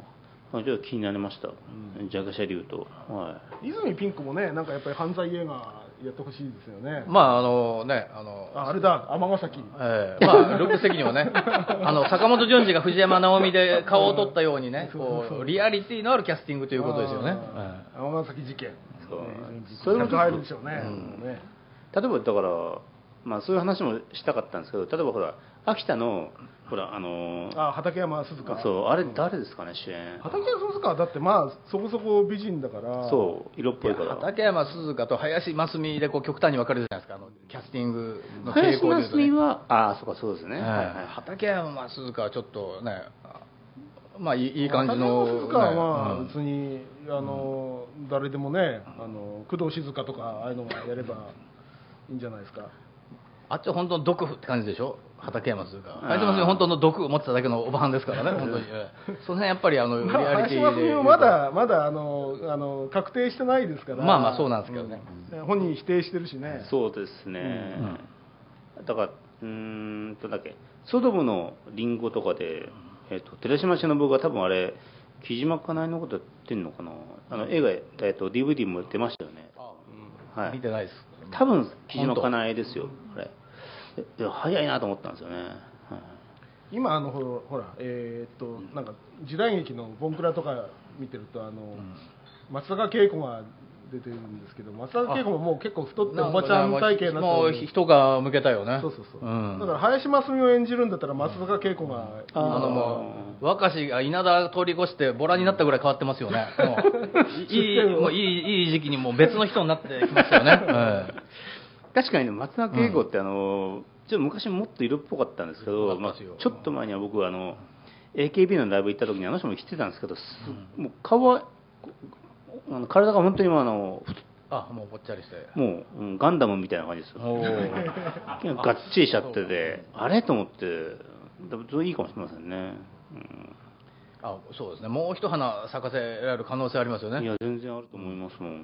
ちょっと気になりました、弱者流と、 泉ピンクもね、なんかやっぱり犯罪映画やってほしいですよね。 まああれだ、尼崎。 まあルックス的にはね、坂本淳二が藤山直美で顔を取ったようにね、こうリアリティのあるキャスティングということですよね。 尼崎事件。 それも入るでしょうね。 例えばだから、まあそういう話もしたかったんですけど、例えばほら秋田のほら畠山鈴香。 そうあれ誰ですかね、主演。 畠山鈴香はだってまあそこそこ美人だから。 そう色っぽいから。 畠山鈴香と林真澄でこう極端に分かれるじゃないですか、キャスティングの傾向で林真いうと、ね。 澄はそうですね。 畠山鈴香はちょっとね、まあいい感じの。 畠山鈴香はまあ別に誰でもね、工藤静香とかああいうのがやればいいんじゃないですか。 あっちは本当の毒って感じでしょ、畠山鈴香。林真澄本当の毒を持ってただけのおばはんですからね、本当に。その辺やっぱりリアリティで。 林真澄もまだ確定してないですから。 まあそうなんですけどね。 本人否定してるしね。 そうですね。だからだっけ、ソドムのリンゴとかで、寺島しのぶが多分あれ木島かなえのことやってんのかな。映画DVD も出ましたよね。 見てないです。 多分木島かなえですよ、あれ。早いなと思ったんですよね。 今ほらなんか時代劇のボンクラとか見てると松坂慶子が出てるんですけど、松坂慶子ももう結構太っておばちゃん体型になって、 もう人が向けたよね。 そう、だから林真澄を演じるんだったら松坂慶子がもう若しが稲田通り越してボラになったぐらい変わってますよね。もういい時期にもう別の人になってきますよね。 確かにね、松坂慶子ってちょっと昔もっと色っぽかったんですけど、ちょっと前には僕はAKB のライブ行った時にあの人も来てたんですけど、もう顔は体が本当にもうぽっちゃりして、 もう、ガンダムみたいな感じですよ。がっちりしちゃってて、あれと思って、いいかもしれませんね。 そうですね、もう一花咲かせられる可能性ありますよね。 いや、全然あると思いますもん。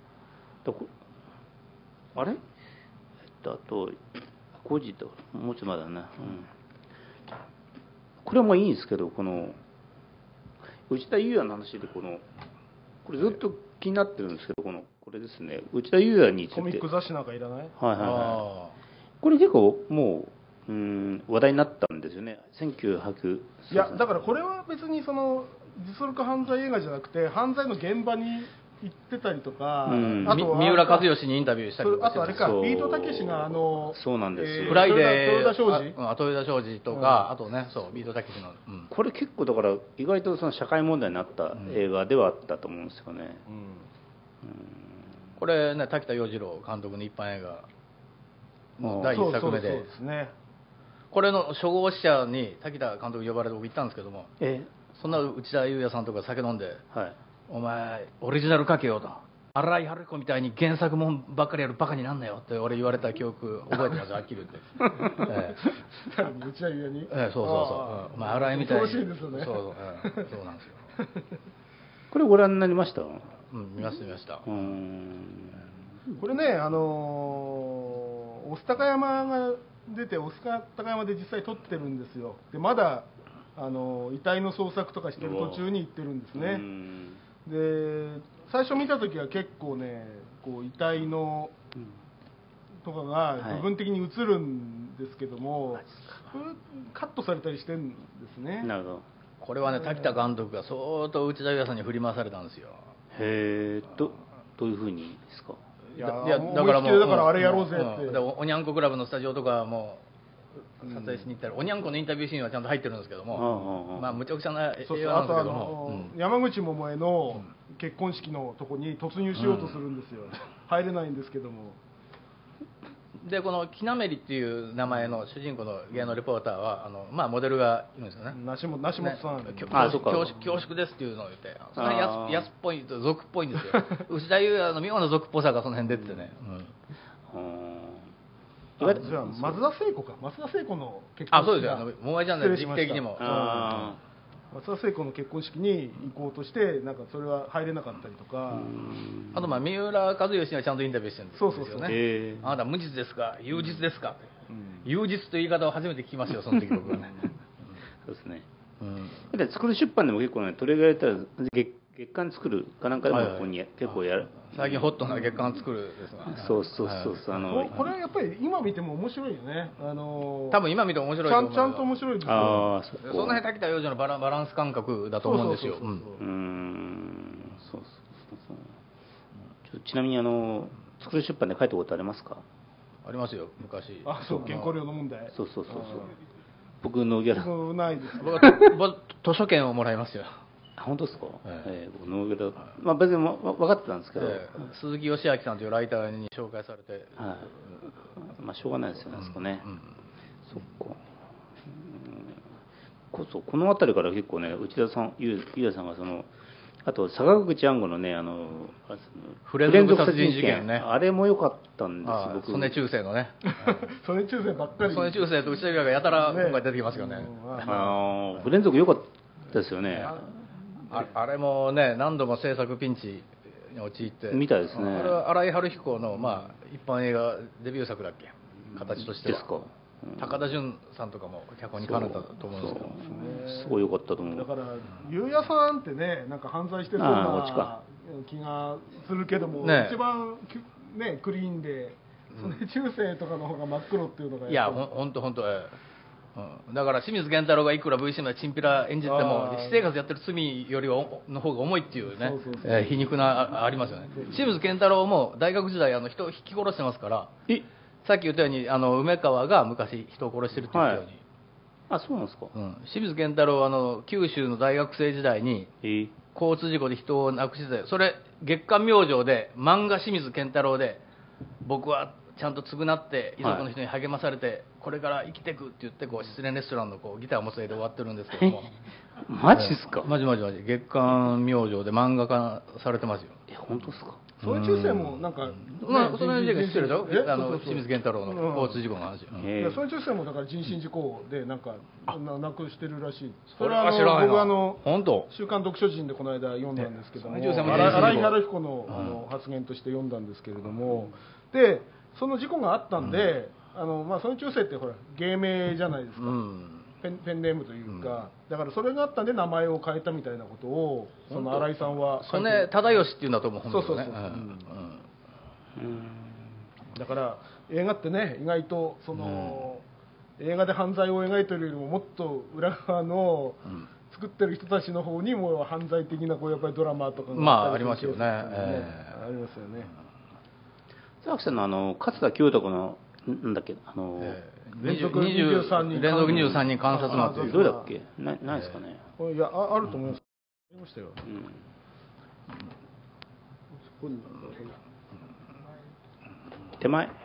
あれあと5時ともうちょっとまだね、これはまあいいんですけど、この内田裕也の話でこれずっと気になってるんですけど、これですね、内田裕也についてコミック雑誌なんかいらない？ これ結構もう話題になったんですよね、1900。 いやだからこれは別に実力犯罪映画じゃなくて犯罪の現場に行ってたりとか、 あと三浦知良にインタビューしたりとか、 あとあれか、ビートたけしがそうなんですよ、 フライデー豊田商事とか、あとね、そうビートたけしの、 これ結構だから意外と社会問題になった映画ではあったと思うんですよね。 これね、滝田洋次郎監督の一般映画の第1作目で、これの初号試写に滝田監督呼ばれて僕行ったんですけども、そんな内田裕也さんとか酒飲んで、お前オリジナル書けよと、新井春彦みたいに原作もんばっかりやるバカになんなよって俺言われた記憶覚えてますよ、はっきり言って。 内田裕也に？ そう。お前新井みたいに。 そうですよね。 そうなんですよ。 これご覧になりました？ 見ました。 これね、御巣鷹山が出て、御巣鷹山で実際撮ってるんですよ。でまだ遺体の捜索とかしてる途中に行ってるんですね。で最初見た時は結構ね、遺体のとかが部分的に映るんですけども、カットされたりしてるんですね。 なるほど。 これはね、滝田監督が相当内田裕也さんに振り回されたんですよ。 へえ、どういうふうにですか？ いやだからあれやろうぜって。 おにゃんこクラブのスタジオとかも撮影しに行ったら、おにゃんこのインタビューシーンはちゃんと入ってるんですけども、まあむちゃくちゃな映画なんですけども、 山口百恵の結婚式のとこに突入しようとするんですよ。入れないんですけども。 でこのキナメリっていう名前の主人公の芸能リポーターはモデルがいるんですよね。 梨本さん、 恐縮ですっていうのを言って、その辺安っぽい俗っぽいんですよ。内田裕也の妙な俗っぽさがその辺出ててね。 松田聖子の結婚式。 そうですよ、桃江ちゃんで時期的にも松田聖子の結婚式に行こうとしてなんかそれは入れなかったりとか、 あと三浦和義にはちゃんとインタビューしてるんですよね。 そうあなた無実ですか有実ですか、有実という言い方を初めて聞きましたよ、その時僕はね。 そうですね。 で作る出版でも結構ね、取り上げられたら月刊作るかなんかでもここに結構やる。 最近ホットな月刊作るですが、 そうそう、 これはやっぱり今見ても面白いよね。 多分今見ても面白いと思う。 ちゃんと面白いですよ。 その辺滝田洋次のバランス感覚だと思うんですよ。 ちなみに作る出版で書いたことありますか？ ありますよ、昔。 そう、原稿料の問題。 そう。僕のギャラ。 僕ないです。 僕図書券をもらいますよ。 本当ですか？僕ノーギャラ、別に分かってたんですけど、 鈴木義明さんというライターに紹介されて、 しょうがないですよね、そこね。そっか。この辺りから結構ね、内田さん、ゆうやさんがあと坂口安吾のね、 不連続殺人事件ね、 あれも良かったんです。 僕曽根中世のね、 曽根中世ばっかり。 曽根中世と内田がやたら今回出てきますよね。 不連続良かったですよね。 あれもね、何度も制作ピンチに陥ってみたいですね。 あれは新井春彦の一般映画デビュー作だっけ、形としては。ですか。高田純さんとかも脚本に絡んだと思うんですけど、 すごい良かったと思う。 だからゆうやさんってね、なんか犯罪してそうな気がするけども、一番ねクリーンで、それ中世とかの方が真っ黒っていうのが、 いや本当だから清水源太郎がいくら VC のチンピラ演じても私生活やってる罪よりの方が重いっていうね、皮肉なありますよね。清水源太郎も大学時代人を引き殺してますから。さっき言ったように梅川が昔人を殺してるって言ったように、 そうなんですか。 清水源太郎九州の大学生時代に交通事故で人を亡くして、それ月刊明星で漫画清水健太郎で、僕はちゃんと償って遺族の人に励まされて、これから生きていくって言って失恋レストランのギターを持つ絵で終わってるんですけどもマジですか？ マジ月刊明星で漫画化されてますよ。 本当ですか？ そういう中世もなんか、 その事件知ってるでしょ、清水源太郎の交通事故の話。 そういう中世もだから人身事故でなんか亡くしてるらしい。 それは知らないな。 僕本当？ 週刊読書人でこの間読んだんですけども、新井春彦の発言として読んだんですけれども、でその事故があったんで、その中世ってほら芸名じゃないですか。ペンネームというか、だからそれがあったんで名前を変えたみたいなことをその新井さんは曽根忠義っていうんだと思う。そうだから映画ってね、意外と映画で犯罪を描いてるよりももっと裏側の作ってる人たちの方にも犯罪的なやっぱりドラマとかがありますよね。 ありますよね。 佐々木さんの勝田清隆のなんだっけ連続23 人観察マンってどれだっけ？ないですかね。 いやあると思います。ありましたよ。 手前。 こ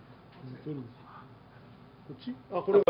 っち？これ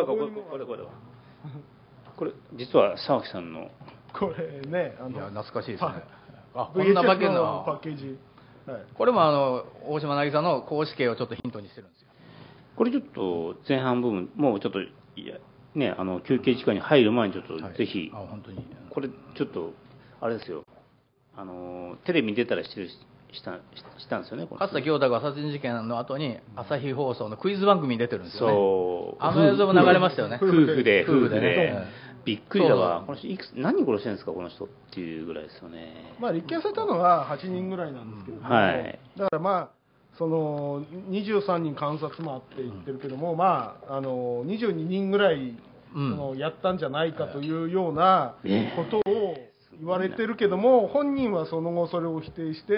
これ実は佐々木さんの。 これね、 いや懐かしいですね。 こんな化けのパッケージ。 これも大島渚の公式形をちょっとヒントにしてるんですよ。 これちょっと前半部分もうちょっとね休憩時間に入る前にちょっとぜひ、 本当にこれちょっとあれですよ、テレビに出たらしたんですよね。 勝田清隆が殺人事件の後に朝日放送のクイズ番組に出てるんですよね。 そう映像も流れましたよね。 夫婦でびっくりだわ。この人何人殺してるんですかこの人っていうぐらいですよね。 立件されたのは8人ぐらいなんですけど、だからその23人観察もあって言ってるけども、22人ぐらいやったんじゃないかというようなことを言われてるけども、本人はその後それを否定して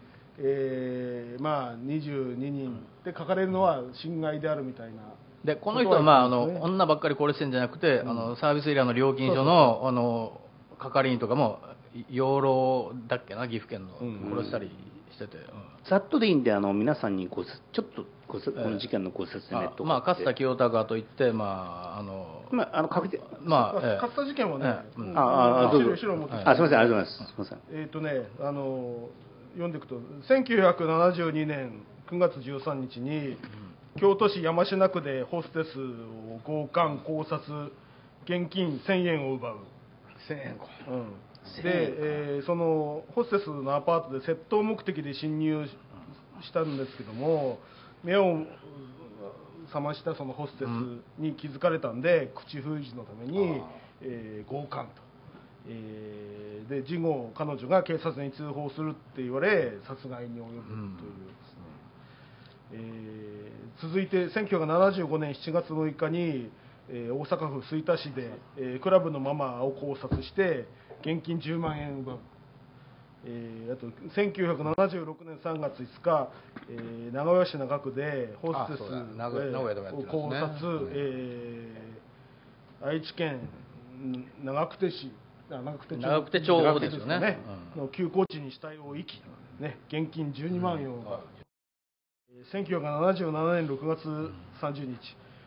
、22人って書かれるのは侵害であるみたいな。 でこの人は女ばっかり殺してるんじゃなくて、サービスエリアの料金所の係員とかも養老だっけな、岐阜県の殺したりしてて、 ざっとでいいんで皆さんにちょっとこの事件のご説明とか。 勝田清隆といって確定勝田事件はね、 すみません、ありがとうございます。 読んでいくと1972年9月13日に京都市山科区でホステスを強姦絞殺現金1000円を奪う。 1000円か。 で、そのホステスのアパートで窃盗目的で侵入したんですけども、目を覚ましたそのホステスに気づかれたんで、口封じのために強姦と、で事後彼女が警察に通報するって言われ殺害に及ぶというですね、続いて1975年7月6日に、大阪府吹田市で、クラブのママを絞殺して現金10万円奪う。あと1976年3月5日、名古屋市中区でホステスを絞殺、愛知県長久手町ですよね、の休耕地に死体を遺棄、ね、現金12万円を奪う。1977年6月30日、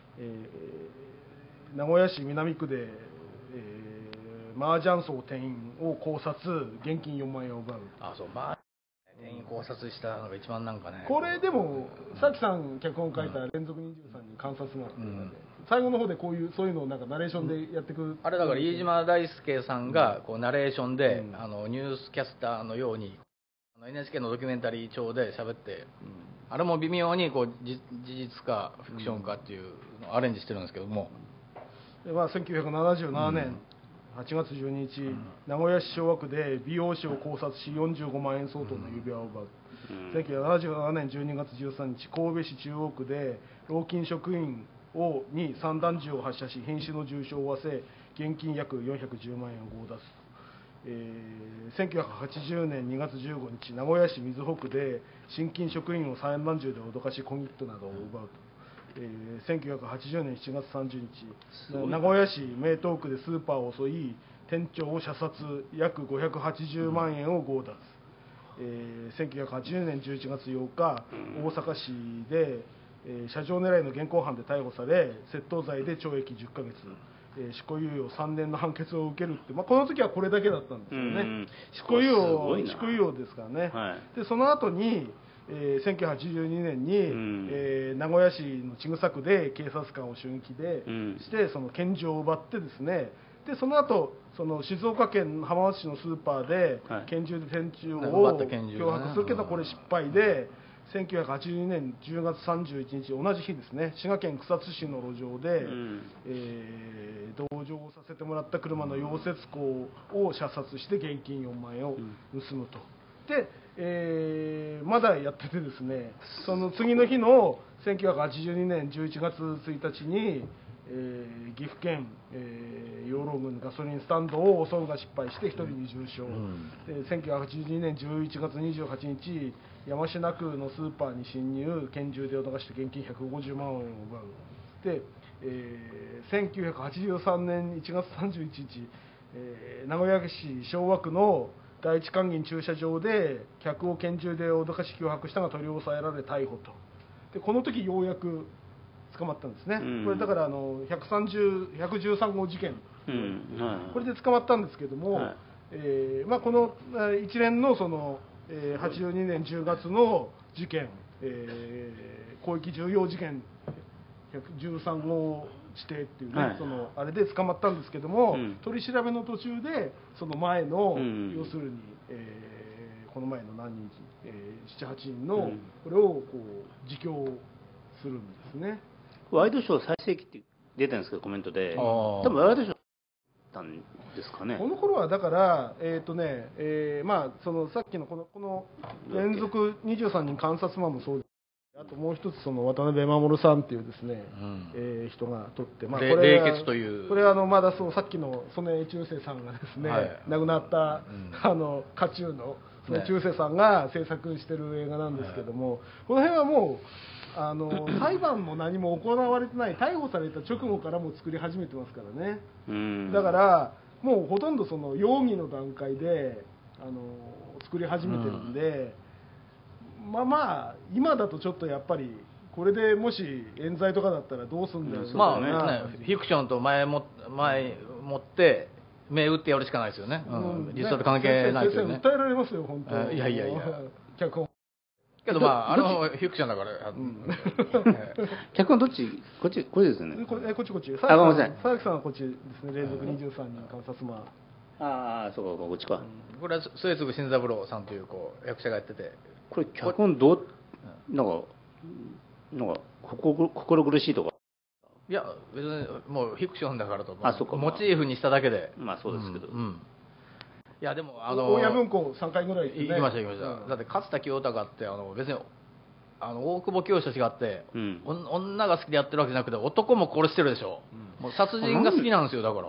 名古屋市南区で、麻雀荘店員を絞殺、現金4万円を奪う。 そう、店員絞殺したのが一番なんかね。 これでもさきさん脚本書いた連続23人観察マンっていうので、最後の方でそういうのをなんかナレーションでやっていく、 あれだから飯島大輔さんがこうナレーションで、ニュースキャスターのようにNHK のドキュメンタリー調で喋って、あれも微妙にこう事実かフィクションかっていうのをアレンジしてるんですけども、 で1977年8月12日、名古屋市昭和区で美容師を絞殺し45万円相当の指輪を奪う。1977年12月13日、神戸市中央区で老金職員に散弾銃を発射し瀕死の重傷を負わせ現金約410万円を強奪。1980年2月15日、名古屋市瑞穂区で新金職員を散弾銃で脅かし小切手などを奪うと。1980年7月30日、名古屋市名東区でスーパーを襲い店長を射殺、約580万円を強奪。1980年11月8日、大阪市で、車上狙いの現行犯で逮捕され窃盗罪で懲役10ヶ月、執行猶予3年の判決を受けるって、この時はこれだけだったんですよね。執行猶予ですからね、でその後に1982年に、名古屋市の千種区で警察官を襲撃してその拳銃を奪ってですね、でその後その静岡県浜松市のスーパーで拳銃で店長を脅迫するけどこれ失敗で、1982年10月31日同じ日ですね、滋賀県草津市の路上で、同乗させてもらった車の溶接工を射殺して現金4万円を盗むと。で、まだやっててですね、その次の日の1982年11月1日に、岐阜県、養老郡ガソリンスタンドを襲うが失敗して1人に重傷、で1982年11月28日、山科区のスーパーに侵入、拳銃で脅かして現金150万円を奪う。で、1983年1月31日、名古屋市昭和区の第一関銀駐車場で客を拳銃で脅かし脅迫したが取り押さえられ逮捕と。でこの時ようやく捕まったんですね、これだから113号事件、これで捕まったんですけども、この一連のその、82年10月の事件、広域重要事件113号指定っていうね、そのあれで捕まったんですけども、取り調べの途中でその前の、要するに、この前の何人、7、8人のこれをこう自供するんですね。 ワイドショー最盛期って出てるんですけどコメントで、多分ワイドショーたんですかね。 この頃はだからそのさっきのこの連続23人観察マンもそうです。あともう一つその渡辺守さんっていうですね、人が撮って、これ冷血というこれまだそのさっきの曽根中世さんがですね、亡くなった家中の曽根中世さんが制作してる映画なんですけども、この辺はもう裁判も何も行われてない、逮捕された直後からも作り始めてますからね。だからもうほとんどその容疑の段階で作り始めてるんで、今だとちょっとやっぱりこれでもし冤罪とかだったらどうするんだよ、 フィクションと前もって目打ってやるしかないですよね、実際と関係ないですよね。 訴えられますよ本当に。 いや脚本けどフィクションだから脚本どっちこっちですよね。 こっち佐々木さんはこっちですね、連続23人観察マン。 そうかこっちか。 これは末次新三郎さんという役者がやってて、 これ脚本なんか心苦しいとかいや別にもうフィクションだからとそうか、 モチーフにしただけで、 まあそうですけど、 いやでも大谷文庫3回ぐらい行きました、だって勝田清隆って別に大久保清と違って、女が好きでやってるわけじゃなくて男も殺してるでしょ、もう殺人が好きなんですよ、だから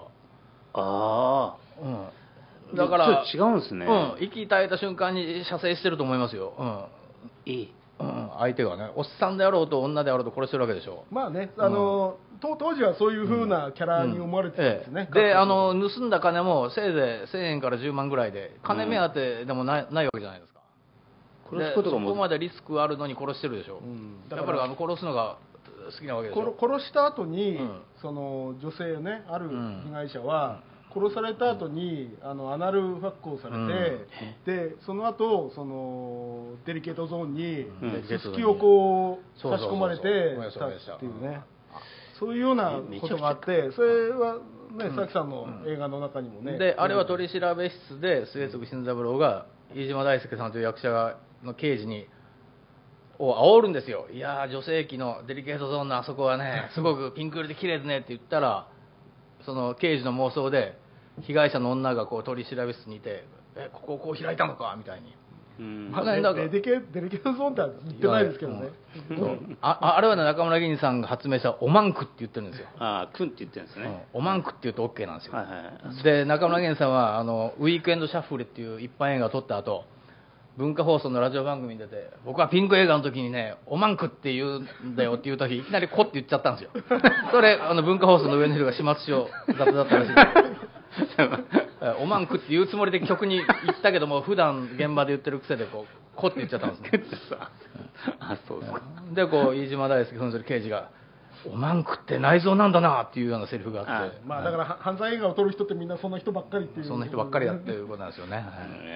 だからちょっと違うんですね、 息絶えた瞬間に射精してると思いますよ、相手がね、おっさんであろうと女であろうと殺してるわけでしょ。 まあね、当時はそういう風なキャラに思われてたんですね。 で盗んだ金もせいぜい1000円から10万ぐらいで、金目当てでもないわけじゃないですか。 殺すことがそこまでリスクあるのに殺してるでしょ、やっぱり殺すのが好きなわけでしょ。 殺した後に、その女性ね、ある被害者は、殺された後にアナルファックをされて、でその後そのデリケートゾーンにすすきをこう差し込まれてしたっていうね、そういうようなことがあって、それはね、佐々木さんの映画の中にもね、 であれは取り調べ室で末次新三郎が飯島大輔さんという役者の刑事に煽るんですよ。いや女性器のデリケートゾーンのあそこはねすごくピンク色で綺麗ですねって言ったら、その刑事の妄想で被害者の女がこう取り調べ室にいて、ここをこう開いたのかみたいに、 デリケートゾーンって言ってないですけどね。 あれはね、中村議員さんが発明したおまんくって言ってるんですよ。 くんって言ってるんですね。 おまんくって言うと OK なんですよ。で中村議員さんはウィークエンドシャッフルっていう一般映画を撮った後、文化放送のラジオ番組に出て、僕はピンク映画の時にねおまんくって言うんだよっていう時、いきなりこって言っちゃったんですよ。それ文化放送の上の人が始末書雑だったらしいおまんくって言うつもりで曲に言ったけども、普段現場で言ってる癖でこって言っちゃったんですね。 そうですか。 で飯島大輔扮する刑事がおまんくって内臓なんだなっていうようなセリフがあって、 まあだから犯罪映画を撮る人ってみんなそんな人ばっかりっていう、 そんな人ばっかりだっていうことなんですよね。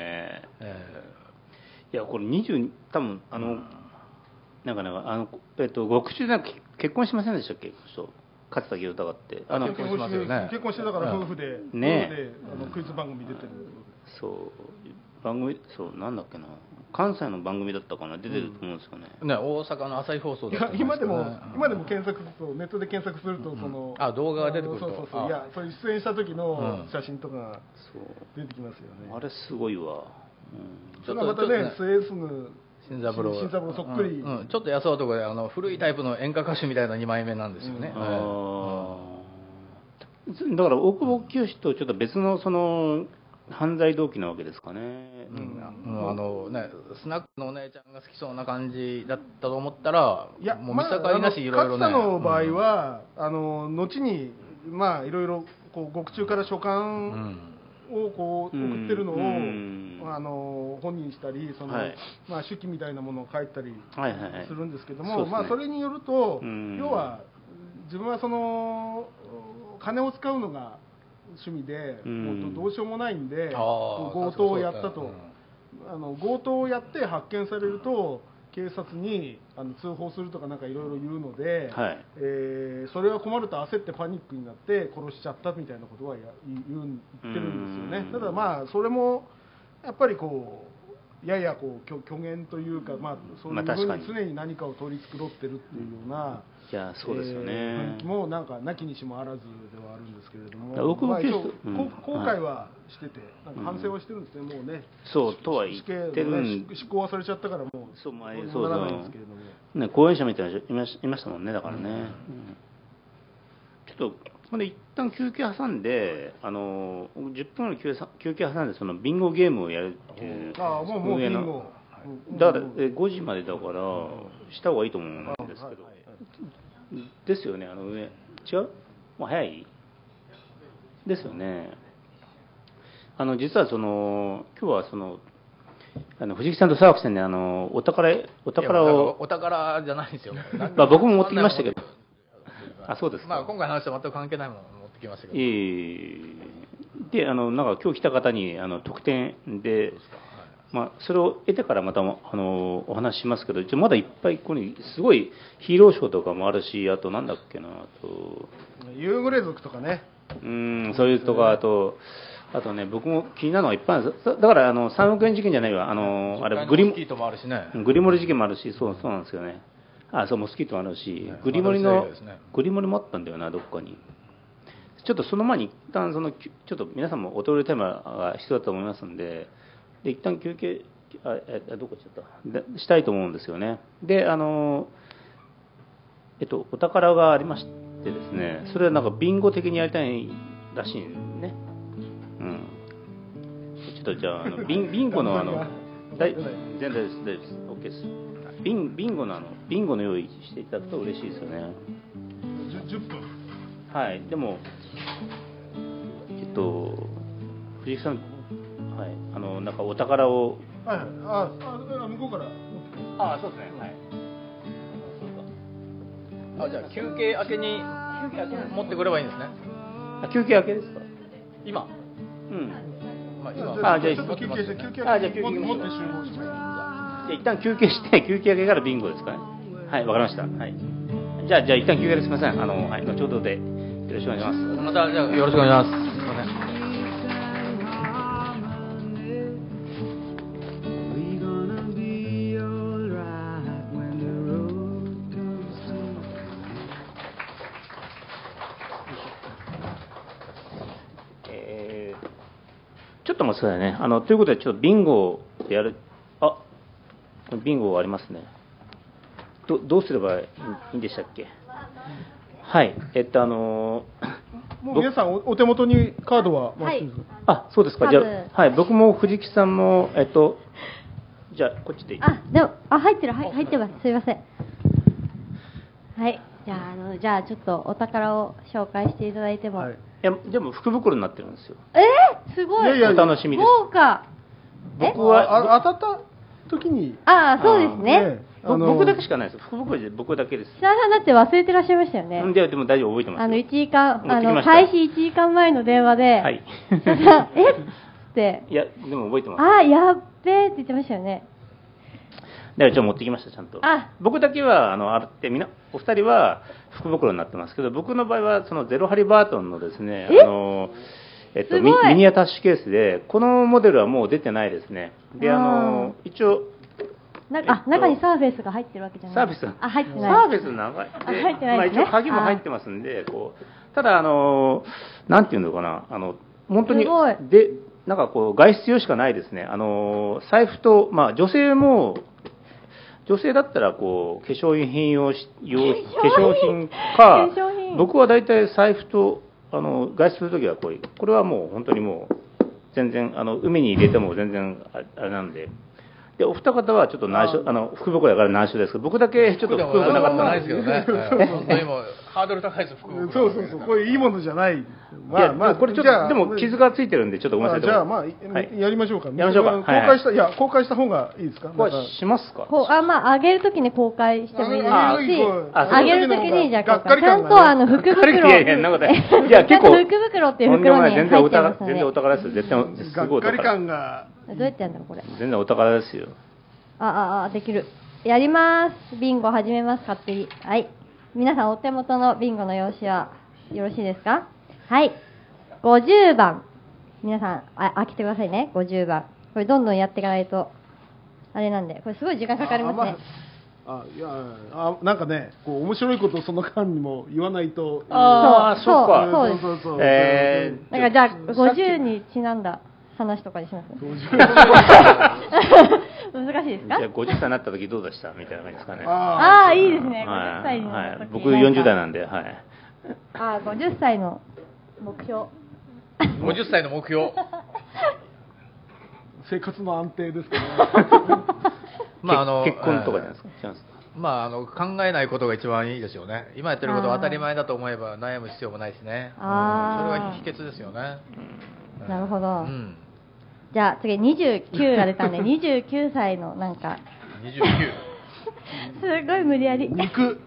いやこれ多分なんかね獄中で結婚しませんでしたっけ、勝田清隆って。 結婚してたから夫婦でクイズ番組出てる。 番組なんだっけな、関西の番組だったかな、出てると思うんですよね。 大阪の朝日放送だった。 今でも検索すると、ネットで検索すると動画が出てくると、 いやそういう出演した時の写真とか出てきますよね。 あれすごいわ。 それはまたね、末次新三郎そっくり、 ちょっと安男で古いタイプの演歌歌手みたいな2枚目なんですよね。 だから大久保清とちょっと別の犯罪動機なわけですかね。 スナックのお姉ちゃんが好きそうな感じだったと思ったら、もう見境なしいろいろね。 勝田の場合は後にまあいろいろ獄中から書簡をこう送ってるのを本にしたり、まあ手記みたいなものを書いたりするんですけども、まあそれによると、要は自分は金を使うのが趣味で、もうどうしようもないんで強盗をやったと、強盗をやって発見されると警察に通報するとかなんかいろいろ言うので、それは困ると焦ってパニックになって殺しちゃったみたいなことは言ってるんですよね。ただまあそれもやっぱりやや虚言というか、まあそういうふうに常に何かを取り繕ってるっていうような、 そうですよね。 雰囲気もなんかなきにしもあらずではあるんですけれども、 まあ、一応後悔はしてて、なんか反省はしてるんですね、もうね。 そうとは言ってるん執行はされちゃったからもうどうにもならないんですけれども。 ね、講演者みたいな人いましたもんね、だからね。ちょっとこれ一旦休憩挟んで、10分の休憩挟んでビンゴゲームをやるっていう。 もうビンゴ。 だから5時までだからした方がいいと思うんですけど。ですよね、上違う？もう早い？ですよね。実は今日は藤木さんと沢木さんにお宝をお宝じゃないですよ。 まあ僕も持ってきましたけど。そうですか。 まあ今回の話と全く関係ないものを持ってきましたけど。 でなんか今日来た方に特典で。まあ、それを得てからまたお話ししますけど、一応まだいっぱいここにすごいヒーローショーとかもあるし、あとなんだっけな、 夕暮れ族とかね、 そういうとか、あとね、僕も気になるのがいっぱいあるんです。だから3億円事件じゃないわ、あれグリモル事件もあるし、そうなんですよね。 そうモスキートもあるし、グリモリもあったんだよな、どっかに。ちょっとその前に一旦ちょっと皆さんもお通りテーマが必要だと思いますんで、一旦休憩どこ行っちゃったしたいと思うんですよね。でお宝がありましてですね、それはなんかビンゴ的にやりたいらしいんね。ちょっとじゃあビンゴの全然です OK です。ビンゴの用意していただくと嬉しいですよね。 10分。 はい。でも藤木さん、はい、なんかお宝を、 はい、向こうから。 そうですね。はい。 じゃあ休憩明けに持ってくればいいんですね。 休憩明けですか？ 今。 じゃあ休憩持って集合します。じゃあ一旦休憩して休憩明けからビンゴですかね。はい、わかりました。はい。じゃあ一旦休憩です。すみません。はい、後ほどでよろしくお願いします。 またじゃあよろしくお願いします。すみません。 ちょっと待ってくださいね。ということで、ちょっとビンゴでやる。ビンゴありますね。どうすればいいんでしたっけ？はい。 もう皆さんお手元にカードは回ってるんですか？ そうですか。じゃあ、はい。僕も藤木さんも、じゃあ、こっちでいい？ でも、入ってます。すいません。はい。じゃあちょっとお宝を紹介していただいても。 いや、でも福袋になってるんですよ。 すごい。 お楽しみです。 豪華。 僕は当たった時に。 そうですね。 僕だけしかないです。福袋で僕だけです。 白井さんだって忘れてらっしゃいましたよね。 でも大丈夫、覚えてます。 1時間、開始1時間前の電話で、 はい。 って。 いや、でも覚えてます。 やっべーって言ってましたよね。 だから持ってきました、ちゃんと。僕だけはあってお二人は福袋になってますけど、僕の場合はそのゼロハリバートンのですね、ミニアタッシュケースで、このモデルはもう出てないですね。で、一応中にサーフェスが入ってるわけじゃない。 サーフェス入ってない。 サーフェス長い。 入ってないですね。 一応鍵も入ってますんで、ただなんていうのかな、本当になんか外出用しかないですね。財布と女性だったら化粧品化粧品か、僕は大体財布と外出するときはこれはもう本当にもう全然海に入れても全然あれなんで。でお二方はちょっと内緒福袋だから内緒ですけど、僕だけちょっと福袋なかったないですけどね。本当にもうハードル高いです福袋。 そうこれいいものじゃない。 これちょっとでも傷がついてるんでちょっとごめんなさい。 じゃあやりましょうか。 やりましょうか。 公開した方がいいですか？ しますか？ あげるときに公開してもいいですし、あげるときにじゃあちゃんと福袋。 いやなんかじゃあ結構福袋っていう袋に入ってますので。 全然お宝ですよ。絶対すごいお宝。 がっかり感が。 どうやってやるんだろうこれ。 全然お宝ですよ。 できる。やります。ビンゴ始めます。勝手に。はい。皆さんお手元のビンゴの用紙はよろしいですか？はい。50番。皆さん開けてくださいね。50番。これどんどんやっていかないとあれなんで、これすごい時間かかりますね。 なんかね、面白いことをその間にも言わないと。 そう。だからじゃあ50にちなんだ話とかにします。難しいですか？ じゃあ50歳になった時どうでしたみたいな感じですかね。 いいですね。50歳になった時。 僕40代なんで、はい。 50歳の目標。 50歳の目標。 生活の安定ですかね。 結婚とかじゃないですか。 考えないことが一番いいですよね。今やってることは当たり前だと思えば悩む必要もないしね。それが秘訣ですよね。 なるほど。じゃあ次29が出たんで29歳のなんかすごい無理やり肉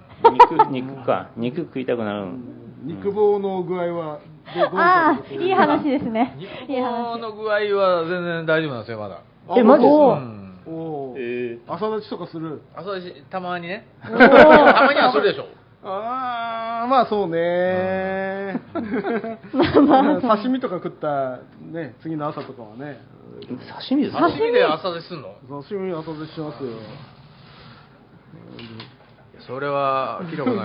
食いたくなる。 肉棒の具合はいい話ですね。 肉棒の具合は全然大丈夫なんですよまだ。 マジですか？朝立ちとかする？ 朝立ちたまにね。たまにはするでしょ。 そうね。刺身とか食ったね、次の朝とかはね。 刺身で朝立ちすんの？ 刺身朝立ちしますよ。 それは聞いたことない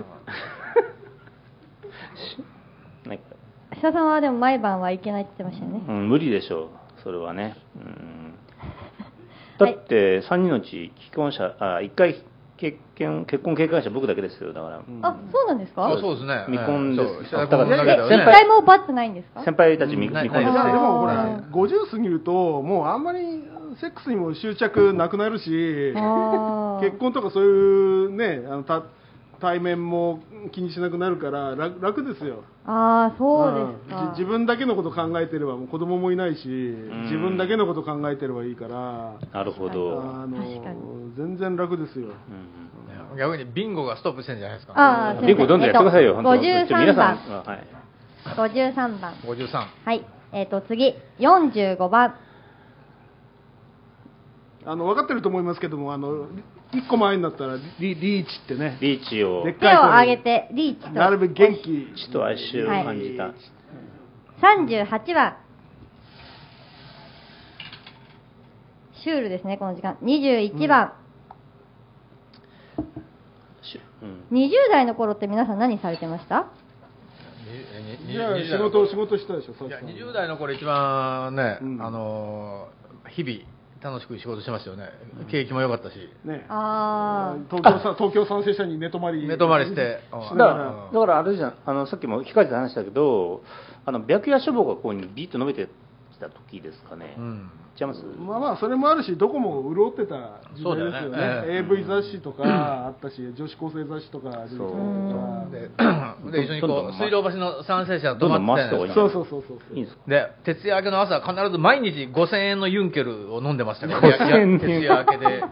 ね。久さんはでも毎晩はいけないって言ってましたよね。 無理でしょう、それはね。だって3人のうち既婚者、1回結婚経験者僕だけですよ、だから。 あ、そうなんですか？ そうですね。 未婚です。 先輩もバツないんですか？ 先輩たち未婚です。でもほら、50過ぎると、もうあんまりセックスにも執着なくなるし、結婚とかそういうね、対面も気にしなくなるから楽ですよ。 ああ、そうですか。 自分だけのこと考えてればもう子供もいないし、自分だけのこと考えてればいいから。 なるほど。 全然楽ですよ。 逆にビンゴがストップしてんじゃないですか。 ビンゴどんどんやってくださいよ。 53番。 はい。 53番。 53。 はい。次45番。 分かってると思いますけども、1個前になったらリーチってね、 リーチを手を上げてリーチとなるべく元気と哀愁を感じた。 38番シュールですね、この時間。21番、20代の頃って皆さん何されてました？ 仕事したでしょ。 いや、20代の頃一番ね、日々楽しく仕事してましたよね。景気も良かったし。 ね。東京三省社に寝泊まりして。 だからあれじゃん、さっきも控えて話したけど、白夜書房がこうにビーッと伸びてきた時ですかね。違います？ まあそれもあるし、どこも潤ってた時代ですよね。AV 雑誌とかあったし、女子高生雑誌とか出てたりとか。で一緒にこう水道橋の三省社泊まってたんですそう。 で徹夜明けの朝必ず毎日5000円のユンケルを飲んでましたからね。徹夜明けで。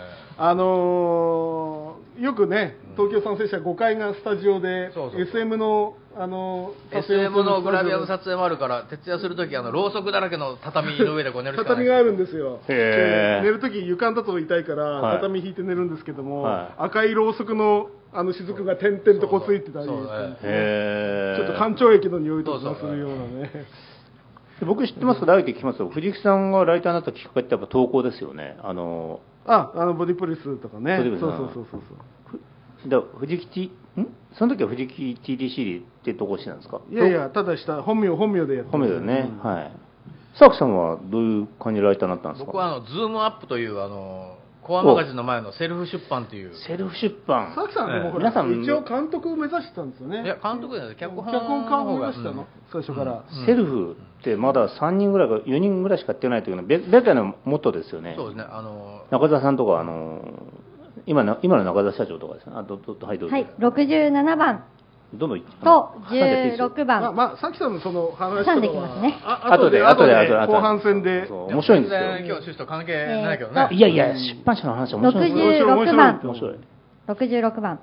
よくね、東京三省社5階がスタジオで SM の SM のグラビアの撮影もあるから、徹夜するときろうそくだらけの畳の上でこう寝るしかない。 畳があるんですよ。寝るとき床だと痛いから畳引いて寝るんですけども、赤いろうそくの雫が点々とこうついてたり、ちょっと干潮液の匂いとかするようなね。 僕知ってますか？ライト聞きますよ。藤木さんがライターになったきっかけってやっぱ投稿ですよね。 ボディポリスとかね。そう。 藤木その時は藤木 TDC って投稿してたんですか？ いや、ただ本名でやって本名でね。はい。佐木さんはどういう感じでライターになったんですか？ 僕はズームアップというコアマガジンの前のセルフ出版という。 セルフ出版。 佐木さんもほら、一応監督を目指してたんですよね。 いや、監督じゃない、脚本家を目指したの、最初から。 セルフってまだ3人ぐらいか4人ぐらいしかやってないというのは、ベタのモットーですよね。 そうですね。 中澤さんとか、今の中澤社長とかですね。はい、どうぞ。 はい、67番。 どんどんと16番。 さきさんのその話挟んできますね。 後で後半戦で。 面白いんですよ。 今日趣旨と関係ないけどね。 いや、出版社の話は面白い。 66番。 面白い。 66番。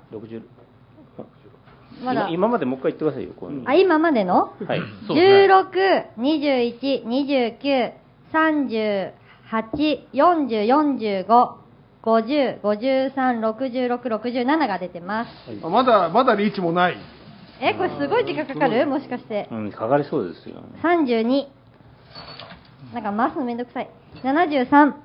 今までもう一回言ってくださいよ。 今までのはい。 16、21、29、38、40、45、50、53、66、67が出てます。 まだリーチもない。 これすごい時間かかる？もしかして。 かかりそうですよ。 32。なんか回すのめんどくさい。73。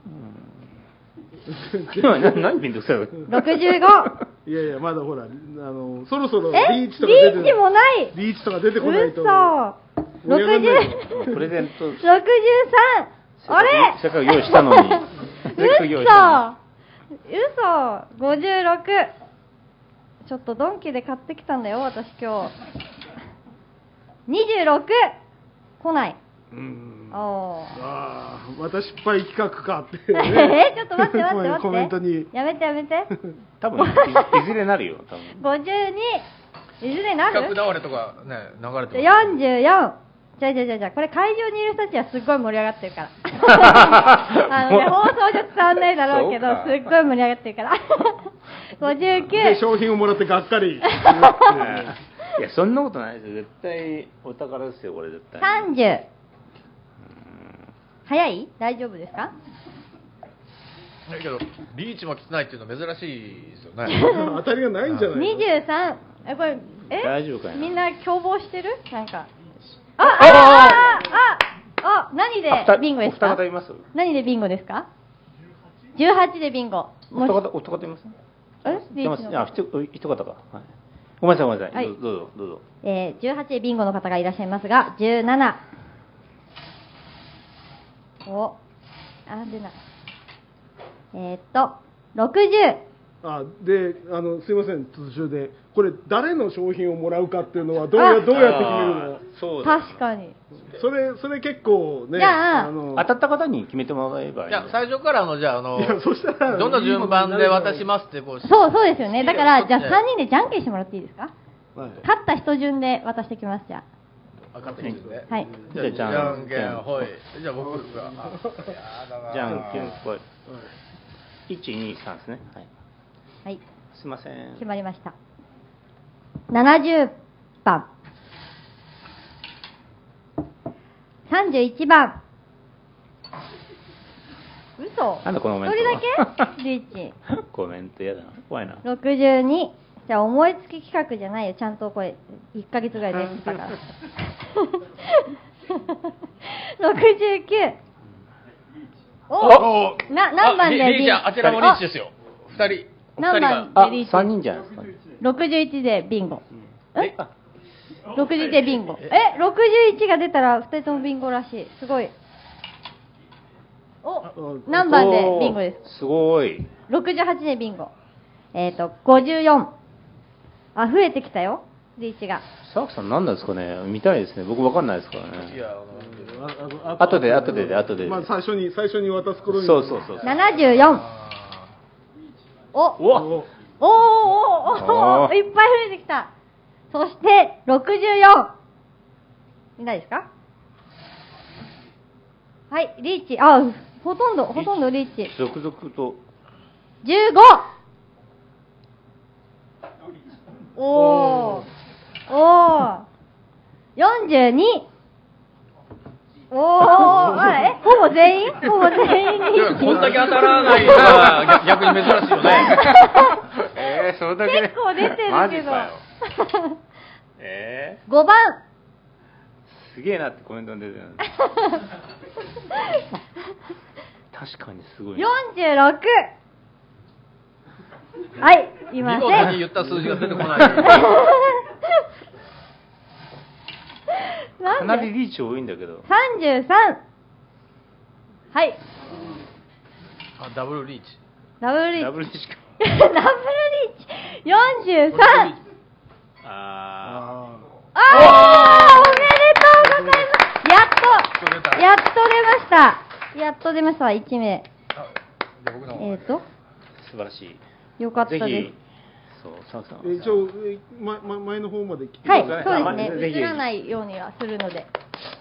何めんどくさいの ？65。 いや、まだほら、そろそろリーチとか出てリーチもない。 リーチとか出てこないと。 60。 プレゼント。 63。あれ？ せっかく用意したのに。 嘘。56。ちょっとドンキで買ってきたんだよ、私今日。26。来ない。 また失敗企画かって。 ちょっと待って。 コメントに。 やめて。 多分いずれなるよ。多分。 52。いずれなる？ 企画倒れとかね、流れてます。44。じゃあこれ会場にいる人たちはすっごい盛り上がってるから。放送じゃ伝わんないだろうけど、すっごい盛り上がってるから。59。 で商品をもらってがっかり。いや、そんなことないですよ。絶対お宝ですよ、これ絶対。 30。早い？大丈夫ですか？ だけどリーチも来てないっていうのは珍しいですよね。 当たりがないんじゃない？ 23。これ大丈夫かな？ みんな共謀してる？なんか。何でビンゴですか？何でビンゴですか？18でビンゴ。 お二方います？ 一方か。はい。ごめんなさい。どうぞ。 18でビンゴの方がいらっしゃいますが、17。出ない。60。 すいません、途中で。これ、誰の商品をもらうかっていうのは、どうやって決めるの？ そう確かに。 それ結構ね、 当たった方に決めてもらえばいい。 いや、最初からそしたらどの順番で渡しますってそうですよね。だから、じゃあ3人でじゃんけんしてもらっていいですか？勝った人順で渡してきます、じゃあ。勝った人順で。 はい。 じゃあ、じゃんけん、ほい。じゃあ、僕が。 じゃんけん、ほい。1、2、3ですね。 はい。 すいません。 決まりました。70番。31番。嘘。 なんだこのコメント。 一人だけ？リーチ。 コメントやだな。怖いな。 62。じゃあ思いつき企画じゃないよ。ちゃんとこれ1ヶ月ぐらい出てたから。69。何番でリーチ？あちらもリーチですよ。2人。 何番でリーチ ？3人じゃないですか。 61でビンゴ。61でビンゴ。61が出たら2人ともビンゴらしい。すごい。何番でビンゴです。 すごい。 68でビンゴ。54。増えてきたよ、リーチが。 サークさん何なんですかね、見たいですね。僕分かんないですからね。いや、後で。 まあ最初に渡す頃に。 そう。 74。いっぱい増えてきた。そして64。いないですか？はい、リーチ。ほとんどリーチ。 続々と。 15。42。ほぼ全員リーチ。 こんだけ当たらないのが逆に珍しいよね。 それだけ結構出てるけど。 マジかよ。 5番。 すげえなってコメントが出てる。確かにすごい。 46。はい、いません。 見事に言った数字が出てこない。 かなりリーチ多いんだけど。 33。はい。 ダブルリーチ。 ダブルリーチ。 ダブルリーチか。 ダブルリーチ。43。おめでとうございます。やっと出ました。1名。 素晴らしい。 よかったです。ぜひ、 前の方まで来て。 はい、そうですね。映らないようにはするので。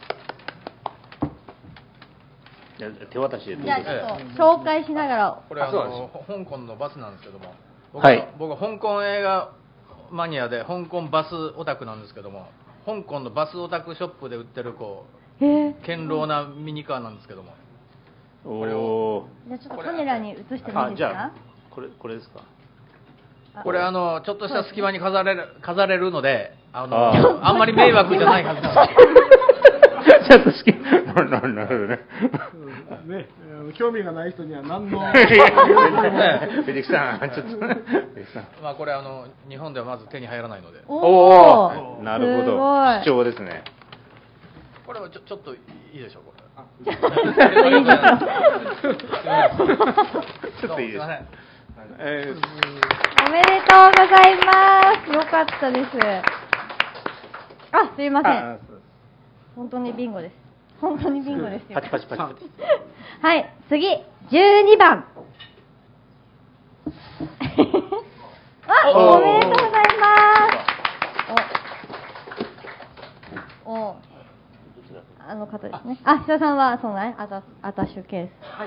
手渡しで。 じゃあちょっと紹介しながら。 これ香港のバスなんですけども。僕は香港映画マニアで香港バスオタクなんですけども、香港のバスオタクショップで売ってる堅牢なミニカーなんですけども。 これをじゃあちょっとカメラに映してもいいですか？ じゃあこれですか？ これちょっとした隙間に飾れるので、あんまり迷惑じゃないはずなんです。 ちょっとなるほどね。 興味がない人には何の。 ベテキさん、ちょっと。 まあこれ日本ではまず手に入らないので。 なるほど。貴重ですね。 これはちょっといいでしょう、これ。 ちょっといいです。 おめでとうございます。よかったです。すいません。本当にビンゴです。本当にビンゴですよ。 パチパチ。 はい、次、12番。おめでとうございます。あの方ですね。石田さんは、アタッシュケース。はい。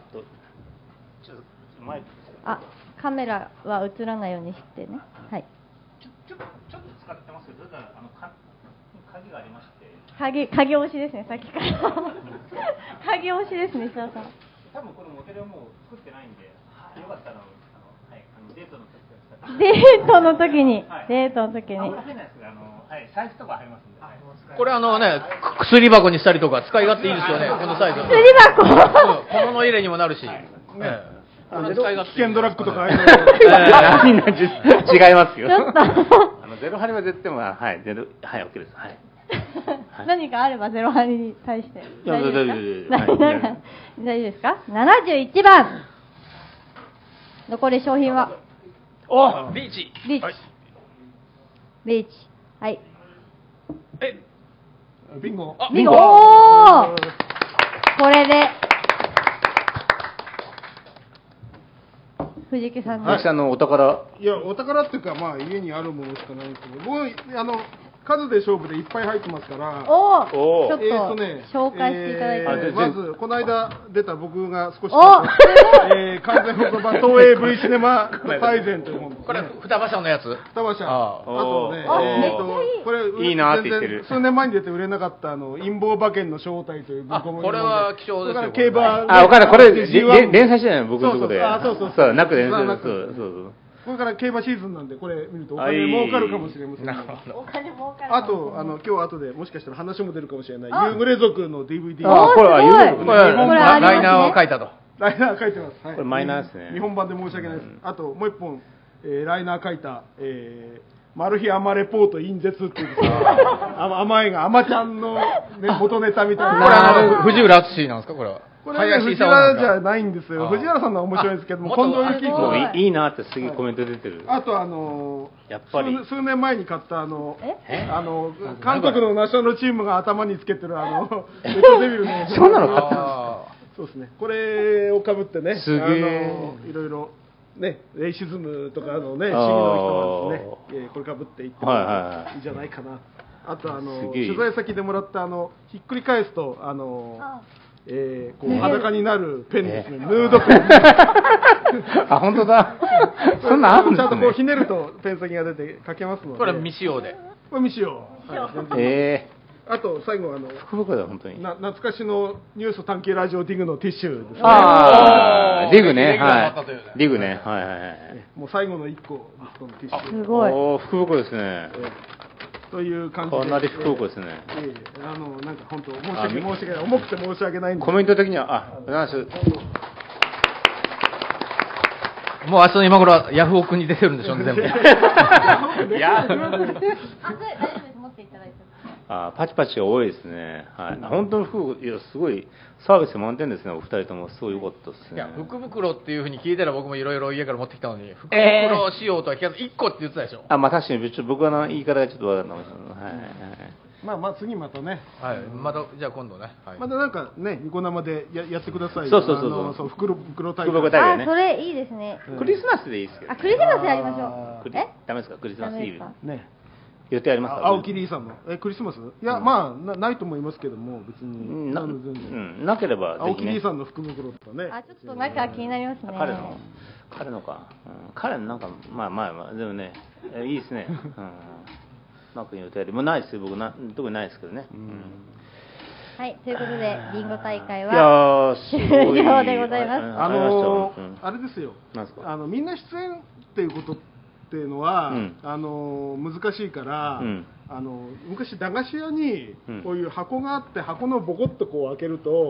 カメラは映らないようにしてね。はい。 ちょっと使ってますけど、だから鍵がありまして。 鍵押しですね、さっきから。鍵押しですね、石田さん。 多分このモデルはもう作ってないんで、よかったらデートの時に。 デートの時に。 財布とか入りますんで。 これ薬箱にしたりとか使い勝手いいですよね、このサイズ。 薬箱。 小物入れにもなるし。 危険ドラッグとかああいうの違いますよ。 ちょっとゼロハリは絶対もはい、OK です。はい。 何かあればゼロハリに対して。 大丈夫ですか？71番。残り商品はリーチ。 リーチ。はい。 ビンゴ。 ビンゴ。これで藤木さん藤木さんのお宝。 いや、お宝っていうか、まあ家にあるものしかないんですけど、僕数で勝負でいっぱい入ってますから、 ちょっと紹介していただいて、 まずこの間出た僕が少し完全保存版東映 V シネマ大全という本、 これ双葉社のやつ。 双葉社。あとね、これいいなって言ってる。 数年前に出て売れなかった陰謀馬券の正体という文庫本。 これは貴重ですよ。 競馬。 わかる、これ連載してないの僕のとこで。 そうなくて、 これから競馬シーズンなんで、これ見るとお金儲かるかもしれません。 お金儲かる。 あと今日後でもしかしたら話も出るかもしれない夕暮れ族の DVD。 これは夕暮れ族。 ライナーを書いたと。 ライナー書いてます。 これマイナーですね。 日本版で申し訳ないです。あともう一本ライナー書いたマル秘アマレポート陰絶っていう甘いがアマちゃんの元ネタみたいな。これ藤浦敦なんですかこれは。 これは藤原じゃないんですよ。藤原さんのは面白いですけども、近藤幸彦いいなってすげえコメント出てる。 あとやっぱり数年前に買った韓国のナショナルチームが頭につけてるレッドデビルのそんなの買ったそうですね。これをかぶってね、 すげえいろいろね、レイシズムとか市議の人はですね、これかぶっていってもいいんじゃないかな。あと取材先でもらったひっくり返すとこう裸になるペンですね。ヌードペン。 あ、本当だ。そんなあるんですね。 ちゃんとこうひねるとペン先が出て書けますので。 これ未使用で。 これ未使用。あと最後福袋だ本当に。 懐かしのニュース探検ラジオディグのティッシュですね。 ディグね、はい。ディグね、はいはいはい。 もう最後の1個このティッシュ。 すごい。 福袋ですね。 という感じで。 かなり福袋ですね。 なんか本当申し訳ない。重くて申し訳ないんで。 コメント的にはもう明日の今頃はヤフオクに出てるんでしょうね全部。 パチパチが多いですね。はい。本当にすごいサービス満点ですね。お二人ともすごい良かったですね。 いや福袋っていう風に聞いたら僕もいろいろ家から持ってきたのに福袋仕様とは聞かず1個って言ってたでしょ。 まあ確かに僕の言い方がちょっとわかんない。 まあ次またね。 はい。またじゃあ今度ね。 またなんかねニコ生でやってください。 そう袋大会。 それいいですね。 クリスマスでいいですけど。 クリスマスやりましょう。 ダメですかクリスマスイブ。 ね。 予定ありますか？ 青木リーさんのクリスマス？いやまあないと思いますけども別になければ青木リーさんの福袋とかね。 ちょっと中気になりますね。 彼のか。彼のなんかまあでもねいいですね。マークに予定ありもうないですよ僕特にないですけどね。 はいということでリンゴ大会は終了でございます。 あれですよ。みんな出演っていうことっていうのは、難しいから、昔駄菓子屋にこういう箱があって箱のボコッとこう開けると、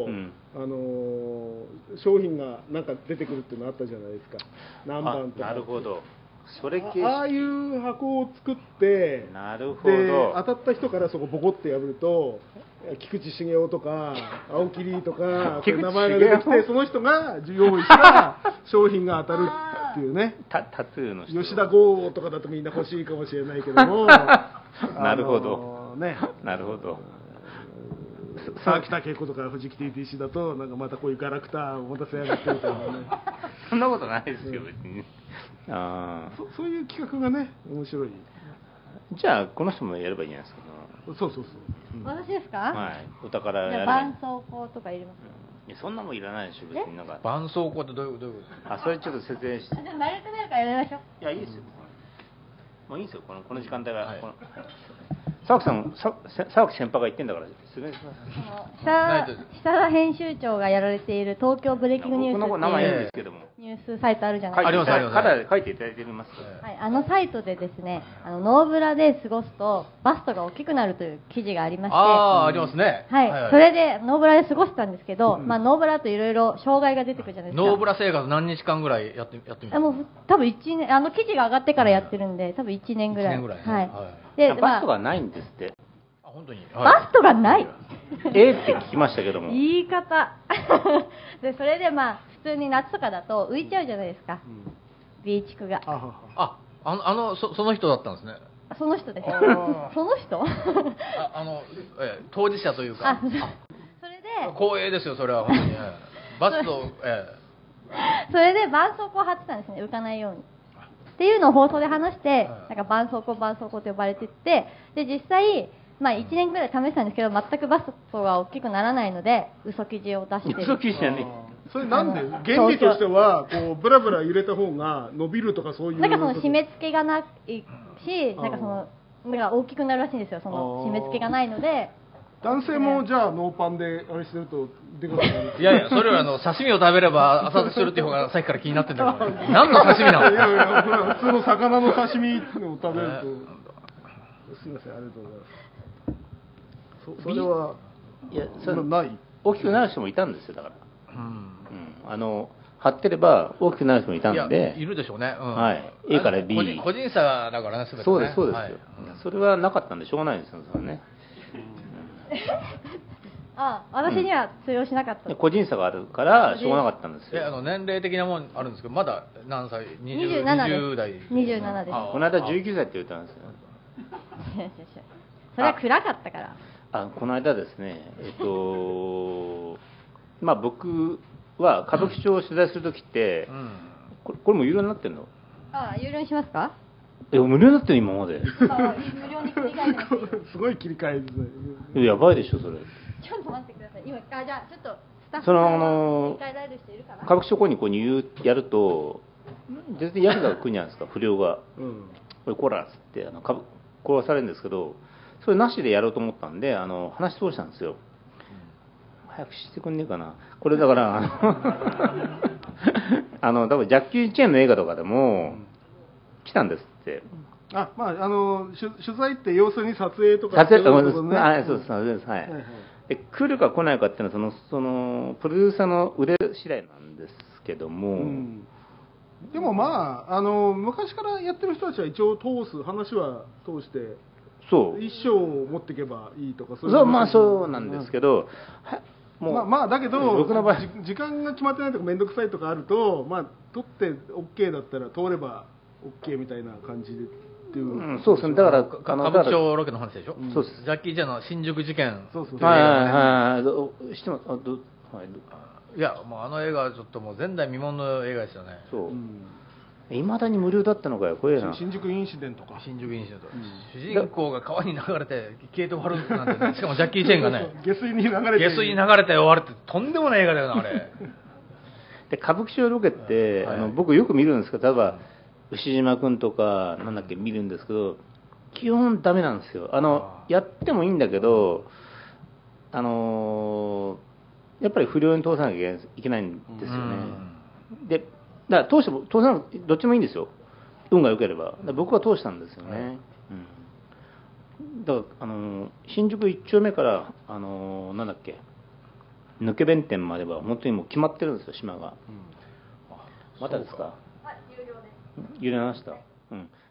商品がなんか出てくるっていうのあったじゃないですか。何番とか。 なるほど。 ああいう箱を作ってなるほど当たった人からそこボコって破ると菊池茂雄とか青木リーとか名前が出てきてその人が用意した商品が当たるっていうね。 タトゥーの人吉田剛とかだとみんな欲しいかもしれないけどもなるほどなるほど。 沢北恵子とか藤木 TTC だとなんかまたこういうガラクターを持たせやがってみたいなね。 そんなことないですよ別に。 そういう企画がね面白い。 じゃあこの人もやればいいんじゃないですか。 そう。 私ですか？ はい。お宝やれば。 絆創膏とか入れます？ そんなもんいらないでしょ別になんか。 絆創膏ってどういうこと？ それちょっと説明して。 じゃあ丸くなるからやりましょう。 いやいいですよ。もういいですよこの時間帯が。沢木先輩が言ってんだから説明します。 久田編集長がやられている東京ブレイキングニュースっていう名前いいんですけども。 ニュニュースサイトあるじゃないですか。 ありますあります。 から書いていただいてます。 はい、あのサイトでですね、ノーブラで過ごすとバストが大きくなるという記事がありまして、 ありますね。 はい、それでノーブラで過ごしたんですけど、まあノーブラといろいろ障害が出てくるじゃないですか。 ノーブラ生活何日間ぐらいやってみた？ もう多分1年、記事が上がってからやってるんで、多分1年ぐらい。 1年ぐらい、 はい。 で、バストがないんですって。 あ、本当に。 バストがない。 って聞きましたけども。 言い方。で、それでまあ普通に夏とかだと浮いちゃうじゃないですか。ビーチクが。 その人だったんですね。 その人です。その人？ 当事者というか。 それで光栄ですよ、それは本当に。バスト、 それで絆創膏を貼ってたんですね、浮かないように。っていうのを放送で話して、なんか絆創膏と呼ばれてって、で実際、まあ1年ぐらい試したんですけど、全くバストが大きくならないので、嘘記事を出してる。 嘘記事じゃねえ。それなんで原理としてはこうブラブラ揺れた方が伸びるとかそういう。 なんかその締め付けがないし、なんかその目が大きくなるらしいんですよ。その締め付けがないので。 男性もじゃあノーパンであれしてるとでかくなる。 いや、それは刺身を食べれば浅くするっていう方がさっきから気になってるんだけど、何の刺身なの？ いや普通の魚の刺身を食べると。すみません、ありがとうございます。それはいや、それない大きくなる人もいたんですよ、だから。張ってれば大きくなる人もいたんで。 いるでしょうね。 はい。A から B。 個人差だからね、全てね。 そうです、そうですよ。それはなかったんでしょうがないですよ、それね。 私には通用しなかった。 個人差があるからしょうがなかったんですよ。 年齢的なもんあるんですけど、まだ何歳 ？20代。27です。 この間19歳って言ったんですよ。 それは暗かったから。 この間ですね、まあ僕は歌舞伎町を取材するときって、これも有料になってるの？ 有料にしますか？ 無料になってる今まで。 無料に切り替えてすごい切り替えですね。 やばいでしょそれ。 ちょっと待ってください。今じゃあちょっとスタッフさん切り替えられる人いるかな？ 歌舞伎町公にやると全然ヤクザが来るじゃないですか、不良が。これコラっつって殺されるんですけど、それなしでやろうと思ったんで話通したんですよ。早くしてくんねえかな。これだから多分ジャッキー・チェンの映画とかでも来たんですって。 まあ取材って要するに撮影とかそうです、はい。で来るか来ないかっていうのはそのプロデューサーの腕次第なんですけども、 でもまあ昔からやってる人たちは一応話は通して一生を持っていけばいいとかそうなんですけど、 まあだけど僕の場合時間が決まってないとか面倒くさいとかあると、まあ撮って OK だったら通れば OK みたいな感じで。 そうですね。だから歌舞伎町ロケの話でしょ。 そうです。 ジャッキー・チェンの新宿事件。いやもうあの映画はちょっともう前代未聞の映画ですよね。 そう。いまだに無料だったのかよ、怖えな。 新宿インシデントか。 主人公が川に流れて消えて終わるなんてね。しかもジャッキー・チェンがね下水に流れて終わるってとんでもない映画だよなあれ。 で歌舞伎町ロケって僕よく見るんですけど、例えば牛島君とかなんだっけ見るんですけど、基本ダメなんですよ。やってもいいんだけど、やっぱり不良に通さなきゃいけないんですよね。でだから通さなどっちもいいんですよ、運が良ければ。僕は通したんですよね。だから新宿1丁目からなんだっけ抜け弁店までは本当にもう決まってるんですよ、島が。またですか？有料でした。